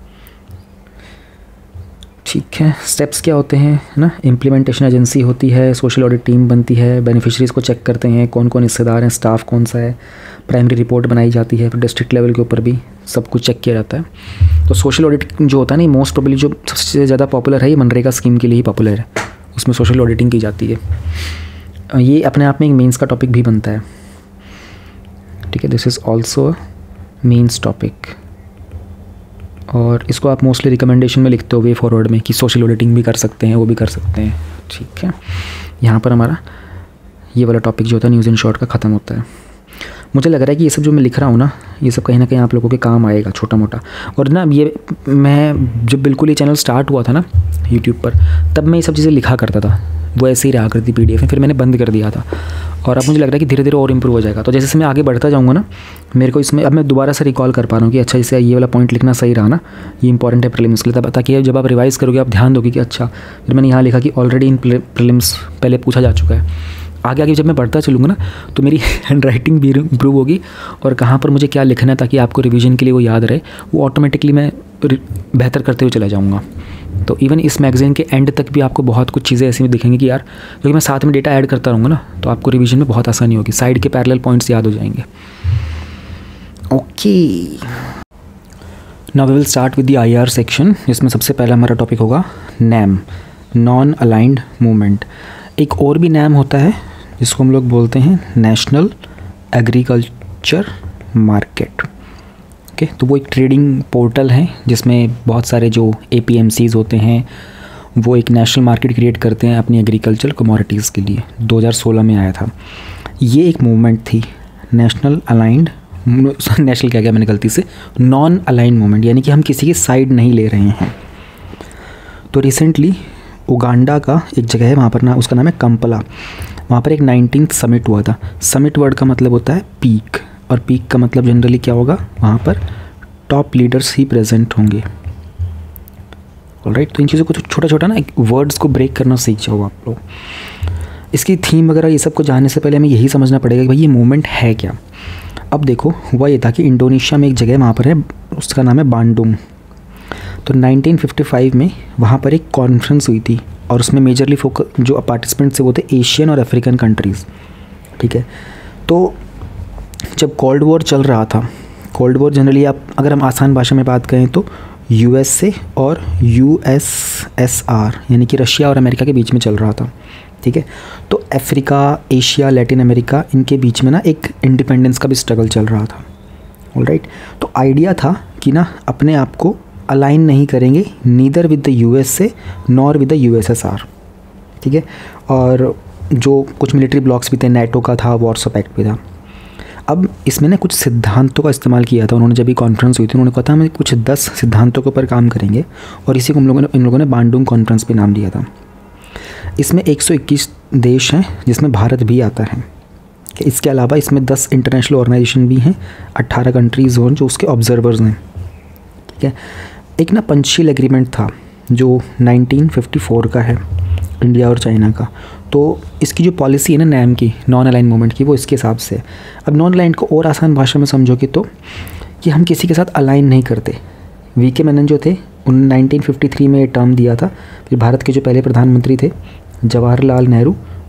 ठीक है। स्टेप्स क्या होते हैं, है ना, इम्प्लीमेंटेशन एजेंसी होती है, सोशल ऑडिट टीम बनती है, बेनिफिशरीज़ को चेक करते हैं कौन कौन हिस्सेदार हैं, स्टाफ कौन सा है, प्राइमरी रिपोर्ट बनाई जाती है, फिर डिस्ट्रिक्ट लेवल के ऊपर भी सब कुछ चेक किया जाता है। तो सोशल ऑडिट जो होता है ना, मोस्ट प्रोबेबली जो सबसे ज़्यादा पॉपुलर है, ये मनरेगा स्कीम के लिए ही पॉपुलर है, उसमें सोशल ऑडिटिंग की जाती है। ये अपने आप में एक मेंस का टॉपिक भी बनता है, ठीक है। This is also mains topic, और इसको आप मोस्टली रिकमेंडेशन में लिखते हो वे फॉरवर्ड में कि सोशल ऑडिटिंग भी कर सकते हैं, वो भी कर सकते हैं, ठीक है। यहाँ पर हमारा ये वाला टॉपिक जो होता है न्यूज़ इन शॉर्ट का ख़त्म होता है। मुझे लग रहा है कि ये सब जो मैं लिख रहा हूँ ना, ये सब कहीं ना कहीं आप लोगों के काम आएगा छोटा मोटा। और ना ये मैं जब बिल्कुल ये चैनल स्टार्ट हुआ था ना यूट्यूब पर, तब मैं ये सब चीज़ें लिखा करता था, वो ऐसे ही रहा करती PDF में, फिर मैंने बंद कर दिया था। और अब मुझे लग रहा है कि धीरे धीरे और इम्प्रूव हो जाएगा। तो जैसे मैं आगे बढ़ता जाऊँगा ना, मेरे को इसमें अब मैं दोबारा से रिकॉल कर पा रहा हूँ कि अच्छा जैसे ये वाला पॉइंट लिखना सही रहा ना, ये इंपॉर्टेंट है प्रीलिम्स के लिए, ताकि जब आप रिवाइज़ करोगे आप ध्यान दोगे कि अच्छा फिर मैंने यहाँ लिखा कि ऑलरेडी इन प्रीलिम्स पहले पूछा जा चुका है। आगे आगे जब मैं बढ़ता चलूँगा ना, तो मेरी हैंड राइटिंग भी इम्प्रूव होगी, और कहाँ पर मुझे क्या लिखना है ताकि आपको रिवीजन के लिए वो याद रहे, वो ऑटोमेटिकली मैं बेहतर करते हुए चला जाऊँगा। तो इवन इस मैगज़ीन के एंड तक भी आपको बहुत कुछ चीज़ें ऐसी दिखेंगी कि यार, क्योंकि मैं साथ में डेटा ऐड करता रहूँगा ना, तो आपको रिवीजन में बहुत आसानी होगी, साइड के पैरेलल पॉइंट्स याद हो जाएंगे। Okay, now we will start with the IR section, जिसमें सबसे पहला हमारा टॉपिक होगा NAM, नॉन अलाइंड मूवमेंट। एक और भी NAM होता है जिसको हम लोग बोलते हैं नेशनल एग्रीकल्चर मार्केट, ओके। तो वो एक ट्रेडिंग पोर्टल है जिसमें बहुत सारे जो APMCs होते हैं वो एक नेशनल मार्केट क्रिएट करते हैं अपनी एग्रीकल्चर कमोडिटीज़ के लिए। 2016 में आया था। ये एक मूवमेंट थी, नेशनल अलाइंड, नेशनल क्या मैंने गलती से, नॉन अलाइंड मूवमेंट, यानी कि हम किसी की साइड नहीं ले रहे हैं। तो रिसेंटली उगांडा का एक जगह है, वहाँ पर ना उसका नाम है कंपला, वहाँ पर एक 19th समिट हुआ था। समिट वर्ड का मतलब होता है पीक, और पीक का मतलब जनरली क्या होगा, वहाँ पर टॉप लीडर्स ही प्रेजेंट होंगे, ऑलराइट। तो इन चीज़ों को छोटा छोटा ना वर्ड्स को ब्रेक करना सीख जाओ आप लोग। इसकी थीम वगैरह ये सब को जानने से पहले हमें यही समझना पड़ेगा कि भाई ये मूवमेंट है क्या। अब देखो, हुआ ये था कि इंडोनेशिया में एक जगह वहाँ पर है, उसका नाम है बांडुंग। तो 1955 में वहाँ पर एक कॉन्फ्रेंस हुई थी, और उसमें मेजरली फोकस जो पार्टिसिपेंट्स थे वो थे एशियन और अफ्रीकन कंट्रीज़, ठीक है। तो जब कोल्ड वॉर चल रहा था, कोल्ड वॉर जनरली आप अगर हम आसान भाषा में बात करें तो USA और USSR यानी कि रशिया और अमेरिका के बीच में चल रहा था, ठीक है। तो अफ्रीका, एशिया, लैटिन अमेरिका, इनके बीच में ना एक इंडिपेंडेंस का भी स्ट्रगल चल रहा था, ऑलराइट। तो आइडिया था कि ना अपने आप को अलाइन नहीं करेंगे, neither with the USA nor with the USSR, ठीक है। और जो कुछ मिलिट्री ब्लॉक्स भी थे, NATO का था, वॉर्सो पैक्ट भी था। अब इसमें ना कुछ सिद्धांतों का इस्तेमाल किया था उन्होंने। जब भी कॉन्फ्रेंस हुई थी उन्होंने कहा था हमें कुछ 10 सिद्धांतों के ऊपर काम करेंगे, और इसी को इन लोगों ने बांडुंग कॉन्फ्रेंस पे नाम दिया था। इसमें 121 देश हैं जिसमें भारत भी आता है। इसके अलावा इसमें 10 इंटरनेशनल ऑर्गेनाइजेशन भी हैं, 18 कंट्रीज़ और जो उसके ऑब्जर्वर्स हैं, ठीक है। एक ना पंचशील एग्रीमेंट था जो 1954 का है, इंडिया और चाइना का। तो इसकी जो पॉलिसी है ना NAM की, नॉन अलाइन मूवमेंट की, वो इसके हिसाब से है। अब नॉन अलाइन को और आसान भाषा में समझोगे तो कि हम किसी के साथ अलाइन नहीं करते। VK मेनन जो थे उन्होंने 1953 में ये टर्म दिया था। फिर भारत के जो पहले प्रधानमंत्री थे जवाहरलाल नेहरू,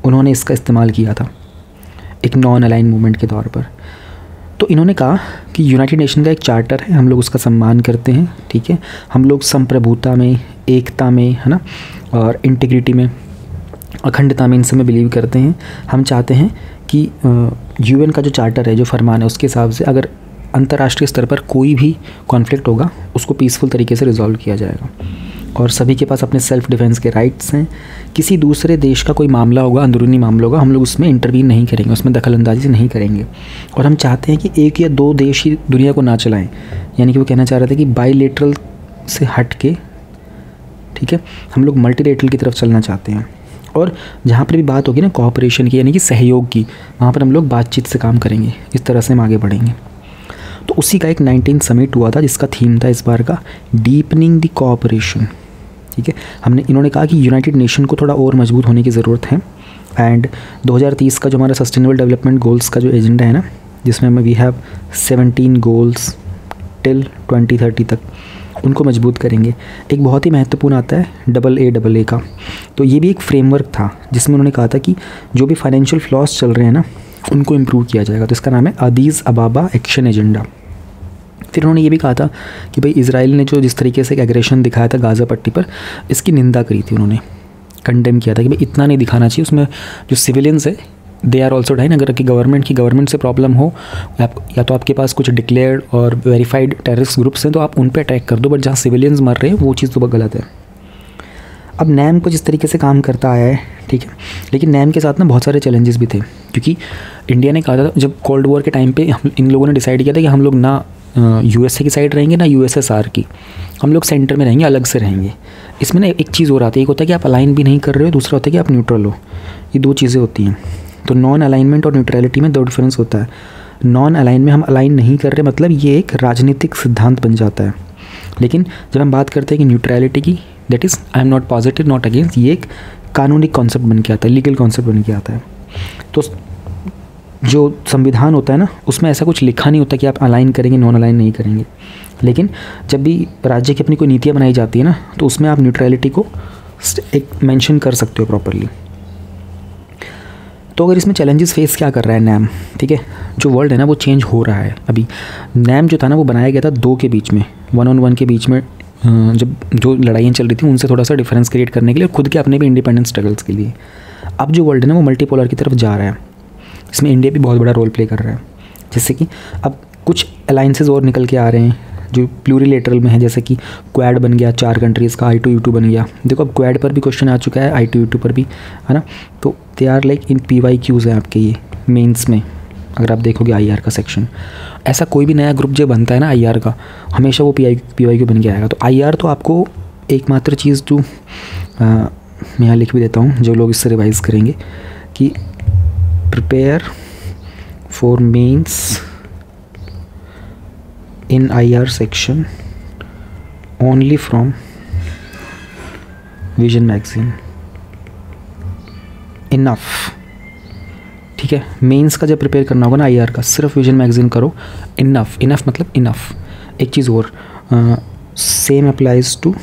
उन्होंने इसका इस्तेमाल किया था एक नॉन अलाइन मूवमेंट के तौर पर। तो इन्होंने कहा कि यूनाइटेड नेशन का एक चार्टर है, हम लोग उसका सम्मान करते हैं, ठीक है, हम लोग संप्रभुता में, एकता में, है ना, और इंटीग्रिटी में, अखंडता में, इन सब में बिलीव करते हैं। हम चाहते हैं कि यूएन का जो चार्टर है, जो फरमान है, उसके हिसाब से अगर अंतर्राष्ट्रीय स्तर पर कोई भी कॉन्फ्लिक्ट होगा उसको पीसफुल तरीके से रिजॉल्व किया जाएगा, और सभी के पास अपने सेल्फ डिफेंस के राइट्स हैं। किसी दूसरे देश का कोई मामला होगा, अंदरूनी मामला होगा, हम लोग उसमें इंटरवीन नहीं करेंगे, उसमें दखलंदाजी नहीं करेंगे। और हम चाहते हैं कि एक या दो देश ही दुनिया को ना चलाएं, यानी कि वो कहना चाह रहे थे कि बाईलेटरल से हट के, ठीक है, हम लोग मल्टीलेटरल की तरफ चलना चाहते हैं। और जहाँ पर भी बात होगी ना कोऑपरेशन की, यानी कि सहयोग की, वहाँ पर हम लोग बातचीत से काम करेंगे, इस तरह से हम आगे बढ़ेंगे। तो उसी का एक 19 समिट हुआ था जिसका थीम था इस बार का डीपनिंग द कोऑपरेशन, ठीक है। इन्होंने कहा कि यूनाइटेड नेशन को थोड़ा और मजबूत होने की ज़रूरत है। एंड 2030 का जो हमारा सस्टेनेबल डेवलपमेंट गोल्स का जो एजेंडा है ना, जिसमें वी हैव 17 गोल्स टिल 2030 तक, उनको मजबूत करेंगे। एक बहुत ही महत्वपूर्ण आता है AA का, तो ये भी एक फ्रेमवर्क था जिसमें उन्होंने कहा था कि जो भी फाइनेंशियल फ्लॉस चल रहे हैं ना उनको इम्प्रूव किया जाएगा। तो इसका नाम है अदीस अबाबा एक्शन एजेंडा। फिर उन्होंने ये भी कहा था कि भाई इजराइल ने जो जिस तरीके से एग्रेशन दिखाया था गाज़ा पट्टी पर, इसकी निंदा करी थी, उन्होंने कंडेम किया था कि भाई इतना नहीं दिखाना चाहिए, उसमें जो सिविलियंस है दे आर ऑल्सो डाइन। अगर कि गवर्नमेंट से प्रॉब्लम हो, या तो आपके पास कुछ डिक्लेयर्ड और वेरीफाइड टेररिस्ट ग्रुप्स हैं तो आप उन पर अटैक कर दो, बट जहाँ सिविलियंस मर रहे हैं वो चीज़ तो बहुत गलत है। अब नैम को जिस तरीके से काम करता आया है, ठीक है, लेकिन नैम के साथ ना बहुत सारे चैलेंजेस भी थे, क्योंकि इंडिया ने कहा था जब कोल्ड वॉर के टाइम पे इन लोगों ने डिसाइड किया था कि हम लोग ना USA की साइड रहेंगे ना USSR की, हम लोग सेंटर में रहेंगे, अलग से रहेंगे। इसमें ना एक चीज़ और आती है, एक होता है कि आप अलाइन भी नहीं कर रहे हो, दूसरा होता है कि आप न्यूट्रल हो। ये दो चीज़ें होती हैं। तो नॉन अलाइनमेंट और न्यूट्रलिटी में दो डिफरेंस होता है। नॉन अलाइन में हम अलाइन नहीं कर रहे, मतलब ये एक राजनीतिक सिद्धांत बन जाता है। लेकिन जब हम बात करते हैं कि न्यूट्रलिटी की, that is I am not positive not against, ये एक कानूनी कॉन्सेप्ट बन के आता है, लीगल कॉन्सेप्ट बन के आता है। तो जो संविधान होता है ना, उसमें ऐसा कुछ लिखा नहीं होता कि आप अलाइन करेंगे, नॉन अलाइन नहीं करेंगे। लेकिन जब भी राज्य की अपनी कोई नीतियाँ बनाई जाती है ना, तो उसमें आप न्यूट्रलिटी को एक मेंशन कर सकते हो प्रॉपरली। तो अगर इसमें चैलेंजेस फेस क्या कर रहा है नैम, ठीक है, जो वर्ल्ड है ना वो चेंज हो रहा है। अभी नैम जो था ना वो बनाया गया था दो के बीच में, 1-on-1 के बीच में, जब जो लड़ाइयाँ चल रही थी उनसे थोड़ा सा डिफरेंस क्रिएट करने के लिए, खुद के अपने भी इंडिपेंडेंट स्ट्रगल्स के लिए। अब जो वर्ल्ड है ना वो मल्टीपोलर की तरफ जा रहा है, इसमें इंडिया भी बहुत बड़ा रोल प्ले कर रहा है। जैसे कि अब कुछ अलाइंसेस और निकल के आ रहे हैं जो प्लूरिलेटरल में है, जैसे कि क्वाड बन गया 4 कंट्रीज़ का, I2U2 बन गया। देखो अब क्वाड पर भी क्वेश्चन आ चुका है, I2U2 पर भी, है ना। तो they are like in PYQs हैं आपके, ये मेंस में अगर आप देखोगे IR का सेक्शन। ऐसा कोई भी नया ग्रुप जो बनता है ना IR का, हमेशा वो PYQ बन के आएगा। तो IR तो आपको एकमात्र चीज़ जो मैं यहाँ लिख भी देता हूँ, जो लोग इससे रिवाइज़ करेंगे, कि prepare for mains in IR section only from vision magazine, enough, ठीक है। मेंस का जब प्रिपेयर करना होगा ना IR का, सिर्फ विजन मैगजीन करो, इनफ। इनफ मतलब इनफ। एक चीज़ और, same applies to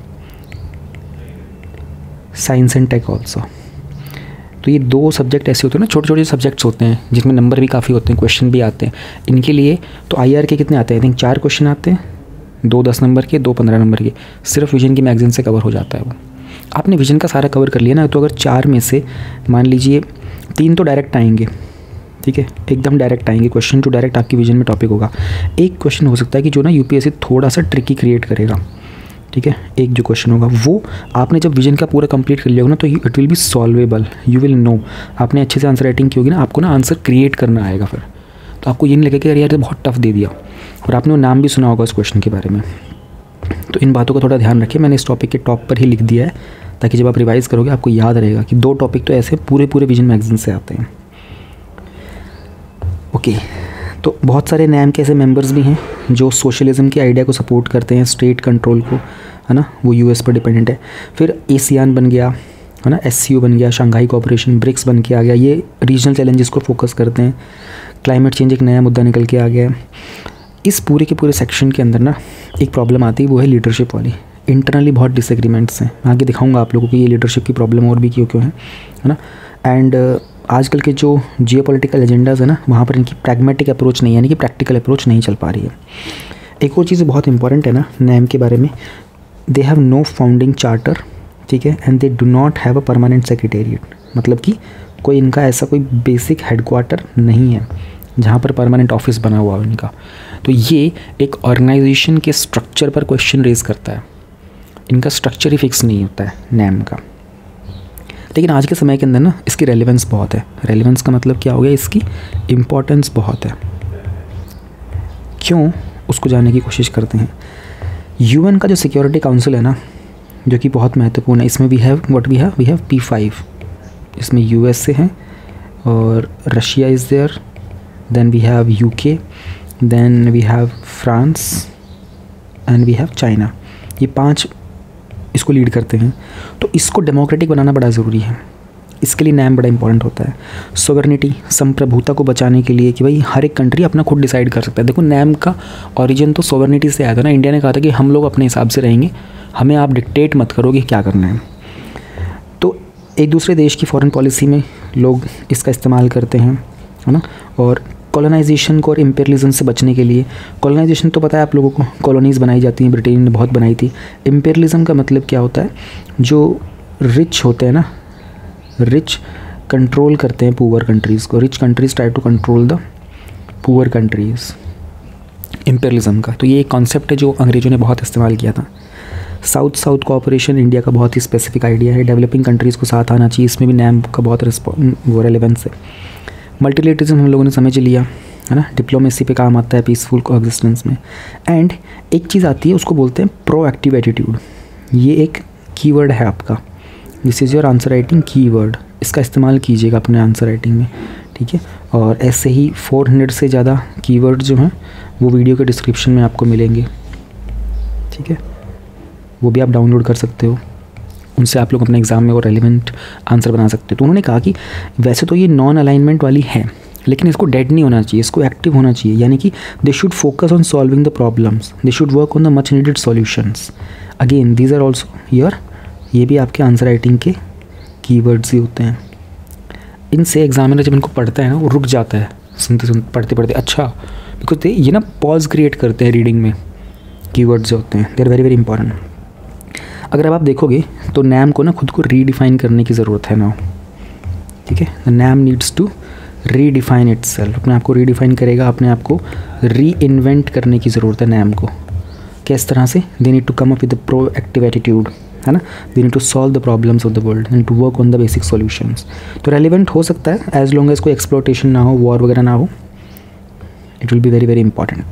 science and tech also. तो ये दो सब्जेक्ट ऐसे होते हैं ना, छोटे छोटे सब्जेक्ट्स होते हैं जिसमें नंबर भी काफ़ी होते हैं, क्वेश्चन भी आते हैं। इनके लिए तो IR के कितने आते हैं, आई थिंक 4 क्वेश्चन आते हैं, 2 10 नंबर के, 2 15 नंबर के। सिर्फ विजन की मैगजीन से कवर हो जाता है वो। आपने विजन का सारा कवर कर लिया ना, तो अगर 4 में से मान लीजिए 3 तो डायरेक्ट आएंगे, ठीक है, एकदम डायरेक्ट आएंगे क्वेश्चन, जो डायरेक्ट आपकी विजन में टॉपिक होगा। एक क्वेश्चन हो सकता है कि जो ना UPSC थोड़ा सा ट्रिकी क्रिएट करेगा, ठीक है। एक जो क्वेश्चन होगा वो आपने जब विजन का पूरा कंप्लीट कर लिया होगा ना, तो it will be solvable, you will know. आपने अच्छे से आंसर राइटिंग की होगी ना, आपको ना आंसर क्रिएट करना आएगा फिर, तो आपको ये नहीं लगेगा कि यार ये बहुत टफ दे दिया। और आपने वो नाम भी सुना होगा उस क्वेश्चन के बारे में। तो इन बातों का थोड़ा ध्यान रखिए, मैंने इस टॉपिक के टॉप पर ही लिख दिया है, ताकि जब आप रिवाइज़ करोगे आपको याद रहेगा कि 2 टॉपिक तो ऐसे पूरे विजन मैगजीन से आते हैं। ओके, तो बहुत सारे नैम के ऐसे मेंबर्स भी हैं जो सोशलिज्म के आइडिया को सपोर्ट करते हैं, स्टेट कंट्रोल को, है ना, वो US पर डिपेंडेंट है। फिर ASEAN बन गया, है ना, SCO बन गया, शंघाई कोऑपरेशन, ब्रिक्स बन के आ गया। ये रीजनल चैलेंजेस को फोकस करते हैं। क्लाइमेट चेंज एक नया मुद्दा निकल के आ गया है। इस पूरे के पूरे सेक्शन के अंदर ना एक प्रॉब्लम आती है, वो है लीडरशिप वाली। इंटरनली बहुत डिसएग्रीमेंट्स हैं, मैं आगे दिखाऊंगा आप लोगों को ये लीडरशिप की प्रॉब्लम और भी क्यों है ना। एंड आजकल के जो जियोपॉलिटिकल एजेंडाज़ है ना, वहाँ पर इनकी प्रैग्मेटिक अप्रोच नहीं, यानी कि प्रैक्टिकल अप्रोच नहीं चल पा रही है। एक और चीज़ बहुत इंपॉर्टेंट है ना नैम के बारे में, they have no founding charter, ठीक है, and they do not have a permanent secretariat, मतलब कि कोई इनका ऐसा कोई बेसिक हेडक्वार्टर नहीं है जहाँ पर परमानेंट ऑफिस बना हुआ है इनका। तो ये एक ऑर्गेनाइजेशन के स्ट्रक्चर पर क्वेश्चन रेज करता है, इनका स्ट्रक्चर ही फिक्स नहीं होता है नैम का। लेकिन आज के समय के अंदर ना इसकी रेलेवेंस बहुत है। रेलेवेंस का मतलब क्या हो गया, इसकी इम्पोर्टेंस बहुत है। क्यों, उसको जानने की कोशिश करते हैं। यूएन का जो सिक्योरिटी काउंसिल है ना, जो कि बहुत महत्वपूर्ण है, इसमें वी हैव P5, इसमें USA है और Russia is there, then we have UK, then we have France and we have China. ये 5 इसको लीड करते हैं। तो इसको डेमोक्रेटिक बनाना बड़ा ज़रूरी है, इसके लिए नैम बड़ा इंपॉर्टेंट होता है। सोवरेनिटी, संप्रभुता को बचाने के लिए कि भाई हर एक कंट्री अपना खुद डिसाइड कर सकता है। देखो नैम का ओरिजिन तो सोवरेनिटी से आया था ना, इंडिया ने कहा था कि हम लोग अपने हिसाब से रहेंगे, हमें आप डिक्टेट मत करो कि क्या करना है। तो एक दूसरे देश की फॉरेन पॉलिसी में लोग इसका इस्तेमाल करते हैं, है ना। और कॉलोनाइजेशन को और इम्पेरियलिज्म से बचने के लिए, कॉलोनाइजेशन तो पता है आप लोगों को, कॉलोनीज़ बनाई जाती हैं, ब्रिटेन ने बहुत बनाई थी। इम्पेरियलिज्म का मतलब क्या होता है, जो रिच होते हैं ना, रिच कंट्रोल करते हैं पुअर कंट्रीज़ को, rich countries try to control the poor countries, imperialism का। तो ये एक कॉन्सेप्ट है जो अंग्रेज़ों ने बहुत इस्तेमाल किया था। साउथ साउथ कोऑपरेशन इंडिया का बहुत ही स्पेसिफिक आइडिया है, डेवलपिंग कंट्रीज़ को साथ आना चाहिए, इसमें भी नैम का बहुत वो रेलेवेंस है। मल्टीलेटरिज्म हम लोगों ने समझ लिया, है ना, डिप्लोमेसी पे काम आता है पीसफुल कोएग्जिस्टेंस में। एंड एक चीज़ आती है, उसको बोलते हैं प्रोएक्टिव एटीट्यूड। ये एक कीवर्ड है आपका, this is your answer writing keyword, इसका इस्तेमाल कीजिएगा अपने आंसर राइटिंग में, ठीक है। और ऐसे ही 400 से ज़्यादा कीवर्ड जो हैं वो वीडियो के डिस्क्रिप्शन में आपको मिलेंगे, ठीक है, वो भी आप डाउनलोड कर सकते हो, उनसे आप लोग अपने एग्ज़ाम में वो रेलिवेंट आंसर बना सकते हो। तो उन्होंने कहा कि वैसे तो ये नॉन अलाइनमेंट वाली है, लेकिन इसको डेड नहीं होना चाहिए, इसको एक्टिव होना चाहिए, यानी कि they should focus on solving the problems, they should work on the much needed solutions. Again these are also your, ये भी आपके आंसर राइटिंग के कीवर्ड्स ही होते हैं। इनसे एग्जामिनर जब इनको पढ़ता है ना, वो रुक जाता है सुनते सुनते, पढ़ते पढ़ते, अच्छा, बिकॉज ये ना पॉज क्रिएट करते हैं रीडिंग में। कीवर्ड्स जो होते हैं they are very very important. अगर अब आप देखोगे तो नैम को ना खुद को रीडिफाइन करने की ज़रूरत है ना, ठीक है। The NAM needs to redefine itself, अपने आप को रीडिफाइन करेगा, अपने आप को री इन्वेंट करने की ज़रूरत है नैम को। किस तरह से, they need to come up with the proactive attitude, है ना, they need to solve the problems of the world and to work on the basic solutions. तो रेलिवेंट हो सकता है एज लॉन्ग एज कोई एक्सप्लोटेशन ना हो, वॉर वगैरह ना हो, it will be very very important.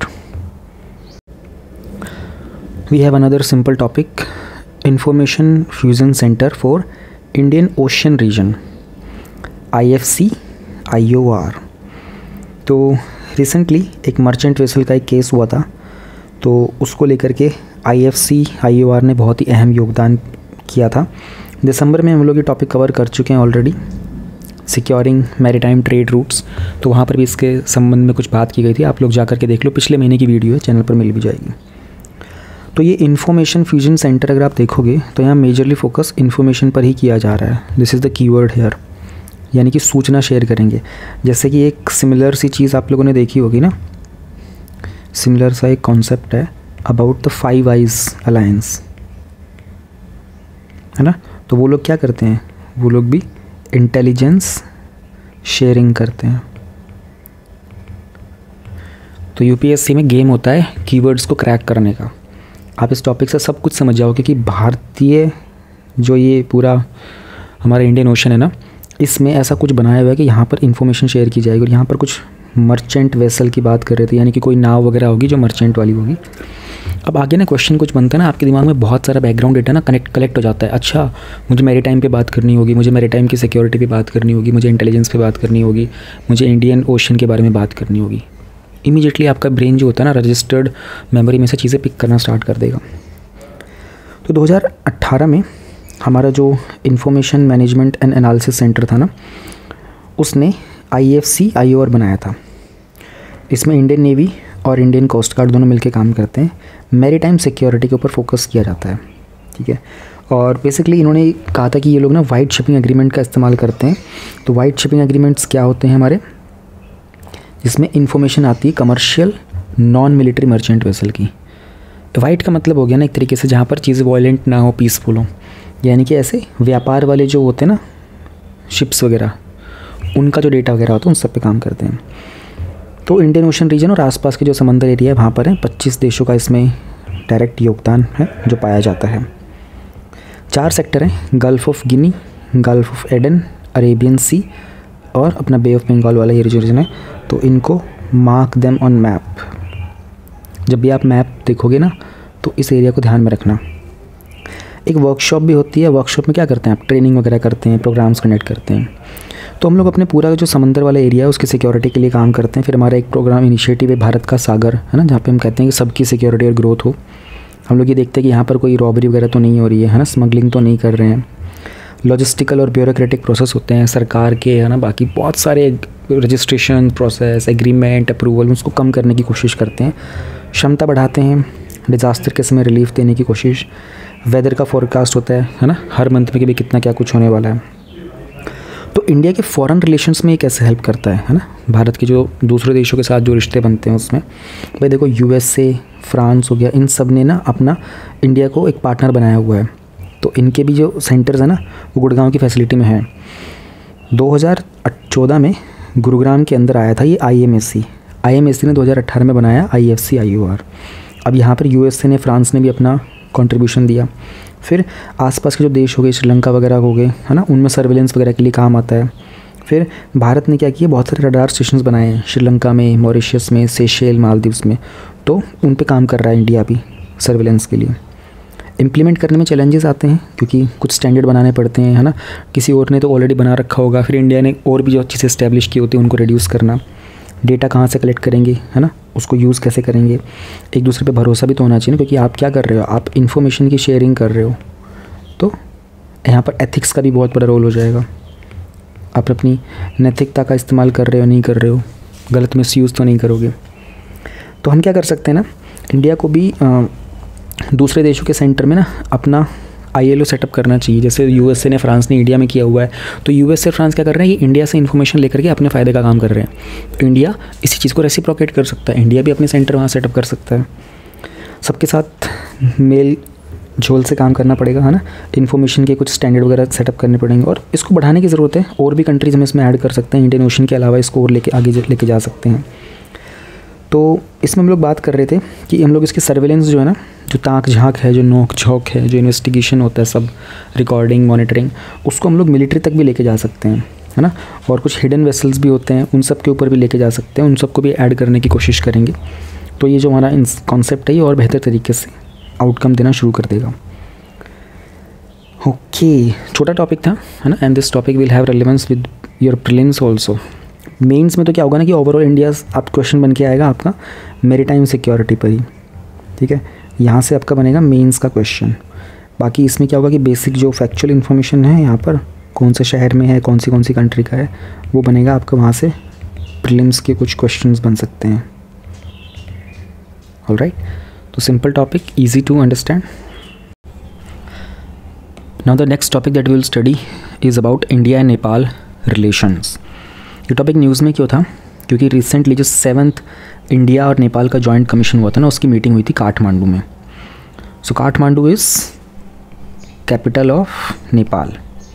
We have another simple topic, information fusion centre for Indian ocean region, IFC IOR। तो रिसेंटली एक मर्चेंट वेसल का एक केस हुआ था, तो उसको लेकर के IFC IOR ने बहुत ही अहम योगदान किया था। दिसंबर में हम लोग ये टॉपिक कवर कर चुके हैं already, securing maritime trade routes, तो वहाँ पर भी इसके संबंध में कुछ बात की गई थी, आप लोग जा कर के देख लो, पिछले महीने की वीडियो है, चैनल पर मिल भी जाएगी। तो ये इन्फॉर्मेशन फ्यूजन सेंटर अगर आप देखोगे तो यहाँ मेजरली फोकस इन्फॉर्मेशन पर ही किया जा रहा है, this is the keyword here, यानी कि सूचना शेयर करेंगे। जैसे कि एक सिमिलर सी चीज़ आप लोगों ने देखी होगी ना, सिमिलर सा एक कॉन्सेप्ट है अबाउट द 5 आइज़ अलायंस, है ना। तो वो लोग क्या करते हैं, वो लोग भी इंटेलिजेंस शेयरिंग करते हैं। तो UPSC में गेम होता है कीवर्ड्स को क्रैक करने का। आप इस टॉपिक से सब कुछ समझ जाओगे कि भारतीय जो ये पूरा हमारा इंडियन ओशन है ना, इसमें ऐसा कुछ बनाया हुआ है कि यहाँ पर इंफॉर्मेशन शेयर की जाएगी। और यहाँ पर कुछ मर्चेंट वेसल की बात कर रहे थे, यानी कि कोई नाव वगैरह होगी जो मर्चेंट वाली होगी। अब आगे ना क्वेश्चन कुछ बनता है ना, आपके दिमाग में बहुत सारा बैकग्राउंड डेटा ना कलेक्ट हो जाता है। अच्छा, मुझे मैरीटाइम पे बात करनी होगी, मुझे मैरीटाइम की सिक्योरिटी पे बात करनी होगी, मुझे इंटेलिजेंस पे बात करनी होगी, मुझे इंडियन ओशन के बारे में बात करनी होगी। इमीडिएटली आपका ब्रेन जो होता है ना, रजिस्टर्ड मेमोरी में से चीज़ें पिक करना स्टार्ट कर देगा। तो 2018 में हमारा जो information management and analysis centre था ना, उसने IFC IOR बनाया था। इसमें इंडियन नेवी और इंडियन कोस्ट गार्ड दोनों मिलकर काम करते हैं। मैरीटाइम सिक्योरिटी के ऊपर फोकस किया जाता है, ठीक है। और बेसिकली इन्होंने कहा था कि ये लोग ना वाइड शिपिंग एग्रीमेंट का इस्तेमाल करते हैं। तो वाइड शिपिंग एग्रीमेंट्स क्या होते हैं हमारे, जिसमें इंफॉर्मेशन आती है commercial non military merchant vessel की। वाइड का मतलब हो गया ना एक तरीके से जहाँ पर चीज़ें वायलेंट ना हो, पीसफुल हो, यानी कि ऐसे व्यापार वाले जो होते हैं ना शिप्स वगैरह, उनका जो डेटा वगैरह होता है उन सब पे काम करते हैं। तो इंडियन ओशन रीजन और आसपास के जो समंदर एरिया है वहाँ पर है 25 देशों का इसमें डायरेक्ट योगदान है जो पाया जाता है। 4 सेक्टर हैं, gulf of Guinea, gulf of Aden, Arabian sea और अपना बे ऑफ बंगाल वाला ये रीजन है। तो इनको मार्क देम ऑन मैप। जब भी आप मैप देखोगे ना तो इस एरिया को ध्यान में रखना। एक वर्कशॉप भी होती है, वर्कशॉप में क्या करते हैं आप, ट्रेनिंग वगैरह करते हैं, प्रोग्राम्स कंडक्ट करते हैं। तो हम लोग अपने पूरा जो समंदर वाला एरिया है उसकी सिक्योरिटी के लिए काम करते हैं। फिर हमारा एक प्रोग्राम इनिशिएटिव है भारत का सागर, है ना, जहाँ पे हम कहते हैं कि सबकी सिक्योरिटी और ग्रोथ हो। हम लोग ये देखते हैं कि यहाँ पर कोई रॉबरी वगैरह तो नहीं हो रही है ना, स्मगलिंग तो नहीं कर रहे हैं। लॉजिस्टिकल और ब्यूरोक्रेटिक प्रोसेस होते हैं सरकार के, है ना, बाकी बहुत सारे रजिस्ट्रेशन प्रोसेस, एग्रीमेंट, अप्रूवल, उसको कम करने की कोशिश करते हैं, क्षमता बढ़ाते हैं, डिज़ास्टर के समय रिलीफ देने की कोशिश। वेदर का फोरकास्ट होता है ना, हर मंथ में कि भाई कितना क्या कुछ होने वाला है। तो इंडिया के फॉरेन रिलेशंस में ये कैसे हेल्प करता है ना, भारत के जो दूसरे देशों के साथ जो रिश्ते बनते हैं उसमें। भाई देखो USA, फ्रांस हो गया, इन सब ने ना अपना इंडिया को एक पार्टनर बनाया हुआ है। तो इनके भी जो सेंटर्स हैं ना वो गुड़गांव की फैसिलिटी में है। 2014 में गुरुग्राम के अंदर आया था ये IMAC ने 2018 में बनाया IFC IOR। अब यहाँ पर USA ने, फ्रांस ने भी अपना कंट्रीब्यूशन दिया। फिर आसपास के जो देश हो गए, श्रीलंका वगैरह हो गए, है ना, उनमें सर्विलेंस वगैरह के लिए काम आता है। फिर भारत ने क्या किया, बहुत सारे रडार स्टेशंस बनाए हैं श्रीलंका में, मॉरिशस में, सेशेल, मालदीव्स में। तो उन पे काम कर रहा है इंडिया भी सर्विलेंस के लिए। इम्प्लीमेंट करने में चैलेंजेस आते हैं क्योंकि कुछ स्टैंडर्ड बनाने पड़ते हैं, है ना, किसी और ने तो ऑलरेडी बना रखा होगा, फिर इंडिया ने और भी जो चीज़ें इस्टेब्लिश की होती है उनको रिड्यूस करना। डेटा कहाँ से कलेक्ट करेंगे, है ना, उसको यूज़ कैसे करेंगे, एक दूसरे पे भरोसा भी तो होना चाहिए ना, क्योंकि आप क्या कर रहे हो, आप इन्फॉर्मेशन की शेयरिंग कर रहे हो। तो यहाँ पर एथिक्स का भी बहुत बड़ा रोल हो जाएगा। आप अपनी नैतिकता का इस्तेमाल कर रहे हो, नहीं कर रहे हो, गलत मिसयूज़ तो नहीं करोगे। तो हम क्या कर सकते हैं ना, इंडिया को भी दूसरे देशों के सेंटर में ना अपना ILO सेटअप करना चाहिए। जैसे USA ने, फ्रांस ने इंडिया में किया हुआ है, तो US से फ्रांस क्या कर रहे हैं, ये इंडिया से इन्फॉर्मेशन लेकर के अपने फ़ायदे का काम कर रहे हैं। तो इंडिया इसी चीज़ को रेसिप्रोकेट कर सकता है, इंडिया भी अपने सेंटर वहाँ सेटअप कर सकता है। सबके साथ मेल झोल से काम करना पड़ेगा, है ना, इन्फॉर्मेशन के कुछ स्टैंडर्ड वगैरह सेटअप करने पड़ेंगे और इसको बढ़ाने की ज़रूरत है। और भी कंट्रीज़ हम इसमें ऐड कर सकते हैं, इंडियन ओशन के अलावा इसको और आगे लेके जा सकते हैं। तो इसमें हम लोग बात कर रहे थे कि हम लोग इसकी सर्विलेंस जो है ना, जो ताक झाँक है, जो नोक झोंक है, जो इन्वेस्टिगेशन होता है, सब रिकॉर्डिंग, मॉनिटरिंग, उसको हम लोग मिलिट्री तक भी लेके जा सकते हैं, है ना। और कुछ हिडन वेसल्स भी होते हैं, उन सब के ऊपर भी लेके जा सकते हैं, उन सबको भी ऐड करने की कोशिश करेंगे। तो ये जो हमारा कॉन्सेप्ट है ये और बेहतर तरीके से आउटकम देना शुरू कर देगा। ओके, छोटा टॉपिक था, है ना, and this topic will have relevance with your prelims also. Mains में तो क्या होगा ना कि ओवरऑल इंडिया आप क्वेश्चन बन के आएगा आपका मैरीटाइम सिक्योरिटी पर ही, ठीक है, यहाँ से आपका बनेगा मेंस का क्वेश्चन। बाकी इसमें क्या होगा कि बेसिक जो फैक्चुअल इन्फॉर्मेशन है, यहाँ पर कौन से शहर में है, कौन सी कंट्री का है, वो बनेगा आपका, वहाँ से प्रीलिम्स के कुछ क्वेश्चंस बन सकते हैं। ऑलराइट, तो simple topic, easy to understand. Now the next topic that we will study is about India and Nepal relations. ये टॉपिक न्यूज़ में क्यों था, क्योंकि रिसेंटली जो 7th इंडिया और नेपाल का जॉइंट कमीशन हुआ था ना, उसकी मीटिंग हुई थी काठमांडू में। So Kathmandu is capital of Nepal.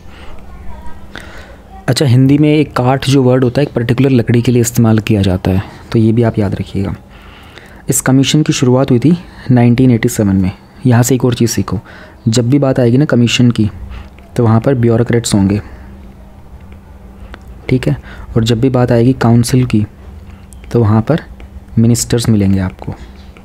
अच्छा, हिंदी में एक काठ जो वर्ड होता है एक पर्टिकुलर लकड़ी के लिए इस्तेमाल किया जाता है, तो ये भी आप याद रखिएगा। इस कमीशन की शुरुआत हुई थी 1987 में। यहाँ से एक और चीज़ सीखो, जब भी बात आएगी ना कमीशन की, तो वहाँ पर ब्यूरोक्रेट्स होंगे, ठीक है, और जब भी बात आएगी काउंसिल की, तो वहाँ पर मिनिस्टर्स मिलेंगे आपको।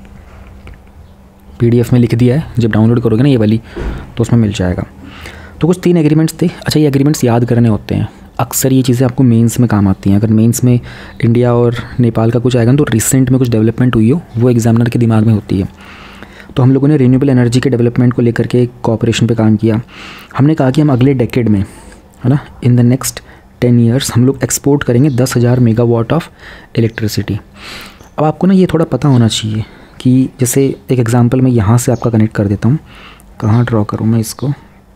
PDF में लिख दिया है, जब डाउनलोड करोगे ना ये वाली, तो उसमें मिल जाएगा। तो कुछ 3 एग्रीमेंट्स थे। अच्छा, ये एग्रीमेंट्स याद करने होते हैं, अक्सर ये चीज़ें आपको मेंस में काम आती हैं। अगर मेंस में इंडिया और नेपाल का कुछ आएगा ना, तो रिसेंट में कुछ डेवलपमेंट हुई हो, वो एग्जामिनर के दिमाग में होती है। तो हम लोगों ने रिन्यूएबल एनर्जी के डेवलपमेंट को लेकर के कोऑपरेशन पे काम किया। हमने कहा कि हम अगले डेकेड में, है ना, इन द नेक्स्ट 10 ईयर्स हम लोग एक्सपोर्ट करेंगे 10,000 मेगावाट ऑफ इलेक्ट्रिसिटी। अब आपको ना ये थोड़ा पता होना चाहिए कि जैसे एक एग्जांपल मैं यहाँ से आपका कनेक्ट कर देता हूँ। कहाँ ड्रॉ करूँ मैं इसको,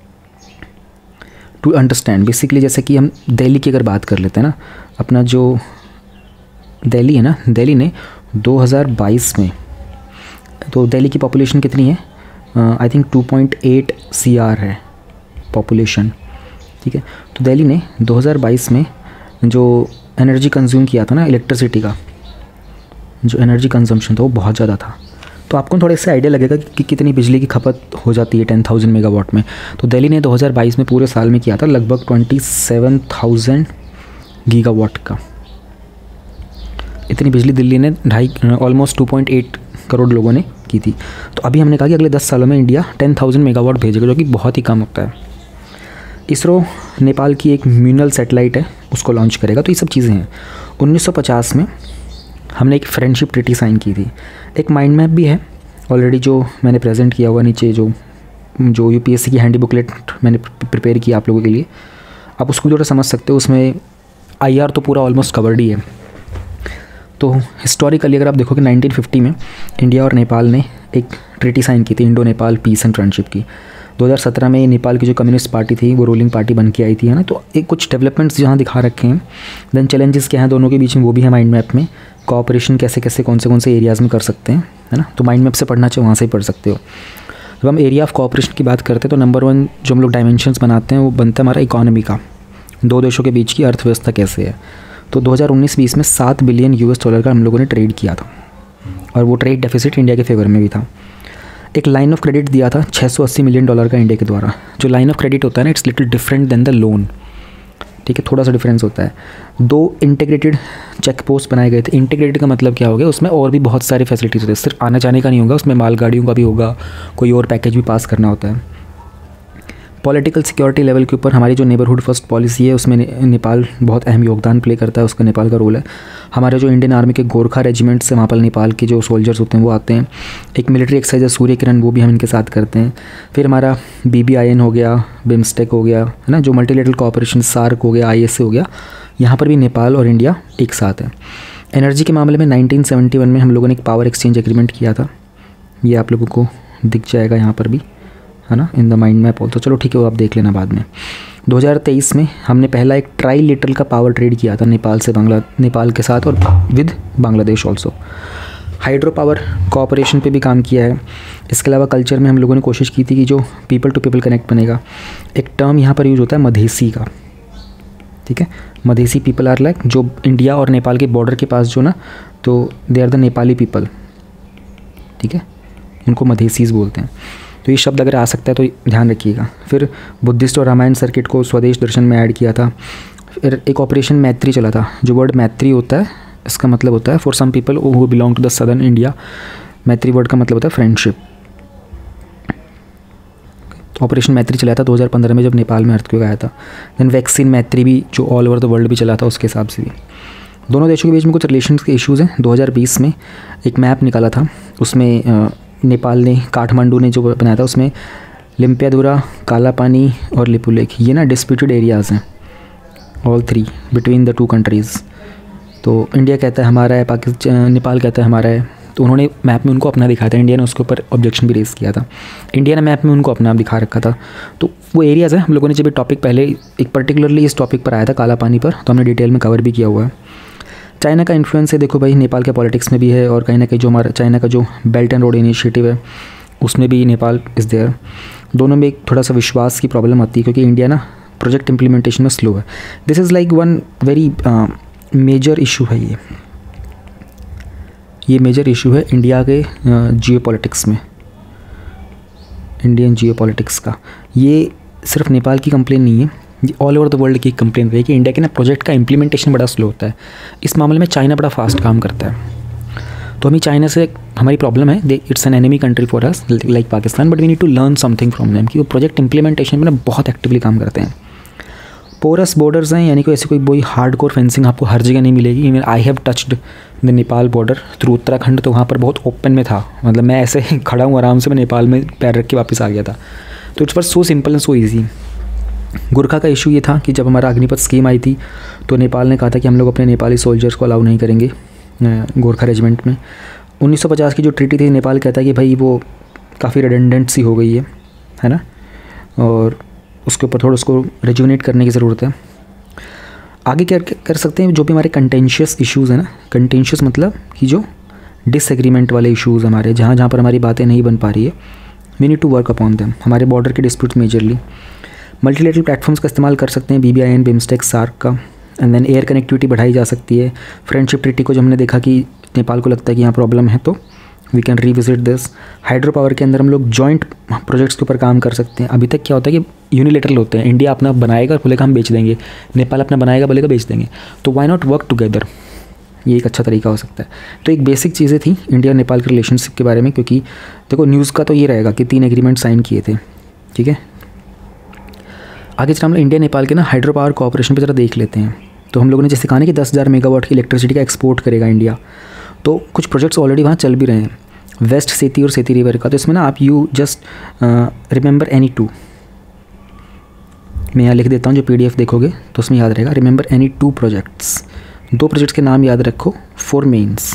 टू अंडरस्टैंड बेसिकली, जैसे कि हम दिल्ली की अगर बात कर लेते हैं ना, अपना जो दिल्ली है ना, दिल्ली ने 2022 में, तो दिल्ली की पॉपुलेशन कितनी है, आई थिंक 2.8 CR है पॉपुलेशन, ठीक है। तो दिल्ली ने 2022 में जो एनर्जी कंज्यूम किया था ना, इलेक्ट्रिसिटी का जो एनर्जी कंजम्पशन था वो बहुत ज़्यादा था। तो आपको थोड़ा इससे आइडिया लगेगा कि कितनी बिजली की खपत हो जाती है 10,000 मेगावाट में। तो दिल्ली ने 2022 में पूरे साल में किया था लगभग 27,000 गीगावाट का। इतनी बिजली दिल्ली ने ऑलमोस्ट 2.8 करोड़ लोगों ने की थी। तो अभी हमने कहा कि अगले 10 सालों में इंडिया 10,000 मेगावाट भेजेगा, जो कि बहुत ही कम होता है। इसरो नेपाल की एक म्यूनल सैटेलाइट है, उसको लॉन्च करेगा। तो ये सब चीज़ें हैं। 1950 में हमने एक फ्रेंडशिप ट्रीटी साइन की थी। एक माइंड मैप भी है ऑलरेडी जो मैंने प्रेजेंट किया हुआ नीचे, जो यूपीएससी की हैंडी बुकलेट मैंने प्रिपेयर की आप लोगों के लिए। आप उसको थोड़ा समझ सकते हो, उसमें IR तो पूरा ऑलमोस्ट कवर्ड ही है। तो हिस्टोरिकली अगर आप देखो कि 1950 में इंडिया और नेपाल ने एक ट्रीटी साइन की थी, Indo Nepal peace and friendship की। 2017 में नेपाल की जो कम्युनिस्ट पार्टी थी वो रूलिंग पार्टी बन के आई थी, है ना। तो एक कुछ डेवलपमेंट्स जहाँ दिखा रखे हैं। देन चैलेंजेस क्या हैं दोनों के बीच में, वो भी है माइंड मैप में। कोऑपरेशन कैसे कैसे कौन से एरियाज़ में कर सकते हैं, है ना। तो माइंड मैप से पढ़ना चाहिए, वहाँ से ही पढ़ सकते हो। जब हम एरिया ऑफ कोऑपरेशन की बात करते हैं तो नंबर 1 जो हम लोग डायमेंशंस बनाते हैं वो बनता है हमारा इकोनॉमी का, दो देशों के बीच की अर्थव्यवस्था कैसे है। तो 2019-20 में $7 बिलियन का हम लोगों ने ट्रेड किया था, और वो ट्रेड डेफिसिट इंडिया के फेवर में भी था। एक लाइन ऑफ क्रेडिट दिया था $680 मिलियन का इंडिया के द्वारा। जो लाइन ऑफ क्रेडिट होता है ना, it's little different than the loan, ठीक है, थोड़ा सा डिफरेंस होता है। 2 इंटीग्रेटेड चेक पोस्ट बनाए गए थे। इंटीग्रेटेड का मतलब क्या हो गया, उसमें और भी बहुत सारी फैसिलिटीज़ होती है, सिर्फ आने जाने का नहीं होगा, उसमें मालगाड़ियों का भी होगा, कोई और पैकेज भी पास करना होता है। पॉलिटिकल सिक्योरिटी लेवल के ऊपर हमारी जो नेबरहुड फर्स्ट पॉलिसी है उसमें नेपाल बहुत अहम योगदान प्ले करता है, उसका नेपाल का रोल है। हमारे जो इंडियन आर्मी के गोरखा रेजिमेंट से वहाँ पर नेपाल के जो सोल्जर्स होते हैं वो आते हैं। एक मिलिट्री एक्सरसाइज है सूर्य किरण, वो भी हम इनके साथ करते हैं। फिर हमारा BBIN हो गया, बिम्स्टेक हो गया, है ना, जो मल्टीलेटरल कोऑपरेशन, सार्क हो गया, ISA हो गया, यहाँ पर भी नेपाल और इंडिया एक साथ है। एनर्जी के मामले में 1971 में हम लोगों ने एक पावर एक्सचेंज एग्रीमेंट किया था, ये आप लोगों को दिख जाएगा यहाँ पर भी, है ना, in the mind map also. चलो ठीक है, वो आप देख लेना बाद में। 2023 में हमने पहला एक ट्राईलेटरल का पावर ट्रेड किया था नेपाल के साथ और with Bangladesh also. Hydro power cooperation पे भी काम किया है। इसके अलावा कल्चर में हम लोगों ने कोशिश की थी कि जो पीपल टू पीपल कनेक्ट बनेगा। एक टर्म यहाँ पर यूज़ होता है मधेसी का, ठीक है। मधेसी पीपल आर लाइक जो इंडिया और नेपाल के बॉर्डर के पास जो ना, तो they are the Nepali people, ठीक है, उनको मधेसीज बोलते हैं। तो ये शब्द अगर आ सकता है तो ध्यान रखिएगा। फिर बुद्धिस्ट और रामायण सर्किट को स्वदेश दर्शन में ऐड किया था। फिर एक ऑपरेशन मैत्री चला था। जो वर्ड मैत्री होता है इसका मतलब होता है for some people who belong to the southern India, मैत्री वर्ड का मतलब होता है फ्रेंडशिप। तो ऑपरेशन मैत्री चला था 2015 में जब नेपाल में अर्थक्वेक आया था। देन वैक्सीन मैत्री भी जो ऑल ओवर द वर्ल्ड भी चला था, उसके हिसाब से भी दोनों देशों के बीच में कुछ रिलेशन के इश्यूज़ हैं। 2020 में एक मैप निकाला था, उसमें नेपाल ने, काठमांडू ने जो बनाया था, उसमें लिम्पियाधुरा, काला पानी और लिपुलेख, ये ना डिस्प्यूटेड एरियाज़ हैं, ऑल 3 बिटवीन द 2 कंट्रीज़। तो इंडिया कहता है हमारा है, नेपाल कहता है हमारा है। तो उन्होंने मैप में उनको अपना दिखाया था, इंडिया ने उसके ऊपर ऑब्जेक्शन भी रेज़ किया था। इंडिया ने मैप में उनको अपना दिखा रखा था। तो वो एरियाज़ हैं। हम लोगों ने जब टॉपिक पहले एक पर्टिकुलरली इस टॉपिक पर आया था काला पानी पर, तो हमने डिटेल में कवर भी किया हुआ है। चाइना का इन्फ्लुएंस है, देखो भाई, नेपाल के पॉलिटिक्स में भी है, और कहीं ना कहीं जो हमारा चाइना का जो बेल्ट एंड रोड इनिशिएटिव है उसमें भी नेपाल इज़ देयर। दोनों में एक थोड़ा सा विश्वास की प्रॉब्लम आती है, क्योंकि इंडिया ना प्रोजेक्ट इम्प्लीमेंटेशन में स्लो है। This is like one very major issue है। ये मेजर इशू है इंडिया के जियोपॉलिटिक्स में, इंडियन जियोपॉलिटिक्स का। ये सिर्फ नेपाल की कंप्लेन नहीं है, ये ऑल ओवर द वर्ल्ड की कंप्लेन रही कि इंडिया के ना प्रोजेक्ट का इम्प्लीमेंटेशन बड़ा स्लो होता है। इस मामले में चाइना बड़ा फास्ट काम करता है। तो हमें चाइना से हमारी प्रॉब्लम है, it's an enemy country for us like Pakistan, but we need to learn something from them, कि वो प्रोजेक्ट इम्प्लीमेंटेशन में ना बहुत एक्टिवली काम करते हैं। पोरस बॉर्डर्स हैं, यानी कि ऐसी कोई हार्ड कोर फेंसिंग आपको हर जगह नहीं मिलेगी। Even I have touched the Nepal border through Uttarakhand, तो वहाँ पर बहुत ओपन में था, मतलब मैं ऐसे खड़ा हूँ आराम से, मैं नेपाल में पैर रख के वापस आ गया था। तो it's for so simple and so easy. Gorkha का इशू ये था कि जब हमारा अग्निपथ स्कीम आई थी तो नेपाल ने कहा था कि हम लोग अपने नेपाली सोल्जर्स को अलाउ नहीं करेंगे गोरखा रेजिमेंट में। 1950 की जो ट्रीटी थी, नेपाल कहता है कि भाई वो काफ़ी रिडंडेंट सी हो गई है ना, और उसके ऊपर थोड़ा उसको रिजुविनेट करने की ज़रूरत है। आगे क्या कर सकते हैं, जो भी हमारे कंटेंशियस इश्यूज़ हैं ना, कंटेंशियस मतलब कि जो डिसएग्रीमेंट वाले इश्यूज़ हमारे, जहाँ जहाँ पर हमारी बातें नहीं बन पा रही है, we need to work upon them. हमारे बॉर्डर के डिस्प्यूट मेजरली मल्टीलेटरल प्लेटफॉर्म्स का इस्तेमाल कर सकते हैं, BBIN, बिम्स्टेक, सार्क का। एंड देन एयर कनेक्टिविटी बढ़ाई जा सकती है। फ्रेंडशिप ट्रीटी को जब हमने देखा कि नेपाल को लगता है कि यहाँ प्रॉब्लम है, तो we can revisit this. Hydro power के अंदर हम लोग जॉइंट प्रोजेक्ट्स के ऊपर काम कर सकते हैं। अभी तक क्या होता है कि यूनिलेटरल होते हैं, इंडिया अपना बनाएगा और बोलेगा हम बेच देंगे, नेपाल अपना बनाएगा बोलेगा बेच देंगे। तो वाई नॉट वर्क टुगेदर, ये एक अच्छा तरीका हो सकता है। तो एक बेसिक चीज़ें थी इंडिया और नेपाल के रिलेशनशिप के बारे में, क्योंकि देखो न्यूज़ का तो ये रहेगा कि 3 एग्रीमेंट साइन किए थे, ठीक है। आगे चला हम लोग इंडिया नेपाल के ना हाइड्रो पावर कोऑपरेशन पे ज़रा देख लेते हैं। तो हम लोगों ने जैसे कहा ना कि 10,000 मेगावाट की इलेक्ट्रिसिटी का एक्सपोर्ट करेगा इंडिया, तो कुछ प्रोजेक्ट्स ऑलरेडी वहाँ चल भी रहे हैं, वेस्ट सेती और सेती रिवर का। तो इसमें ना आप यू जस्ट रिमेंबर एनी 2, मैं यहाँ लिख देता हूँ, जो PDF देखोगे तो उसमें याद रहेगा, रिमेंबर एनी 2 प्रोजेक्ट्स। 2 प्रोजेक्ट्स के नाम याद रखो फॉर मेंस।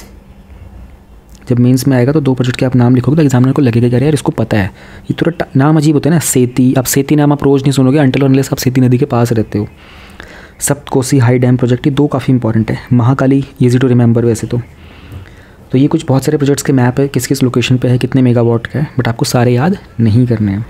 जब मेंस में आएगा तो 2 प्रोजेक्ट के आप नाम लिखोगे तो एग्जामिनर को लगेगा यार इसको पता है। ये थोड़ा नाम अजीब होता है ना, सेती। अब सेती नाम आप रोज़ नहीं सुनोगे अंटिल अनलेस आप सेती नदी के पास रहते हो। सप्तकोसी हाई डैम प्रोजेक्ट, ये 2 काफ़ी इंपॉर्टेंट है। महाकाली ईजी टू रिमेंबर वैसे तो ये कुछ बहुत सारे प्रोजेक्ट्स के मैप है, किस किस लोकेशन पे है, कितने मेगावाट का है, बट आपको सारे याद नहीं करने हैं।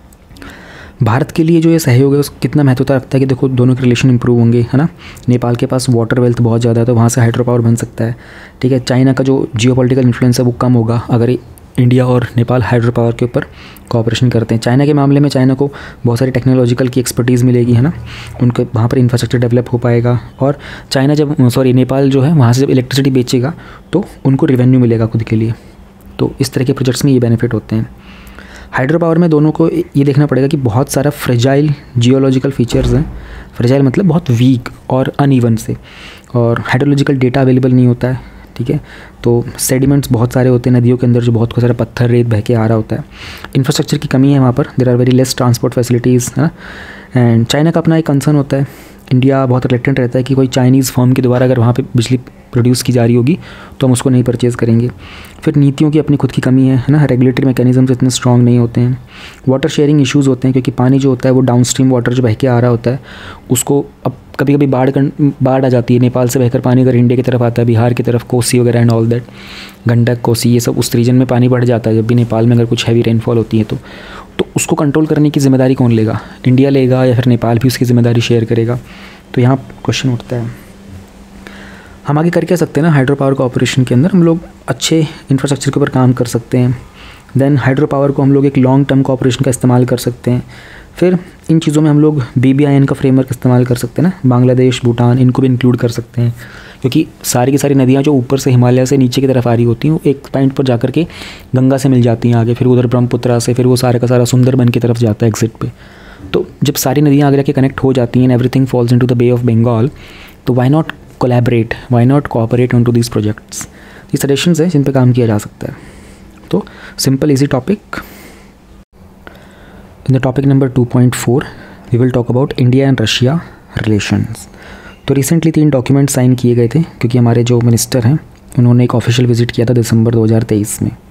भारत के लिए जो ये सहयोग है उसको कितना महत्वता रखता है कि देखो दोनों के रिलेशन इंप्रूव होंगे, है ना। नेपाल के पास वाटर वेल्थ बहुत ज़्यादा है, तो वहाँ से हाइड्रो पावर बन सकता है, ठीक है। चाइना का जो जियोपॉलिटिकल इन्फ्लुएंस है वो कम होगा अगर इंडिया और नेपाल हाइड्रो पावर के ऊपर कोऑपरेशन करते हैं। चाइना के मामले में चाइना को बहुत सारी टेक्नोलॉजिकल की एक्सपर्टीज़ मिलेगी, है ना, उनके वहाँ पर इंफ्रास्ट्रक्चर डेवलप हो पाएगा। और चाइना जब नेपाल जो है वहाँ से जब इलेक्ट्रिसिटी बेचेगा तो उनको रेवेन्यू मिलेगा खुद के लिए। तो इस तरह के प्रोजेक्ट्स में ये बेनिफिट होते हैं। हाइड्रो पावर में दोनों को ये देखना पड़ेगा कि बहुत सारा फ्रेजाइल जियोलॉजिकल फीचर्स हैं। फ्रेजाइल मतलब बहुत वीक और अनइवन से, और हाइड्रोलॉजिकल डेटा अवेलेबल नहीं होता है, ठीक है। तो सेडिमेंट्स बहुत सारे होते हैं नदियों के अंदर, जो बहुत सारा पत्थर रेत बह के आ रहा होता है। इंफ्रास्ट्रक्चर की कमी है वहाँ पर, there are very less transport facilities, है ना। एंड चाइना का अपना एक कंसर्न होता है, इंडिया बहुत रिलेक्टेंट रहता है कि कोई चाइनीज़ फर्म के द्वारा अगर वहाँ पे बिजली प्रोड्यूस की जा रही होगी तो हम उसको नहीं परचेज़ करेंगे। फिर नीतियों की अपनी खुद की कमी है ना, रेगुलेटरी मैकेनिज्म्स इतने स्ट्रॉन्ग नहीं होते हैं। वाटर शेयरिंग इश्यूज़ होते हैं, क्योंकि पानी जो होता है वो डाउन स्ट्रीम वाटर जो बह के आ रहा होता है उसको अब कभी कभी बाढ़ आ जाती है। नेपाल से बहकर पानी अगर इंडिया की तरफ आता है, बिहार की तरफ, कोसी वगैरह and all that, Gandak, Kosi, ये सब उस रीजन में पानी बढ़ जाता है जब भी नेपाल में अगर कुछ हैवी रेनफॉल होती है तो उसको कंट्रोल करने की जिम्मेदारी कौन लेगा, इंडिया लेगा या फिर नेपाल भी उसकी ज़िम्मेदारी शेयर करेगा। तो यहाँ क्वेश्चन उठता है। हम आगे कर क्या सकते हैं ना, हाइड्रो पावर कोऑपरेशन के अंदर हम लोग अच्छे इंफ्रास्ट्रक्चर के ऊपर काम कर सकते हैं। देन हाइड्रो पावर को हम लोग एक लॉन्ग टर्म कोऑपरेशन का इस्तेमाल कर सकते हैं। फिर इन चीज़ों में हम लोग BBIN का फ्रेमवर्क इस्तेमाल कर सकते हैं ना, बांग्लादेश, भूटान, इनको भी इंक्लूड कर सकते हैं, क्योंकि सारी की सारी नदियाँ जो ऊपर से हिमालय से नीचे की तरफ आ रही होती हैं वो एक पॉइंट पर जाकर के गंगा से मिल जाती हैं आगे, फिर उधर ब्रह्मपुत्रा से, फिर वो सारा का सारा सुंदरबन की तरफ जाता है एग्जिट पे। तो जब सारी नदियाँ आगे जाके कनेक्ट हो जाती हैं, everything falls into the bay of Bengal, तो why not collaborate, why not cooperate on to these projects. ये सजेशंस हैं जिन पे काम किया जा सकता है। तो simple easy topic. In the topic number 2.4 we will talk about India and Russia relations. तो रिसेंटली 3 डॉक्यूमेंट साइन किए गए थे, क्योंकि हमारे जो मिनिस्टर हैं उन्होंने एक ऑफिशियल विजिट किया था दिसंबर 2023 में।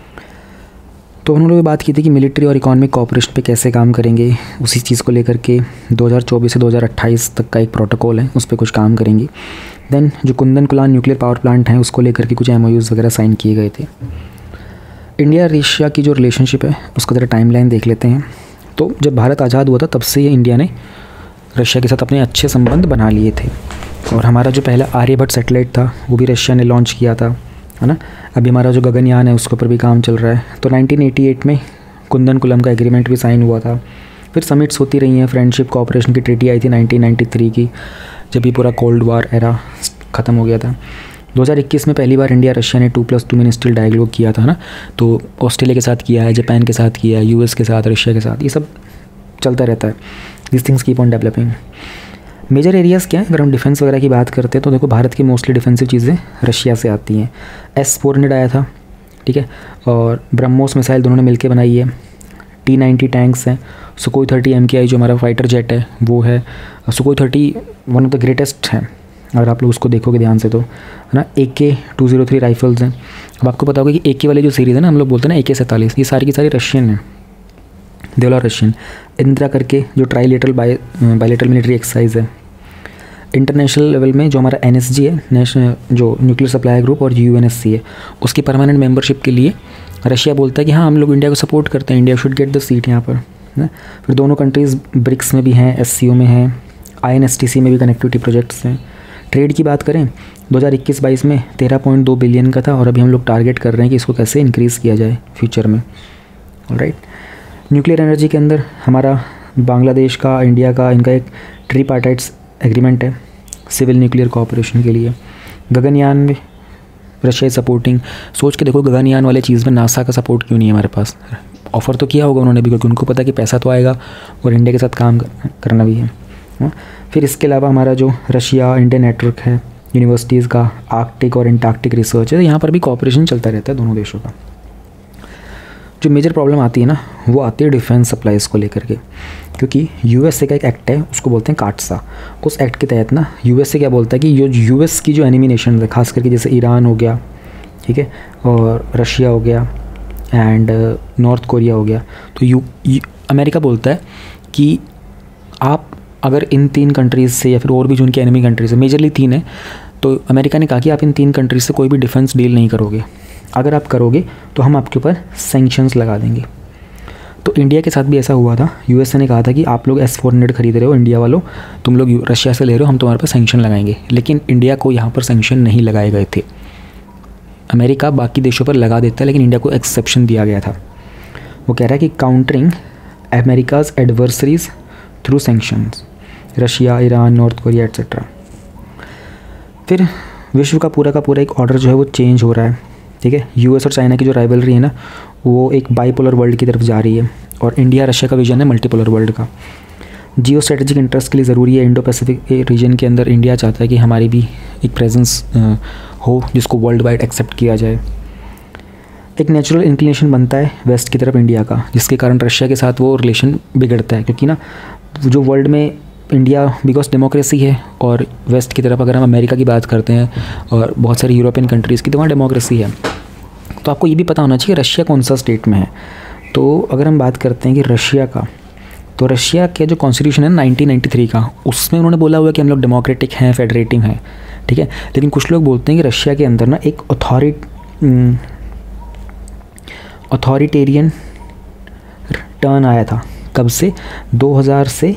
तो उन्होंने भी बात की थी कि मिलिट्री और इकोनॉमिक कोऑपरेशन पे कैसे काम करेंगे, उसी चीज़ को लेकर के 2024 से 2028 तक का एक प्रोटोकॉल है, उस पर कुछ काम करेंगे। देन जो Kudankulam nuclear power plant है उसको लेकर के कुछ MOUs वगैरह साइन किए गए थे। इंडिया रशिया की जो रिलेशनशिप है उसका ज़रा टाइमलाइन देख लेते हैं। तो जब भारत आज़ाद हुआ था तब से इंडिया ने रशिया के साथ अपने अच्छे संबंध बना लिए थे, और हमारा जो पहला आर्यभट्ट सैटेलाइट था वो भी रशिया ने लॉन्च किया था, है ना। अभी हमारा जो गगनयान है उसके ऊपर भी काम चल रहा है। तो 1988 में कुंदन कुलम का एग्रीमेंट भी साइन हुआ था। फिर समिट्स होती रही हैं, फ्रेंडशिप कोऑपरेशन की ट्रीटी आई थी 1993 की, जब ये पूरा कोल्ड वार एरा ख़त्म हो गया था। 2021 में पहली बार इंडिया रशिया ने 2+2 मिनिस्ट्रियल डायलॉग किया था ना। तो ऑस्ट्रेलिया के साथ किया है, जापान के साथ किया है, US के साथ, रशिया के साथ, ये सब चलता रहता है। This things keep on developing. Major areas क्या है, अगर हम डिफेंस वगैरह की बात करते हैं तो देखो भारत की मोस्टली डिफेंसिव चीज़ें रशिया से आती हैं। S-400 आया था, ठीक है, और ब्रह्मोस मिसाइल दोनों ने मिलकर बनाई है। T-90 टैंक्स हैं, सुकोई 30 MKI जो हमारा फाइटर जेट है वो है। Sukhoi 30 one of the greatest हैं अगर आप लोग उसको देखोगे ध्यान से, तो है ना। AK-203 राइफल्स हैं। अब आपको पता होगा कि AK वाले जो सीरीज़ है ना, हम लोग बोलते हैं ना AK-47, ये सारी की सारी रशियन है, देवला रशियन, इंदिरा करके जो ट्राईलेटरल बायलेटरल मिलिट्री एक्सरसाइज है। इंटरनेशनल लेवल में जो हमारा NSG है, नेशनल जो न्यूक्लियर सप्लाई ग्रुप, और UNSC है, उसकी परमानेंट मेंबरशिप के लिए रशिया बोलता है कि हाँ हम लोग इंडिया को सपोर्ट करते हैं, India should get the seat यहाँ पर। फिर दोनों कंट्रीज़ ब्रिक्स में भी हैं, SCO में हैं, INSTC में भी कनेक्टिविटी प्रोजेक्ट्स हैं। ट्रेड की बात करें 2021-22 में 13.2 बिलियन का था, और अभी हम लोग टारगेट कर रहे हैं कि इसको कैसे इंक्रीज़ किया जाए फ्यूचर में। ऑलराइट, न्यूक्लियर एनर्जी के अंदर हमारा बांग्लादेश का, इंडिया का, इनका एक ट्रीपार्टाइट्स एग्रीमेंट है सिविल न्यूक्लियर कोऑपरेशन के लिए। गगनयान में रशिया इज सपोर्टिंग। सोच के देखो गगनयान वाले चीज़ में नासा का सपोर्ट क्यों नहीं है हमारे पास। ऑफ़र तो किया होगा उन्होंने भी, क्योंकि उनको पता है कि पैसा तो आएगा और इंडिया के साथ काम करना भी है। फिर इसके अलावा हमारा जो रशिया इंडिया नेटवर्क है यूनिवर्सिटीज़ का, आर्कटिक और एंटार्कटिक रिसर्च है, यहाँ पर भी कोऑपरेशन चलता रहता है दोनों देशों का। जो मेजर प्रॉब्लम आती है ना, वो आती है डिफेंस सप्लाईज़ को लेकर के, क्योंकि USA का एक एक्ट है, उसको बोलते हैं काटसा। उस एक्ट के तहत ना USA क्या बोलता है कि जो US की जो एनिमी नेशन है, खास करके जैसे ईरान हो गया, ठीक है, और रशिया हो गया एंड नॉर्थ कोरिया हो गया, तो अमेरिका बोलता है कि आप अगर इन 3 कंट्रीज़ से, या फिर और भी जो उनकी एनिमी कंट्रीज़ है, मेजरली 3 है, तो अमेरिका ने कहा कि आप इन 3 कंट्रीज़ से कोई भी डिफेंस डील नहीं करोगे। अगर आप करोगे तो हम आपके ऊपर सैंक्शंस लगा देंगे। तो इंडिया के साथ भी ऐसा हुआ था। USA ने कहा था कि आप लोग S-400 खरीद रहे हो इंडिया वालों, तुम लोग रशिया से ले रहे हो, हम तुम्हारे पर सैंक्शन लगाएंगे। लेकिन इंडिया को यहाँ पर सैंक्शन नहीं लगाए गए थे। अमेरिका बाकी देशों पर लगा देता है, लेकिन इंडिया को एक्सेप्शन दिया गया था। वो कह रहा है कि countering America's adversaries through sanctions, Russia, Iran, North Korea etcetera. फिर विश्व का पूरा एक ऑर्डर जो है वो चेंज हो रहा है, ठीक है। US और चाइना की जो राइवलरी है ना, वो एक बाइपोलर वर्ल्ड की तरफ जा रही है, और इंडिया रशिया का विजन है मल्टीपोलर वर्ल्ड का। जियो स्ट्रेटेजिक इंटरेस्ट के लिए ज़रूरी है, इंडो पैसिफिक रीजन के अंदर इंडिया चाहता है कि हमारी भी एक प्रेजेंस हो जिसको वर्ल्ड वाइड एक्सेप्ट किया जाए। एक नेचुरल इंक्लिनेशन बनता है वेस्ट की तरफ इंडिया का, जिसके कारण रशिया के साथ वो रिलेशन बिगड़ता है, क्योंकि ना जो वर्ल्ड में इंडिया बिकॉज डेमोक्रेसी है, और वेस्ट की तरफ अगर हम अमेरिका की बात करते हैं और बहुत सारी यूरोपियन कंट्रीज़ की, तो वहाँ डेमोक्रेसी है। तो आपको ये भी पता होना चाहिए रशिया कौन सा स्टेट में है। तो अगर हम बात करते हैं कि रशिया का, तो रशिया का जो कॉन्स्टिट्यूशन है 1993 का, उसमें उन्होंने बोला हुआ है कि हम लोग डेमोक्रेटिक हैं, फेडरेटिव हैं, ठीक है। लेकिन कुछ लोग बोलते हैं कि रशिया के अंदर ना एक अथॉरिटेरियन टर्न आया था। कब से? 2000 से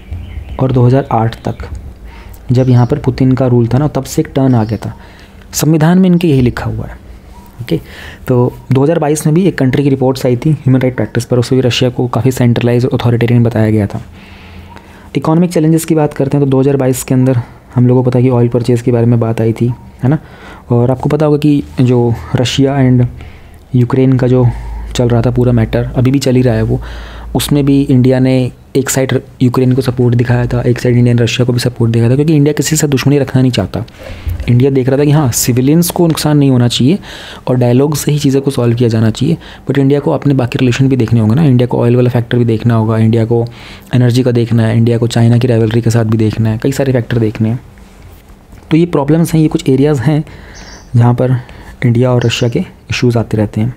और 2008 तक, जब यहाँ पर पुतिन का रूल था ना, तब से एक टर्न आ गया था। संविधान में इनके यही लिखा हुआ है, ओके। तो 2022 में भी एक कंट्री की रिपोर्ट्स आई थी ह्यूमन राइट प्रैक्टिस पर, उसमें भी रशिया को काफ़ी सेंट्रलाइज और अथॉरिटेरियन बताया गया था। इकोनॉमिक चैलेंजेस की बात करते हैं तो 2022 के अंदर हम लोगों को पता है कि ऑयल परचेज़ के बारे में बात आई थी, है ना। और आपको पता होगा कि जो रशिया एंड यूक्रेन का जो चल रहा था पूरा मैटर, अभी भी चल ही रहा है वो, उसमें भी इंडिया ने एक साइड यूक्रेन को सपोर्ट दिखाया था, एक साइड इंडिया ने रशिया को भी सपोर्ट दिखाया था, क्योंकि इंडिया किसी से दुश्मनी रखना नहीं चाहता। इंडिया देख रहा था कि हाँ सिविलियंस को नुकसान नहीं होना चाहिए और डायलॉग से ही चीज़ों को सॉल्व किया जाना चाहिए, बट इंडिया को अपने बाकी रिलेशन भी देखने होंगे ना। इंडिया को ऑयल वाला फैक्टर भी देखना होगा, इंडिया को एनर्जी का देखना है, इंडिया को चाइना की राइवलरी के साथ भी देखना है, कई सारे फैक्टर देखने हैं। तो ये प्रॉब्लम्स हैं, ये कुछ एरियाज़ हैं जहाँ पर इंडिया और रशिया के इश्यूज़ आते रहते हैं।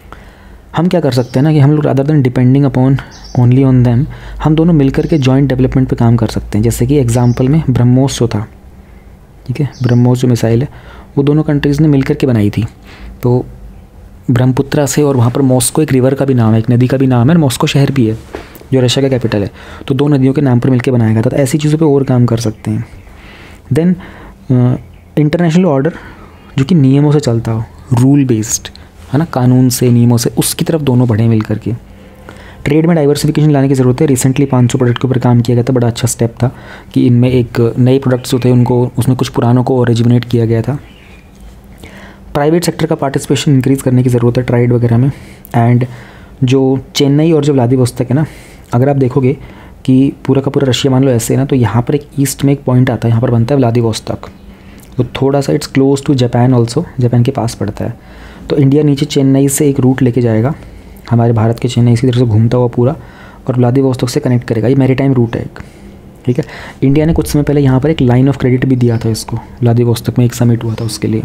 हम क्या कर सकते हैं ना कि हम लोग rather than depending upon only on them, हम दोनों मिलकर के जॉइंट डेवलपमेंट पे काम कर सकते हैं। जैसे कि एग्जांपल में ब्रह्मोस जो था, ठीक है, ब्रह्मोस जो मिसाइल है वो दोनों कंट्रीज़ ने मिलकर के बनाई थी। तो ब्रह्मपुत्रा से, और वहाँ पर मॉस्को एक रिवर का भी नाम है, एक नदी का भी नाम है, मॉस्को शहर भी है जो रशिया का कैपिटल है। तो 2 नदियों के नाम पर मिलकर बनाया गया था। तो ऐसी चीज़ों पर और काम कर सकते हैं। देन इंटरनेशनल ऑर्डर जो कि नियमों से चलता हो, रूल बेस्ड, है ना, कानून से, नियमों से, उसकी तरफ दोनों बढ़े मिल करके। ट्रेड में डाइवर्सिफिकेशन लाने की ज़रूरत है। रिसेंटली 500 प्रोडक्ट के ऊपर काम किया गया था, बड़ा अच्छा स्टेप था कि इनमें एक नए प्रोडक्ट्स जो थे उनको, उसमें कुछ पुरानों को ओरिजिनेट किया गया था। प्राइवेट सेक्टर का पार्टिसिपेशन इंक्रीज़ करने की ज़रूरत है ट्राइड वगैरह में। एंड जो चेन्नई और जो व्लादिवोस्तोक है ना, अगर आप देखोगे कि पूरा का पूरा रशिया मान लो ऐसे है ना, तो यहाँ पर एक ईस्ट में एक पॉइंट आता है, यहाँ पर बनता है व्लादिवोस्तोक, तो थोड़ा सा it's close to Japan also, Japan के पास पड़ता है। तो इंडिया नीचे चेन्नई से एक रूट लेके जाएगा, हमारे भारत के चेन्नई की तरफ से घूमता हुआ पूरा, और व्लादिवोस्तोक से कनेक्ट करेगा। ये मैरीटाइम रूट है एक, ठीक है। इंडिया ने कुछ समय पहले यहाँ पर एक लाइन ऑफ क्रेडिट भी दिया था इसको, व्लादिवोस्तोक में एक समिट हुआ था उसके लिए।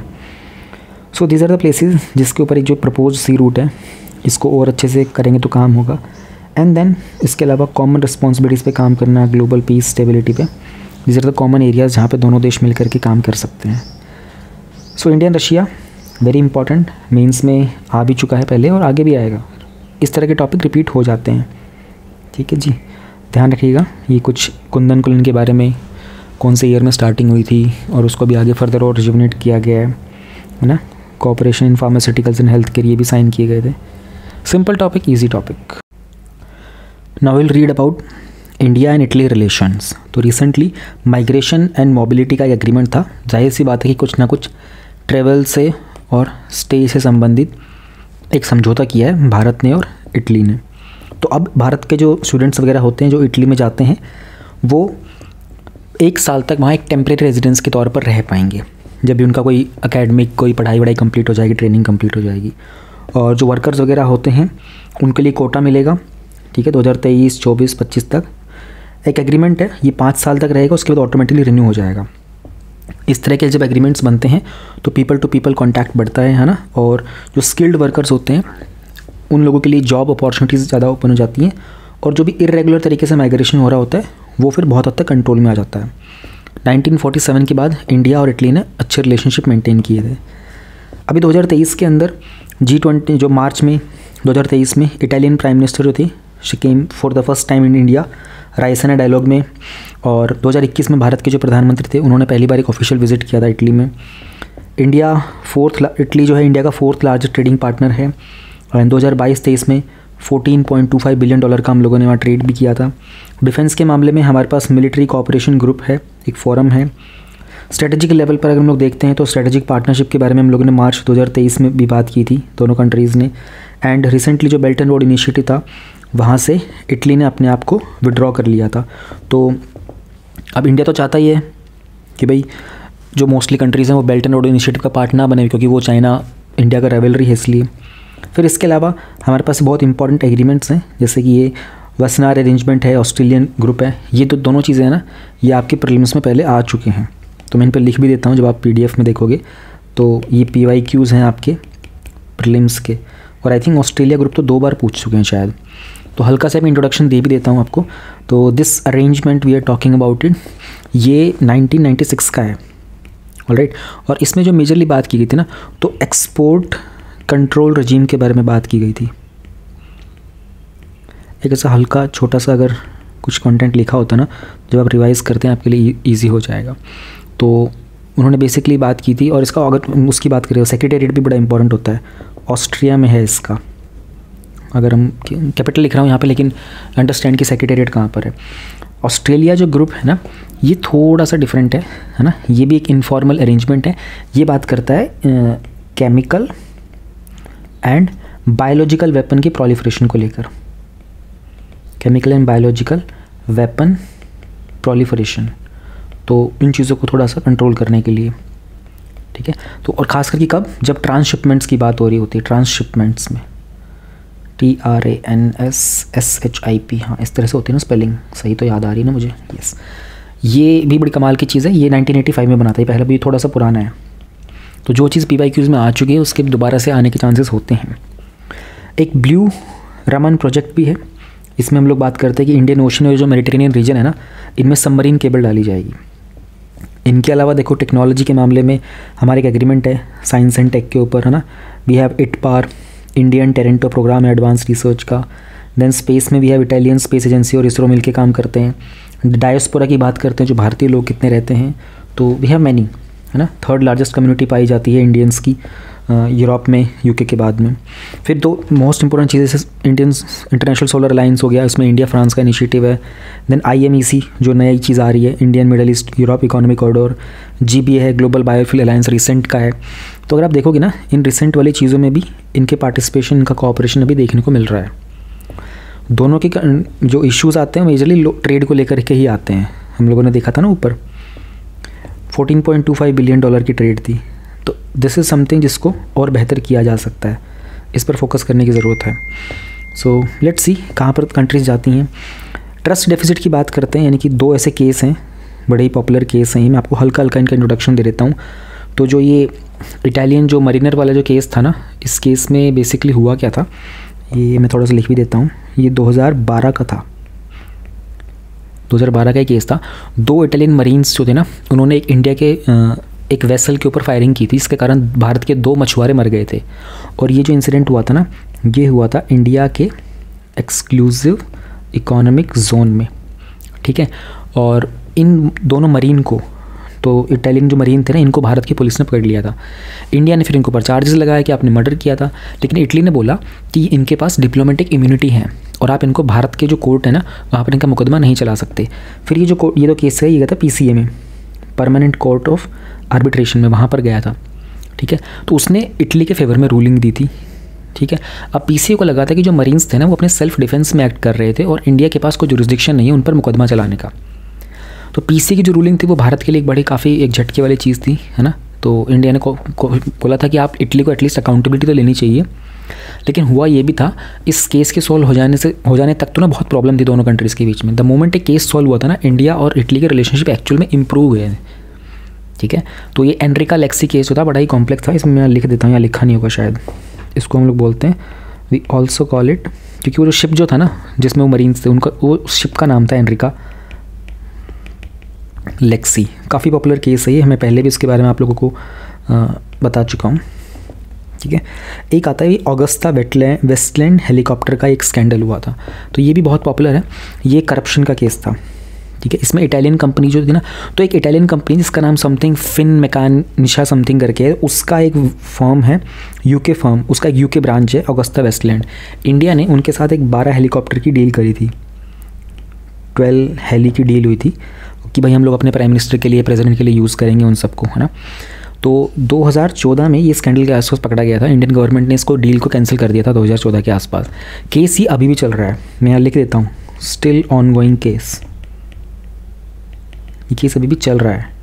So these are the places जिसके ऊपर एक जो प्रपोज सी रूट है, इसको और अच्छे से करेंगे तो काम होगा। एंड देन इसके अलावा कॉमन रिस्पॉन्सिबिलिटीज़ पे काम करना, ग्लोबल पीस, स्टेबिलिटी पे, these are the common areas जहाँ पे दोनों देश मिल करके काम कर सकते हैं. So India and Russia very important, mains में आ भी चुका है पहले और आगे भी आएगा. इस तरह के टॉपिक रिपीट हो जाते हैं. ठीक है जी, ध्यान रखिएगा. ये कुछ कुंदन कुलन के बारे में, कौन से ईयर में स्टार्टिंग हुई थी और उसको भी आगे फर्दर और रिजुविनेट किया गया है ना. Cooperation in pharmaceuticals and health care ये भी साइन किए गए थे. Simple topic, easy topic. Now will read about India and Italy relations. तो रिसेंटली माइग्रेशन एंड मोबिलिटी का एक एग्रीमेंट था. जाहिर सी बात है कि कुछ ना कुछ ट्रेवल से और स्टे से संबंधित एक समझौता किया है भारत ने और इटली ने. तो अब भारत के जो स्टूडेंट्स वगैरह होते हैं जो इटली में जाते हैं, वो 1 साल तक वहाँ एक टेम्परेरी रेजिडेंस के तौर पर रह पाएंगे, जब भी उनका कोई एकेडमिक कोई पढ़ाई कंप्लीट हो जाएगी, ट्रेनिंग कंप्लीट हो जाएगी. और जो वर्कर्स वगैरह होते हैं उनके लिए कोटा मिलेगा. ठीक है, 2023, 24, 25 तक एक एग्रीमेंट है. ये 5 साल तक रहेगा, उसके बाद ऑटोमेटिकली रिन्यू हो जाएगा. इस तरह के जब एग्रीमेंट्स बनते हैं तो पीपल टू पीपल कॉन्टैक्ट बढ़ता है ना. और जो स्किल्ड वर्कर्स होते हैं उन लोगों के लिए जॉब अपॉर्चुनिटीज़ ज़्यादा ओपन हो जाती हैं. और जो भी इरेगुलर तरीके से माइग्रेशन हो रहा होता है वो फिर बहुत हद तक कंट्रोल में आ जाता है. 1947 के बाद इंडिया और इटली ने अच्छे रिलेशनशिप मेंटेन किए थे. अभी 2023 के अंदर G20 जो मार्च में 2023 में इटालियन प्राइम मिनिस्टर जो थी, she came for the first time in India Raisina dialogue में. और 2021 में भारत के जो प्रधानमंत्री थे उन्होंने पहली बार एक ऑफिशियल विजिट किया था इटली में. इटली जो है इंडिया का 4th लार्जेस्ट ट्रेडिंग पार्टनर है. और 2022-23 में $14.25 बिलियन का हम लोगों ने वहाँ ट्रेड भी किया था. डिफेंस के मामले में हमारे पास मिलिट्री कोऑपरेशन ग्रुप है, एक फोरम है. स्ट्रेटेजिक लेवल पर अगर हम लोग देखते हैं तो स्ट्रेटेजिक पार्टनरशिप के बारे में हम लोगों ने मार्च 2023 में भी बात की थी दोनों कंट्रीज़ ने. एंड रिसेंटली जो बेल्ट एंड रोड इनिशिएटिव था वहाँ से इटली ने अपने आप को विड्रॉ कर लिया था. तो अब इंडिया तो चाहता ही है कि भाई जो मोस्टली कंट्रीज़ हैं वो बेल्ट एंड रोड इनिशिएटिव का पार्ट ना बने, क्योंकि वो चाइना इंडिया का राइवलरी है इसलिए. फिर इसके अलावा हमारे पास बहुत इंपॉर्टेंट एग्रीमेंट्स हैं, जैसे कि ये वसनार अरेंजमेंट है, ऑस्ट्रेलियन ग्रुप है. ये तो दोनों चीज़ें हैं ना, ये आपके प्रीलिम्स में पहले आ चुके हैं. तो मैं इन पर लिख भी देता हूँ, जब आप PDF में देखोगे तो ये PYQs हैं आपके प्रीलिम्स के. और आई थिंक ऑस्ट्रेलिया ग्रुप तो 2 बार पूछ चुके हैं शायद. तो हल्का सा मैं इंट्रोडक्शन दे भी देता हूँ आपको. तो this arrangement we are talking about it, ये 1996 का है. ऑलराइट. और इसमें जो मेजरली बात की गई थी ना, तो एक्सपोर्ट कंट्रोल रजीम के बारे में बात की गई थी. एक ऐसा हल्का छोटा सा अगर कुछ कंटेंट लिखा होता ना, जब आप रिवाइज़ करते हैं आपके लिए इजी हो जाएगा. तो उन्होंने बेसिकली बात की थी. और इसका अगर उसकी बात करें, सेक्रेटेरिएट भी बड़ा इंपॉर्टेंट होता है. ऑस्ट्रिया में है इसका, अगर हम कैपिटल लिख रहा हूँ यहाँ पे, लेकिन अंडरस्टैंड कि सेक्रेटेरिएट कहाँ पर है. ऑस्ट्रेलिया जो ग्रुप है ना, ये थोड़ा सा डिफरेंट है ना. ये भी एक इनफॉर्मल अरेंजमेंट है. ये बात करता है केमिकल एंड बायोलॉजिकल वेपन की प्रोलिफरेशन को लेकर. Chemical and biological weapon proliferation, तो इन चीज़ों को थोड़ा सा कंट्रोल करने के लिए. ठीक है. तो और ख़ास करके कब, जब ट्रांसशिपमेंट्स की बात हो रही होती है. ट्रांसशिपमेंट्स में TRANSSHIP, हाँ इस तरह से होती है ना स्पेलिंग, सही तो याद आ रही है ना मुझे. यस, ये भी बड़ी कमाल की चीज़ है. ये 1985 में बनाता है, पहले भी थोड़ा सा पुराना है. तो जो चीज़ PYQs में आ चुकी है उसके दोबारा से आने के चांसेस होते हैं. एक ब्लू रमन प्रोजेक्ट भी है. इसमें हम लोग बात करते हैं कि इंडियन ओशन और जो मेडिटेरेनियन रीजन है ना, इनमें सबमरीन केबल डाली जाएगी. इनके अलावा देखो टेक्नोलॉजी के मामले में हमारे एक एग्रीमेंट है साइंस एंड टेक के ऊपर, है ना. वी हैव ITPAR, इंडियन टेरेंटो प्रोग्राम है एडवांस रिसर्च का. देन स्पेस में भी है इटालियन स्पेस एजेंसी और इसरो मिलकर काम करते हैं. डायस्पोरा की बात करते हैं, जो भारतीय लोग कितने रहते हैं, तो वी हैव मैनी, है ना. 3rd लार्जेस्ट कम्युनिटी पाई जाती है इंडियंस की यूरोप में, UK के बाद में. फिर 2 मोस्ट इंपॉर्टेंट चीज़ें, इंटरनेशनल सोलर अलायंस हो गया, इसमें इंडिया फ्रांस का इनिशिएटिव है. देन IMEC जो नई चीज़ आ रही है, Indian middle east Europe economic corridor. GBA है, ग्लोबल बायोफ्यूल अलायंस रिसेंट का है. तो अगर आप देखोगे ना, इन रिसेंट वाली चीज़ों में भी इनके पार्टिसिपेशन, इनका कोऑपरेशन अभी देखने को मिल रहा है. दोनों के जो इश्यूज़ आते हैं मेजरली ट्रेड को लेकर के ही आते हैं. हम लोगों ने देखा था ना ऊपर, $14.25 बिलियन की ट्रेड थी. तो दिस इज़ समथिंग जिसको और बेहतर किया जा सकता है. इस पर फोकस करने की ज़रूरत है. सो लेट्स सी कहाँ पर कंट्रीज़ जाती हैं. ट्रस्ट डेफिसिट की बात करते हैं, यानी कि 2 ऐसे केस हैं, बड़े ही पॉपुलर केस हैं. मैं आपको हल्का हल्का इनका इंट्रोडक्शन दे देता हूँ. तो जो ये इटालियन जो मरीनर वाला जो केस था ना, इस केस में बेसिकली हुआ क्या था, ये मैं थोड़ा सा लिख भी देता हूँ, ये 2012 का था, 2012 का एक केस था। 2 इटालियन मरीन्स जो थे ना, उन्होंने एक इंडिया के एक वेसल के ऊपर फायरिंग की थी, इसके कारण भारत के 2 मछुआरे मर गए थे। और ये जो इंसिडेंट हुआ था ना, ये हुआ था इंडिया के एक्सक्लूसिव इकोनॉमिक जोन में, ठीक है। और इन दोनों मरीन को, तो इटालियन जो मरीन थे ना, इनको भारत की पुलिस ने पकड़ लिया था। इंडिया ने फिर इनको पर चार्जेस लगाया कि आपने मर्डर किया था, लेकिन इटली ने बोला कि इनके पास डिप्लोमेटिक इम्यूनिटी है और आप इनको भारत के जो कोर्ट है ना, वहाँ पर इनका मुकदमा नहीं चला सकते। फिर ये जो केस है, ये गया था PCA में, परमानेंट कोर्ट ऑफ आर्बिट्रेशन में, वहाँ पर गया था, ठीक है। तो उसने इटली के फेवर में रूलिंग दी थी, ठीक है। अब PCA को लगा था कि जो मरीन्स थे ना, वो अपने सेल्फ डिफेंस में एक्ट कर रहे थे और इंडिया के पास कोई जुरिस्डिक्शन नहीं है उन पर मुकदमा चलाने का। तो PCA की जो रूलिंग थी वो भारत के लिए एक बड़ी काफ़ी एक झटके वाली चीज़ थी, है ना। तो इंडिया ने बोला था कि आप इटली को एटलीस्ट अकाउंटेबिलिटी तो लेनी चाहिए। लेकिन हुआ ये भी था, इस केस के सॉल्व हो जाने तक तो ना बहुत प्रॉब्लम थी दोनों कंट्रीज़ के बीच में। द मोमेंट एक केस सॉल्व हुआ था ना, इंडिया और इटली के रिलेशनशिप एक्चुअल में इम्प्रूव हुए हैं, ठीक है। तो ये एनरिका लेक्सी केस जो था बड़ा ही कॉम्प्लेक्स था, इसमें मैं लिख देता हूँ, यहाँ लिखा नहीं होगा शायद। इसको हम लोग बोलते हैं, वी ऑल्सो कॉल इट, क्योंकि वो जो शिप जो था ना जिसमें वो मरीन्स थे, उनका वो शिप का नाम था एनरिका लेक्सी। काफ़ी पॉपुलर केस है ये, मैं पहले भी इसके बारे में आप लोगों को बता चुका हूँ, ठीक है। एक आता है ये ऑगस्टा वेस्टलैंड हेलीकॉप्टर का एक स्कैंडल हुआ था, तो ये भी बहुत पॉपुलर है। ये करप्शन का केस था, ठीक है। इसमें इटालियन कंपनी जो थी ना, तो एक इटालियन कंपनी जिसका नाम समथिंग फिन मैकेनिशा समथिंग करके है, उसका एक फर्म है, यूके फर्म, उसका एक यूके ब्रांच है ऑगस्टा वेस्टलैंड। इंडिया ने उनके साथ एक 12 हेलीकॉप्टर की डील करी थी, 12 हेली की डील हुई थी कि भाई हम लोग अपने प्राइम मिनिस्टर के लिए, प्रेसिडेंट के लिए यूज़ करेंगे उन सबको, है ना। तो 2014 में ये स्कैंडल के आसपास पकड़ा गया था। इंडियन गवर्नमेंट ने इसको डील को कैंसिल कर दिया था 2014 के आसपास। केस ही अभी भी चल रहा है, मैं यहाँ लिख देता हूँ, स्टिल ऑन गोइंग केस, ये केस अभी भी चल रहा है।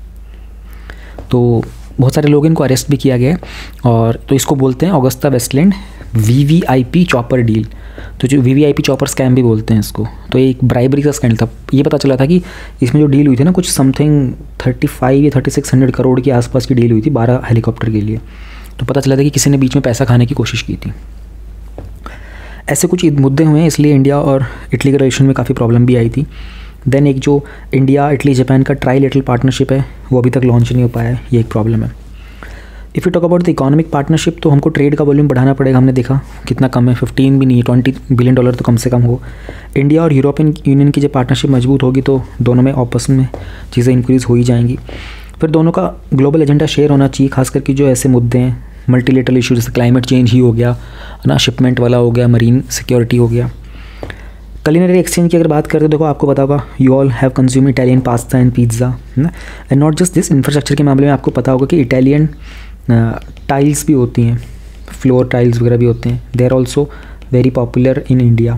तो बहुत सारे लोग इनको अरेस्ट भी किया गया है, और तो इसको बोलते हैं Agusta Westland VVIP chopper deal. तो जो VVIP चॉपर स्कैम भी बोलते हैं इसको। तो एक ब्राइबरी का स्कैंडल था। ये पता चला था कि इसमें जो डील हुई थी ना, कुछ समथिंग 35 या 3600 करोड़ के आसपास की डील हुई थी 12 हेलीकॉप्टर के लिए। तो पता चला था कि किसी ने बीच में पैसा खाने की कोशिश की थी। ऐसे कुछ मुद्दे हुए हैं, इसलिए इंडिया और इटली के रिलेशन में काफ़ी प्रॉब्लम भी आई थी। देन एक जो इंडिया इटली जापान का ट्राईलेटरल पार्टनरशिप है, वो अभी तक लॉन्च नहीं हो पाया है, ये एक प्रॉब्लम है। If you talk about the economic partnership, तो हमको ट्रेड का वॉल्यूम बढ़ाना पड़ेगा। हमने देखा कितना कम है, 15 भी नहीं है, $20 बिलियन तो कम से कम हो। इंडिया और यूरोपियन यूनियन की जब पार्टनरशिप मजबूत होगी तो दोनों में आपस में चीज़ें इंक्रीज़ हो ही जाएंगी। फिर दोनों का ग्लोबल एजेंडा शेयर होना चाहिए, खास करके जो ऐसे मुद्दे हैं, मल्टीलेटरल इशू, जैसे क्लाइमेट चेंज ही हो गया ना, शिपमेंट वाला हो गया, मरीन सिक्योरिटी हो गया। कलिनरी एक्सचेंज की अगर बात करते हो, देखो आपको पता होगा, you all have consume Italian pasta and pizza, है ना। And not just this, infrastructure के मामले में आपको पता होगा कि इटालियन टाइल्स भी होती हैं, फ्लोर टाइल्स वगैरह भी होते हैं, they are also very popular in India.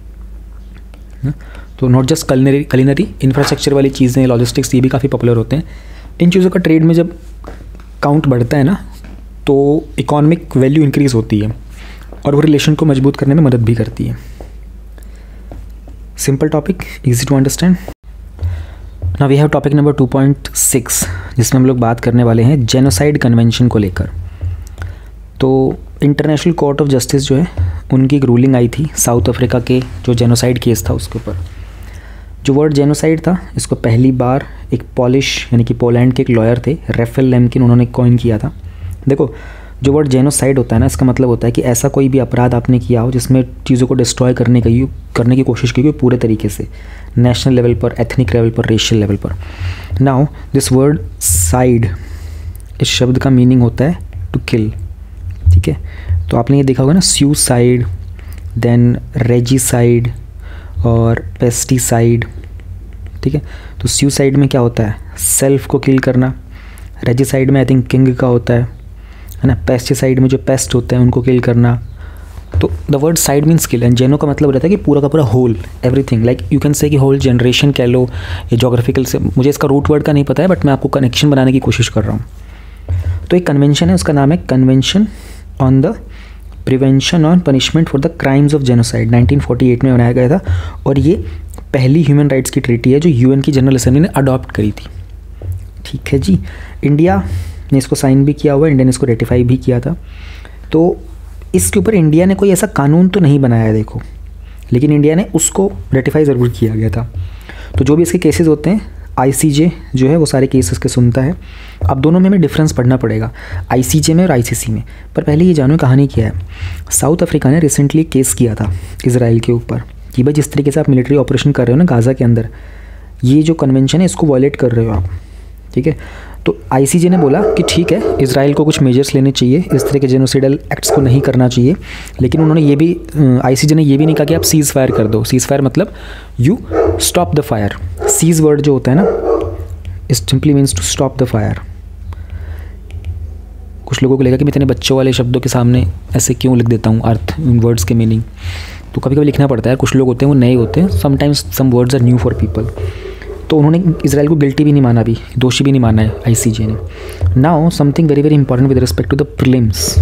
तो नॉट जस्ट कलिनरी, इंफ्रास्ट्रक्चर वाली चीज़ें, लॉजिस्टिक्स, ये भी काफ़ी पॉपुलर होते हैं। इन चीज़ों का ट्रेड में जब काउंट बढ़ता है ना, तो इकोनॉमिक वैल्यू इंक्रीज़ होती है और वो रिलेशन को मजबूत करने में मदद भी करती है। Simple topic, easy to understand. Now we have topic number 2.6, जिसमें हम लोग बात करने वाले हैं जेनोसाइड कन्वेंशन को लेकर। तो इंटरनेशनल कोर्ट ऑफ जस्टिस जो है, उनकी एक रूलिंग आई थी साउथ अफ्रीका के जो जेनोसाइड केस था उसके ऊपर। जो वर्ड जेनोसाइड था, इसको पहली बार एक पॉलिश यानी कि पोलैंड के एक लॉयर थे, रेफेल लेम्किन, उन्होंने कॉइन किया था। देखो, जो वर्ड जेनोसाइड होता है ना, इसका मतलब होता है कि ऐसा कोई भी अपराध आपने किया हो जिसमें चीज़ों को डिस्ट्रॉय करने की कोशिश की हो पूरे तरीके से, नेशनल लेवल पर, एथनिक लेवल पर, रेशियल लेवल पर। नाउ दिस वर्ड साइड, इस शब्द का मीनिंग होता है टू किल, ठीक है। तो आपने ये देखा होगा ना, सुसाइड, देन रेजिसाइड और पेस्टिसाइड, ठीक है। तो सुसाइड में क्या होता है, सेल्फ को किल करना। रेजिसाइड में आई थिंक किंग का होता है ना। पेस्टिसाइड में जो पेस्ट होते हैं उनको किल करना। तो the word cide means kill, and geno का मतलब रहता है कि पूरा का पूरा whole, everything, like you can say कि होल जनरेशन कह लो, ये जोग्राफिकल से, मुझे इसका रूट वर्ड का नहीं पता है, बट मैं आपको कनेक्शन बनाने की कोशिश कर रहा हूँ। तो एक कन्वेंशन है, उसका नाम है convention on the prevention on punishment for the crimes of genocide, 1948 में बनाया गया था। और ये पहली ह्यूमन राइट्स की ट्रीटी है जो UN की जनरल असेंबली ने अडॉप्ट करी थी, ठीक है जी। इंडिया ने इसको साइन भी किया हुआ है, इंडिया ने इसको रेटिफाई भी किया था। तो इसके ऊपर इंडिया ने कोई ऐसा कानून तो नहीं बनाया है देखो, लेकिन इंडिया ने उसको रेटिफाई ज़रूर किया गया था। तो जो भी इसके केसेस होते हैं ICJ जो है वो सारे केसेस के सुनता है। अब दोनों में हमें डिफरेंस पढ़ना पड़ेगा, ICJ में और ICC में। पर पहले ये जानो कहानी क्या है। साउथ अफ्रीका ने रिसेंटली केस किया था इजराइल के ऊपर कि भाई जिस तरीके से आप मिलिट्री ऑपरेशन कर रहे हो ना गाज़ा के अंदर, ये जो कन्वेंशन है इसको वायलेट कर रहे हो आप, ठीक है। तो ICJ ने बोला कि ठीक है इजराइल को कुछ मेजर्स लेने चाहिए, इस तरह के जेनोसाइडल एक्ट्स को नहीं करना चाहिए। लेकिन उन्होंने ये भी ICJ ने ये भी नहीं कहा कि आप सीज़ फायर कर दो। सीज़ फायर मतलब you stop the fire. Cease word जो होता है ना, it simply means to stop the fire. कुछ लोगों को लगेगा कि मैं इतने बच्चों वाले शब्दों के सामने ऐसे क्यों लिख देता हूँ अर्थ, इन वर्ड्स के मीनिंग। तो कभी कभी लिखना पड़ता है, कुछ लोग होते हैं वो नए होते हैं, sometimes some words are new for people. तो उन्होंने इजराइल को गिल्टी भी नहीं माना, भी दोषी भी नहीं माना है ICJ ने। Now something very very important with respect to the prelims.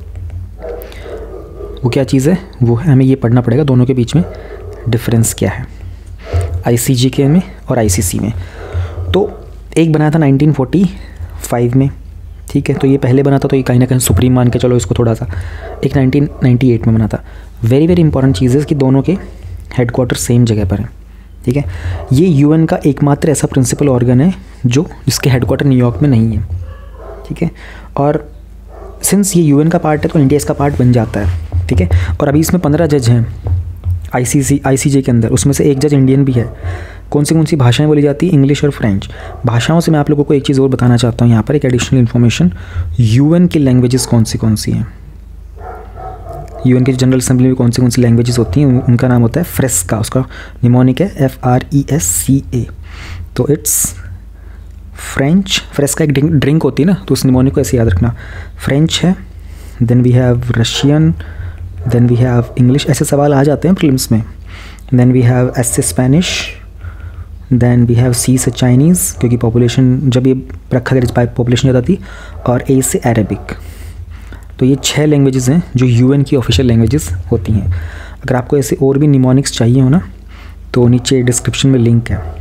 वो क्या चीज़ है, वो है हमें ये पढ़ना पड़ेगा दोनों के बीच में डिफरेंस क्या है ICJ के में और ICC में। तो एक बना था 1945 में, ठीक है, तो ये पहले बना था, तो ये कहीं ना कहीं सुप्रीम मान के चलो इसको थोड़ा सा। एक 1998 में बना था। वेरी वेरी इंपॉर्टेंट चीज़ है कि दोनों के हेडक्वार्टर सेम जगह पर हैं, ठीक है। ये UN का एकमात्र ऐसा प्रिंसिपल ऑर्गन है जो जिसके हेडक्वार्टर न्यूयॉर्क में नहीं है, ठीक है। और सिंस ये UN का पार्ट है तो इंडिया इसका पार्ट बन जाता है, ठीक है। और अभी इसमें 15 जज हैं ICJ के अंदर, उसमें से एक जज इंडियन भी है। कौन सी भाषाएं बोली जाती है, इंग्लिश और फ्रेंच। भाषाओं से मैं आप लोगों को एक चीज़ और बताना चाहता हूँ यहाँ पर, एक एडिशनल इन्फॉर्मेशन। UN की लैंग्वेजेस कौन सी हैं, UN के जनरल असेंबली में कौन सी लैंग्वेजेस होती हैं, उनका नाम होता है फ्रेस्का। उसका निमोनिक है FRESCA। तो इट्स फ्रेंच। फ्रेस्का एक ड्रिंक होती है ना, तो उस निमोनिक को ऐसे याद रखना। फ्रेंच है, then we have Russian, then we have English. ऐसे सवाल आ जाते हैं प्रीलिम्स में। देन वी हैव S से Spanish, then we have C से चाइनीज़, क्योंकि पॉपुलेशन जब ये रखा गया पॉपुलेशन ज़्यादा थी, और A से अरेबिक। तो ये 6 लैंग्वेजेस हैं जो UN की ऑफिशियल लैंग्वेजेस होती हैं। अगर आपको ऐसे और भी निमोनिक्स चाहिए हो ना, तो नीचे डिस्क्रिप्शन में लिंक है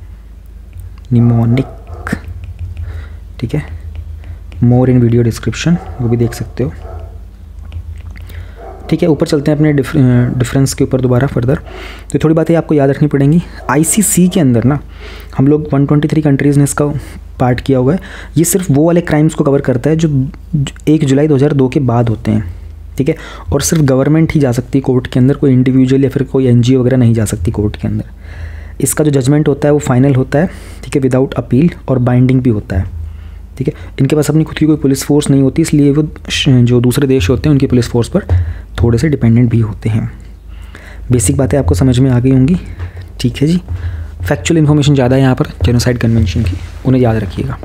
निमोनिक, ठीक है, मोर इन वीडियो डिस्क्रिप्शन, वो भी देख सकते हो, ठीक है। ऊपर चलते हैं अपने डिफरेंस के ऊपर दोबारा फर्दर। तो थोड़ी बातें आपको याद रखनी पड़ेंगी। ICC के अंदर ना हम लोग 123 कंट्रीज़ ने इसका पार्ट किया हुआ है। ये सिर्फ वो वाले क्राइम्स को कवर करता है जो 1 जुलाई 2002 के बाद होते हैं, ठीक है। और सिर्फ गवर्नमेंट ही जा सकती है कोर्ट के अंदर, कोई इंडिविजुअल या फिर कोई NGO वगैरह नहीं जा सकती कोर्ट के अंदर। इसका जो जजमेंट होता है वो फाइनल होता है, ठीक है, विदाउट अपील, और बाइंडिंग भी होता है, ठीक है। इनके पास अपनी खुद की कोई पुलिस फोर्स नहीं होती, इसलिए वो जो दूसरे देश होते हैं उनकी पुलिस फोर्स पर थोड़े से डिपेंडेंट भी होते हैं। बेसिक बातें आपको समझ में आ गई होंगी, ठीक है जी। फैक्चुअल इन्फॉर्मेशन ज़्यादा है यहाँ पर जेनोसाइड कन्वेंशन की, उन्हें याद रखिएगा।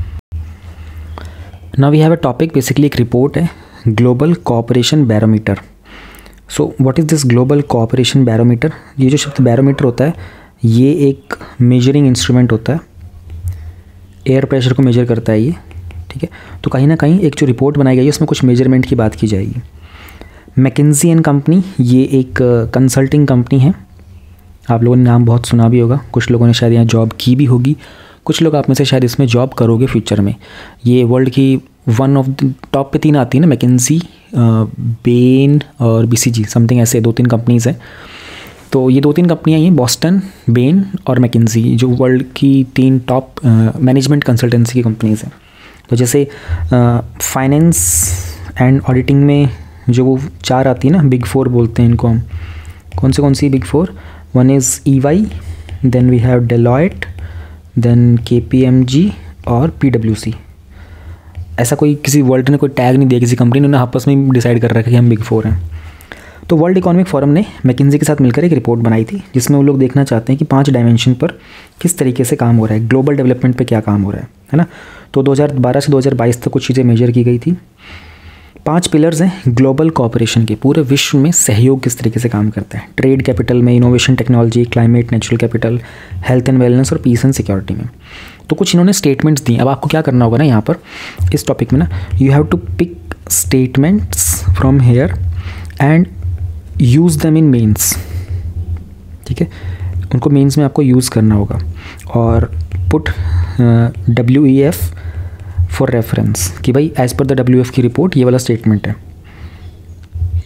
Now we have a topic, basically एक रिपोर्ट है, global cooperation barometer. So what is this global cooperation barometer? ये जो शब्द बैरोमीटर होता है, ये एक मेजरिंग इंस्ट्रूमेंट होता है, एयर प्रेशर को मेजर करता है ये, ठीक है। तो कहीं ना कहीं एक जो रिपोर्ट बनाई गई है उसमें कुछ मेजरमेंट की बात की जाएगी। मैकेंजी एंड कंपनी, ये एक कंसल्टिंग कंपनी है। आप लोगों ने नाम बहुत सुना भी होगा, कुछ लोगों ने शायद यहाँ जॉब की भी होगी, कुछ लोग आप में से शायद इसमें जॉब करोगे फ्यूचर में। ये वर्ल्ड की वन ऑफ द टॉप पे 3 आती है ना, मैकेंजी, बेन और BCG, समथिंग ऐसे 2-3 कंपनीज़ हैं। तो ये 2-3 कंपनियाँ हैं, बॉस्टन, बेन और मैकेंजी, जो वर्ल्ड की 3 टॉप मैनेजमेंट कंसल्टेंसी की कंपनीज़ हैं। तो जैसे फाइनेंस एंड ऑडिटिंग में जो वो 4 आती है ना, बिग 4 बोलते हैं इनको हम। कौन सी big 4? One is EY, then we have Deloitte, then KPMG और PwC। ऐसा कोई किसी वर्ल्ड ने कोई टैग नहीं दिया किसी कंपनी ने, उन्होंने आपस में डिसाइड कर रखा है कि हम बिग 4 हैं। तो वर्ल्ड इकोनॉमिक फोरम ने मैकेंजी के साथ मिलकर एक रिपोर्ट बनाई थी, जिसमें वो लोग देखना चाहते हैं कि 5 डायमेंशन पर किस तरीके से काम हो रहा है, ग्लोबल डेवलपमेंट पे क्या काम हो रहा है ना। तो 2012 से 2022 तक कुछ चीज़ें मेजर की गई थी। 5 पिलर्स हैं ग्लोबल कोऑपरेशन के, पूरे विश्व में सहयोग किस तरीके से काम करता है, ट्रेड कैपिटल में, innovation technology, climate, natural capital, health and wellness और पीस एंड सिक्योरिटी में। तो कुछ इन्होंने स्टेटमेंट्स दी। अब आपको क्या करना होगा ना यहाँ पर इस टॉपिक में ना, you have to pick statements from here and use them in mains, ठीक है। उनको मेंस में आपको यूज़ करना होगा और पुट WEF फॉर रेफरेंस, कि भाई एज़ पर द WEF की रिपोर्ट ये वाला स्टेटमेंट है।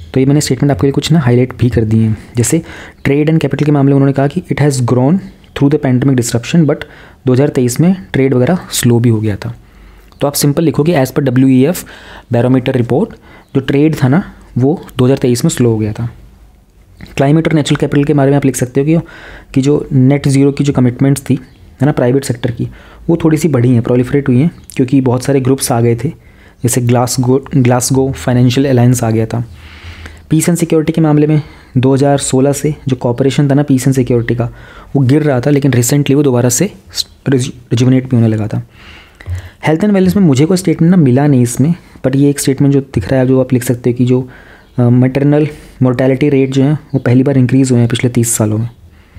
तो ये मैंने स्टेटमेंट आपके लिए कुछ ना हाईलाइट भी कर दिए हैं। जैसे ट्रेड एंड कैपिटल के मामले में उन्होंने कहा कि it has grown through the pandemic disruption, but 2023 में ट्रेड वगैरह स्लो भी हो गया था। तो आप सिंपल लिखोगे एज़ पर WEF बैरोमीटर रिपोर्ट जो ट्रेड था ना वो 2023 में स्लो हो गया था। क्लाइमेट और नेचुरल कैपिटल के बारे में आप लिख सकते हो कि जो नेट ज़ीरो की जो कमिटमेंट्स थी है ना प्राइवेट सेक्टर की, वो थोड़ी सी बढ़ी हैं, प्रोलिफरेट हुई हैं, क्योंकि बहुत सारे ग्रुप्स आ गए थे। जैसे ग्लासगो फाइनेंशियल अलायंस आ गया था। पीस एंड सिक्योरिटी के मामले में 2016 से जो कॉपरेशन था ना पीस एंड सिक्योरिटी का, वो गिर रहा था, लेकिन रिसेंटली वो दोबारा से रिजुविनेट भी होने लगा था। हेल्थ एंड वेलनेस में मुझे कोई स्टेटमेंट ना मिला नहीं इसमें, बट ये एक स्टेटमेंट जो दिख रहा है जो आप लिख सकते हो कि जो मैटरनल मोर्टेलिटी रेट जो है वो पहली बार इंक्रीज़ हुए हैं पिछले 30 सालों में।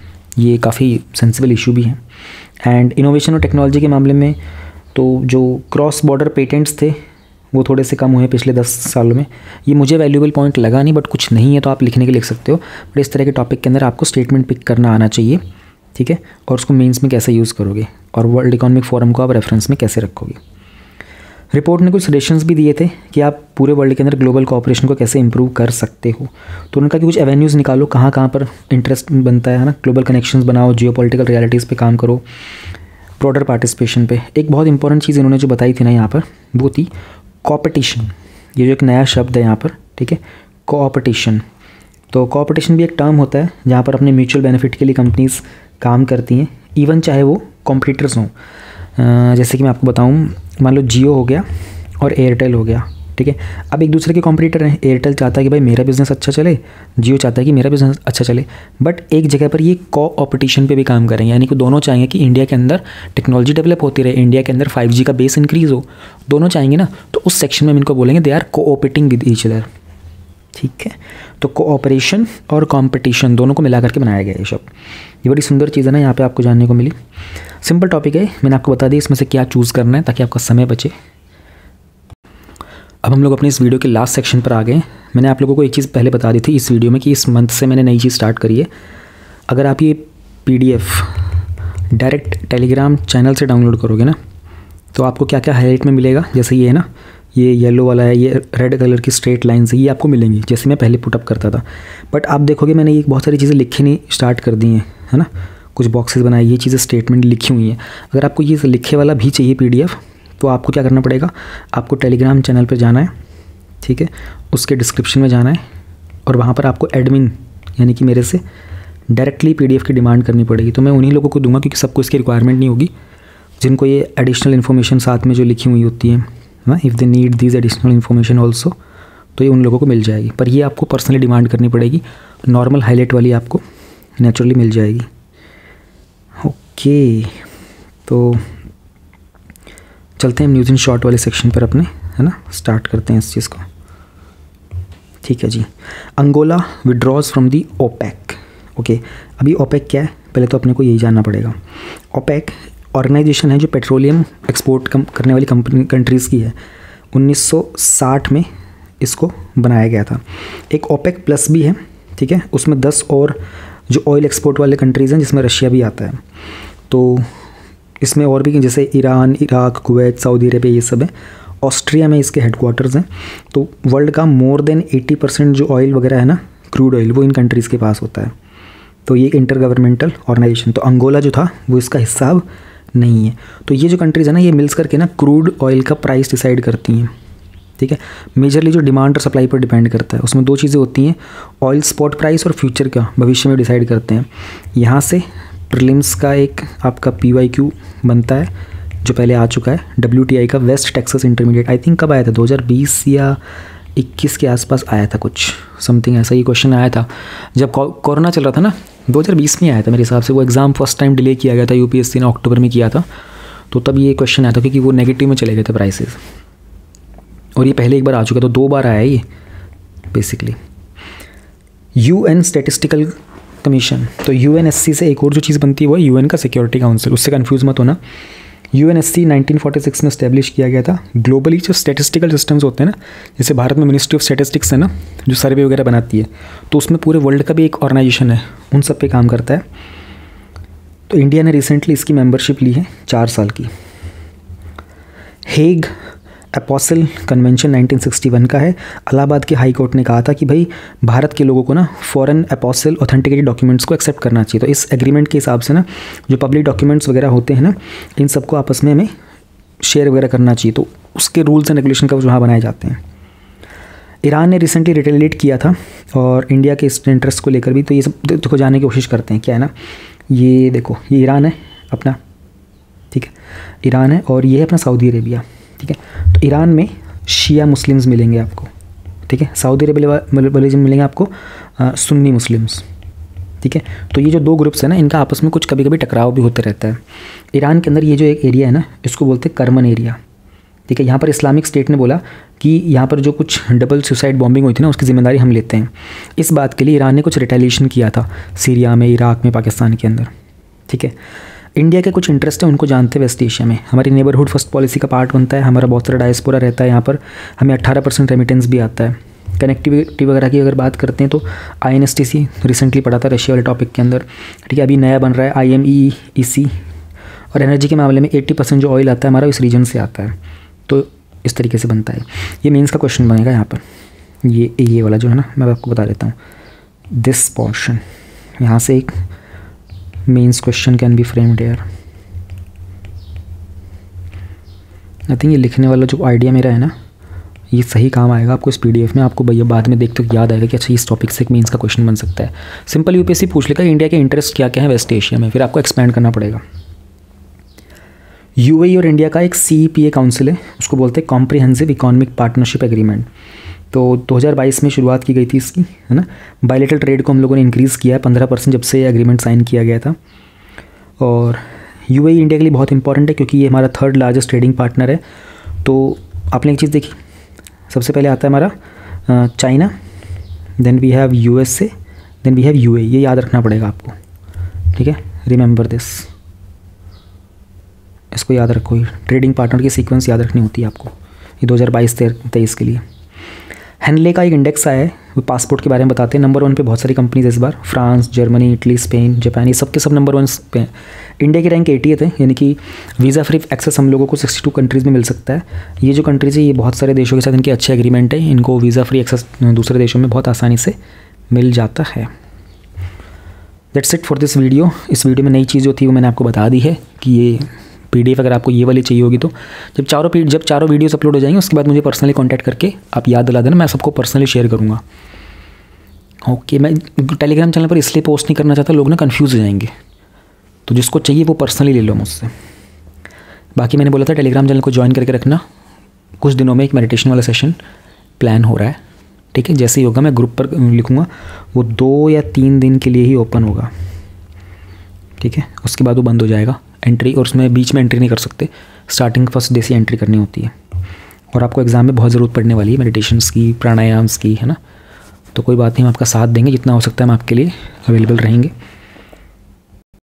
ये काफ़ी सेंसिबल इशू भी है। एंड इनोवेशन और टेक्नोलॉजी के मामले में तो जो क्रॉस बॉर्डर पेटेंट्स थे वो थोड़े से कम हुए हैं पिछले 10 सालों में। ये मुझे वैल्यूएबल पॉइंट लगा नहीं, बट कुछ नहीं है तो आप लिखने के लिख सकते हो। बट इस तरह के टॉपिक के अंदर आपको स्टेटमेंट पिक करना आना चाहिए, ठीक है, और उसको मेंस में कैसे यूज़ करोगे और वर्ल्ड इकोनॉमिक फोरम को आप रेफरेंस में कैसे रखोगे। रिपोर्ट ने कुछ सजेशंस भी दिए थे कि आप पूरे वर्ल्ड के अंदर ग्लोबल कोऑपरेशन को कैसे इंप्रूव कर सकते हो। तो उन्होंने कहा कि कुछ एवेन्यूज़ निकालो, कहाँ कहाँ पर इंटरेस्ट बनता है ना, ग्लोबल कनेक्शंस बनाओ, जियोपॉलिटिकल रियलिटीज़ पे काम करो, ब्रॉडर पार्टिसिपेशन पे। एक बहुत इंपॉर्टेंट चीज़ इन्होंने जो बताई थी ना यहाँ पर, वो थी कॉम्पिटिशन। ये जो एक नया शब्द है यहाँ पर, ठीक है, कोऑपरेशन। तो कोऑपरेशन भी एक टर्म होता है जहाँ पर अपने म्यूचुअल बेनिफिट के लिए कंपनीज़ काम करती हैं, इवन चाहे वो कॉम्पिटिटर्स हों। जैसे कि मैं आपको बताऊं, मान लो जियो हो गया और एयरटेल हो गया, ठीक है। अब एक दूसरे के कॉम्पिटिटर हैं। एयरटेल चाहता है कि भाई मेरा बिज़नेस अच्छा चले, जियो चाहता है कि मेरा बिज़नेस अच्छा चले, बट एक जगह पर ये कोऑपरेशन पे भी काम करेंगे, यानी कि दोनों चाहेंगे कि इंडिया के अंदर टेक्नोलॉजी डेवलप होती रहे, इंडिया के अंदर 5G का बेस इंक्रीज़ हो, दोनों चाहेंगे ना। तो उस सेक्शन में हम इनको बोलेंगे they are cooperating with each other, ठीक है। तो कोऑपरेशन और कंपटीशन दोनों को मिला करके बनाया गया ये शब्द। ये बड़ी सुंदर चीज़ है ना, यहाँ पे आपको जानने को मिली। सिंपल टॉपिक है, मैंने आपको बता दिया इसमें से क्या चूज़ करना है ताकि आपका समय बचे। अब हम लोग अपने इस वीडियो के लास्ट सेक्शन पर आ गए। मैंने आप लोगों को एक चीज़ पहले बता दी थी इस वीडियो में कि इस मंथ से मैंने नई चीज़ स्टार्ट करी है। अगर आप ये PDF डायरेक्ट टेलीग्राम चैनल से डाउनलोड करोगे ना, तो आपको क्या क्या हाईलाइट में मिलेगा। जैसे ये है ना, ये येलो वाला है, ये रेड कलर की स्ट्रेट लाइन्स है, ये आपको मिलेंगी जैसे मैं पहले पुटअप करता था। बट आप देखोगे मैंने ये बहुत सारी चीज़ें लिखनी स्टार्ट कर दी हैं, है ना, कुछ बॉक्सेस बनाए, ये चीज़ें स्टेटमेंट लिखी हुई हैं। अगर आपको ये लिखे वाला भी चाहिए PDF, तो आपको क्या करना पड़ेगा, आपको टेलीग्राम चैनल पर जाना है, ठीक है, उसके डिस्क्रिप्शन में जाना है और वहाँ पर आपको एडमिन यानी कि मेरे से डायरेक्टली PDF की डिमांड करनी पड़ेगी। तो मैं उन्हीं लोगों को दूंगा क्योंकि सबको इसकी रिक्वायरमेंट नहीं होगी, जिनको ये एडिशनल इन्फॉर्मेशन साथ में जो लिखी हुई होती है ना, if they need this additional information also, तो ये उन लोगों को मिल जाएगी। पर ये आपको पर्सनली डिमांड करनी पड़ेगी, नॉर्मल हाईलाइट वाली आपको नेचुरली मिल जाएगी। ओके, तो चलते हैं न्यूज़ इन शॉर्ट वाले सेक्शन पर अपने, है ना, स्टार्ट करते हैं इस चीज़ को। ठीक है जी। Angola withdraws from the OPEC. Okay, अभी ओपेक क्या है पहले तो अपने को यही जानना पड़ेगा। ओपेक ऑर्गेनाइजेशन है जो पेट्रोलियम एक्सपोर्ट करने वाली कंट्रीज़ की है। 1960 में इसको बनाया गया था। एक ओपेक प्लस भी है, ठीक है, उसमें 10 और जो ऑयल एक्सपोर्ट वाले कंट्रीज़ हैं जिसमें रशिया भी आता है। तो इसमें और भी जैसे Iran, Iraq, Kuwait, Saudi Arabia, ये सब है। ऑस्ट्रिया में इसके हेडक्वार्टर्स हैं। तो वर्ल्ड का मोर देन 80% जो ऑयल वगैरह है ना, क्रूड ऑयल, वो इन कंट्रीज़ के पास होता है। तो ये इंटर गवर्नमेंटल ऑर्गेनाइजेशन, तो अंगोला जो था वो इसका हिस्सा अब नहीं है। तो ये जो कंट्रीज़ है ना, ये मिल्स करके ना क्रूड ऑयल का प्राइस डिसाइड करती हैं, ठीक है। मेजरली जो डिमांड और सप्लाई पर डिपेंड करता है, उसमें 2 चीज़ें होती हैं, ऑयल स्पॉट प्राइस और फ्यूचर का भविष्य में डिसाइड करते हैं। यहाँ से प्रीलिम्स का एक आपका PYQ बनता है जो पहले आ चुका है, WTI का West Texas Intermediate. I think कब आया था, 2020 या 21 के आसपास आया था, कुछ समथिंग ऐसा ही क्वेश्चन आया था जब कोरोना चल रहा था ना, 2020 में आया था मेरे हिसाब से। वो एग्ज़ाम फर्स्ट टाइम डिले किया गया था, UPSC ने अक्टूबर में किया था, तो तब ये क्वेश्चन आया था क्योंकि वो नेगेटिव में चले गए थे प्राइसेस। और ये पहले एक बार आ चुका, तो 2 बार आया ये बेसिकली। UN स्टैटिस्टिकल कमीशन, तो UNSC से एक और जो चीज़ बनती है वो है UN का सिक्योरिटी काउंसिल, उससे कंफ्यूज मत होना। UNSC 1946 में इस्टेब्लिश किया गया था। ग्लोबली जो स्टैटिस्टिकल सिस्टम्स होते हैं ना, जैसे भारत में मिनिस्ट्री ऑफ स्टैटिस्टिक्स है ना, जो सर्वे वगैरह बनाती है, तो उसमें पूरे वर्ल्ड का भी एक ऑर्गेनाइजेशन है, उन सब पे काम करता है। तो इंडिया ने रिसेंटली इसकी मेंबरशिप ली है 4 साल की। हेग अपोसल कन्वेंशन 1961 का है। इलाहाबाद के हाई कोर्ट ने कहा था कि भाई भारत के लोगों को ना फॉरेन अपोसल ऑथेंटिकेटेड डॉक्यूमेंट्स को एक्सेप्ट करना चाहिए। तो इस एग्रीमेंट के हिसाब से ना जो पब्लिक डॉक्यूमेंट्स वगैरह होते हैं ना, इन सबको आपस में हमें शेयर वगैरह करना चाहिए। तो उसके रूल्स एंड रेगुलेशन का वहाँ बनाए जाते हैं। ईरान ने रिसेंटली रिटेलिएट किया था और इंडिया के इस इंटरेस्ट को लेकर भी, तो ये सब देखो जानने की कोशिश करते हैं। क्या है ना, ये देखो, ये ईरान है अपना, ठीक है, ईरान है, और ये है अपना सऊदी अरेबिया, ठीक है। तो ईरान में शिया मुस्लिम्स मिलेंगे आपको, ठीक है। सऊदी अरेबिया वाले मिलेंगे आपको सुन्नी मुस्लिम्स, ठीक है। तो ये जो दो ग्रुप्स हैं ना, इनका आपस में कुछ कभी कभी टकराव भी होते रहता है। ईरान के अंदर ये जो एक एरिया है ना, इसको बोलते हैं करमन एरिया, ठीक है। यहाँ पर इस्लामिक स्टेट ने बोला कि यहाँ पर जो कुछ डबल सुसाइड बॉम्बिंग हुई थी ना, उसकी ज़िम्मेदारी हम लेते हैं। इस बात के लिए ईरान ने कुछ रिटेलिएशन किया था सीरिया में, इराक में, पाकिस्तान के अंदर, ठीक है। इंडिया के कुछ इंटरेस्ट है उनको जानते हैं वेस्ट एशिया में। हमारी नेबरहुड फर्स्ट पॉलिसी का पार्ट बनता है, हमारा बहुत सारा डायस्पोरा रहता है यहाँ पर, हमें 18% रेमिटेंस भी आता है। कनेक्टिविटी वगैरह की अगर बात करते हैं तो INSTC रिसेंटली पढ़ा था रशिया वाले टॉपिक के अंदर, ठीक है। अभी नया बन रहा है IMEEC, और एनर्जी के मामले में 80% जो ऑयल आता है हमारा इस रीजन से आता है। तो इस तरीके से बनता है। ये मेंस का क्वेश्चन बनेगा यहाँ पर, ये वाला जो है ना, मैं आपको बता देता हूँ। दिस पोर्शन, यहाँ से एक mains question can be framed here. I think ये लिखने वाला जो आइडिया मेरा है ना, ये सही काम आएगा आपको इस PDF में। आपको भैया बाद में देखते तो याद आएगा कि अच्छा इस टॉपिक से एक मेंस का क्वेश्चन बन सकता है। सिंपल UPSC पूछ लेगा इंडिया के इंटरेस्ट क्या क्या है वेस्ट एशिया में, फिर आपको एक्सपैंड करना पड़ेगा। UAE और इंडिया का एक CEPA काउंसिल है, उसको बोलते हैं कॉम्प्रिहेंसिव इकोनॉमिक पार्टनरशिप एग्रीमेंट। तो 2022 में शुरुआत की गई थी इसकी, है ना। बायलैटरल ट्रेड को हम लोगों ने इंक्रीज़ किया है 15% जब से ये एग्रीमेंट साइन किया गया था। और UAE इंडिया के लिए बहुत इंपॉर्टेंट है क्योंकि ये हमारा 3rd लार्जेस्ट ट्रेडिंग पार्टनर है। तो आपने एक चीज़ देखी, सबसे पहले आता है हमारा China, then we have USA, then we have UAE। ये याद रखना पड़ेगा आपको, ठीक है। रिमेंबर दिस, इसको याद रखो। ये ट्रेडिंग पार्टनर की सीक्वेंस याद रखनी होती है आपको, ये 2022-23 के लिए। हैंडले का एक इंडेक्स आया है, वो पासपोर्ट के बारे में बताते हैं। नंबर 1 पे बहुत सारी कंपनीज इस बार, France, Germany, Italy, Spain, Japan, ये सब के सब नंबर 1 पे हैं। इंडिया की रैंक 80th है, यानी कि वीज़ा फ्री एक्सेस हम लोगों को 62 कंट्रीज़ में मिल सकता है। ये जो कंट्रीज़ है ये बहुत सारे देशों के साथ इनके अच्छे एग्रीमेंट है, इनको वीज़ा फ्री एक्सेस दूसरे देशों में बहुत आसानी से मिल जाता है। That's it for this video. इस वीडियो में नई चीज़ जो थी वो मैंने आपको बता दी है कि ये PDF अगर आपको ये वाली चाहिए होगी तो जब चारों वीडियोस अपलोड हो जाएंगे उसके बाद मुझे पर्सनली कांटेक्ट करके आप याद दिला देना, मैं सबको पर्सनली शेयर करूँगा। ओके, मैं टेलीग्राम चैनल पर इसलिए पोस्ट नहीं करना चाहता, लोग ना कन्फ्यूज़ हो जाएंगे, तो जिसको चाहिए वो पर्सनली ले लो मुझसे। बाकी मैंने बोला था टेलीग्राम चैनल को ज्वाइन करके रखना, कुछ दिनों में एक मेडिटेशन वाला सेशन प्लान हो रहा है, ठीक है। जैसे ही होगा मैं ग्रुप पर लिखूँगा, वो 2 या 3 दिन के लिए ही ओपन होगा, ठीक है। उसके बाद वो बंद हो जाएगा एंट्री, और उसमें बीच में एंट्री नहीं कर सकते, स्टार्टिंग फर्स्ट डे से एंट्री करनी होती है। और आपको एग्ज़ाम में बहुत ज़रूरत पड़ने वाली है मेडिटेशंस की, प्राणायाम्स की, है ना। तो कोई बात नहीं, हम आपका साथ देंगे, जितना हो सकता है हम आपके लिए अवेलेबल रहेंगे।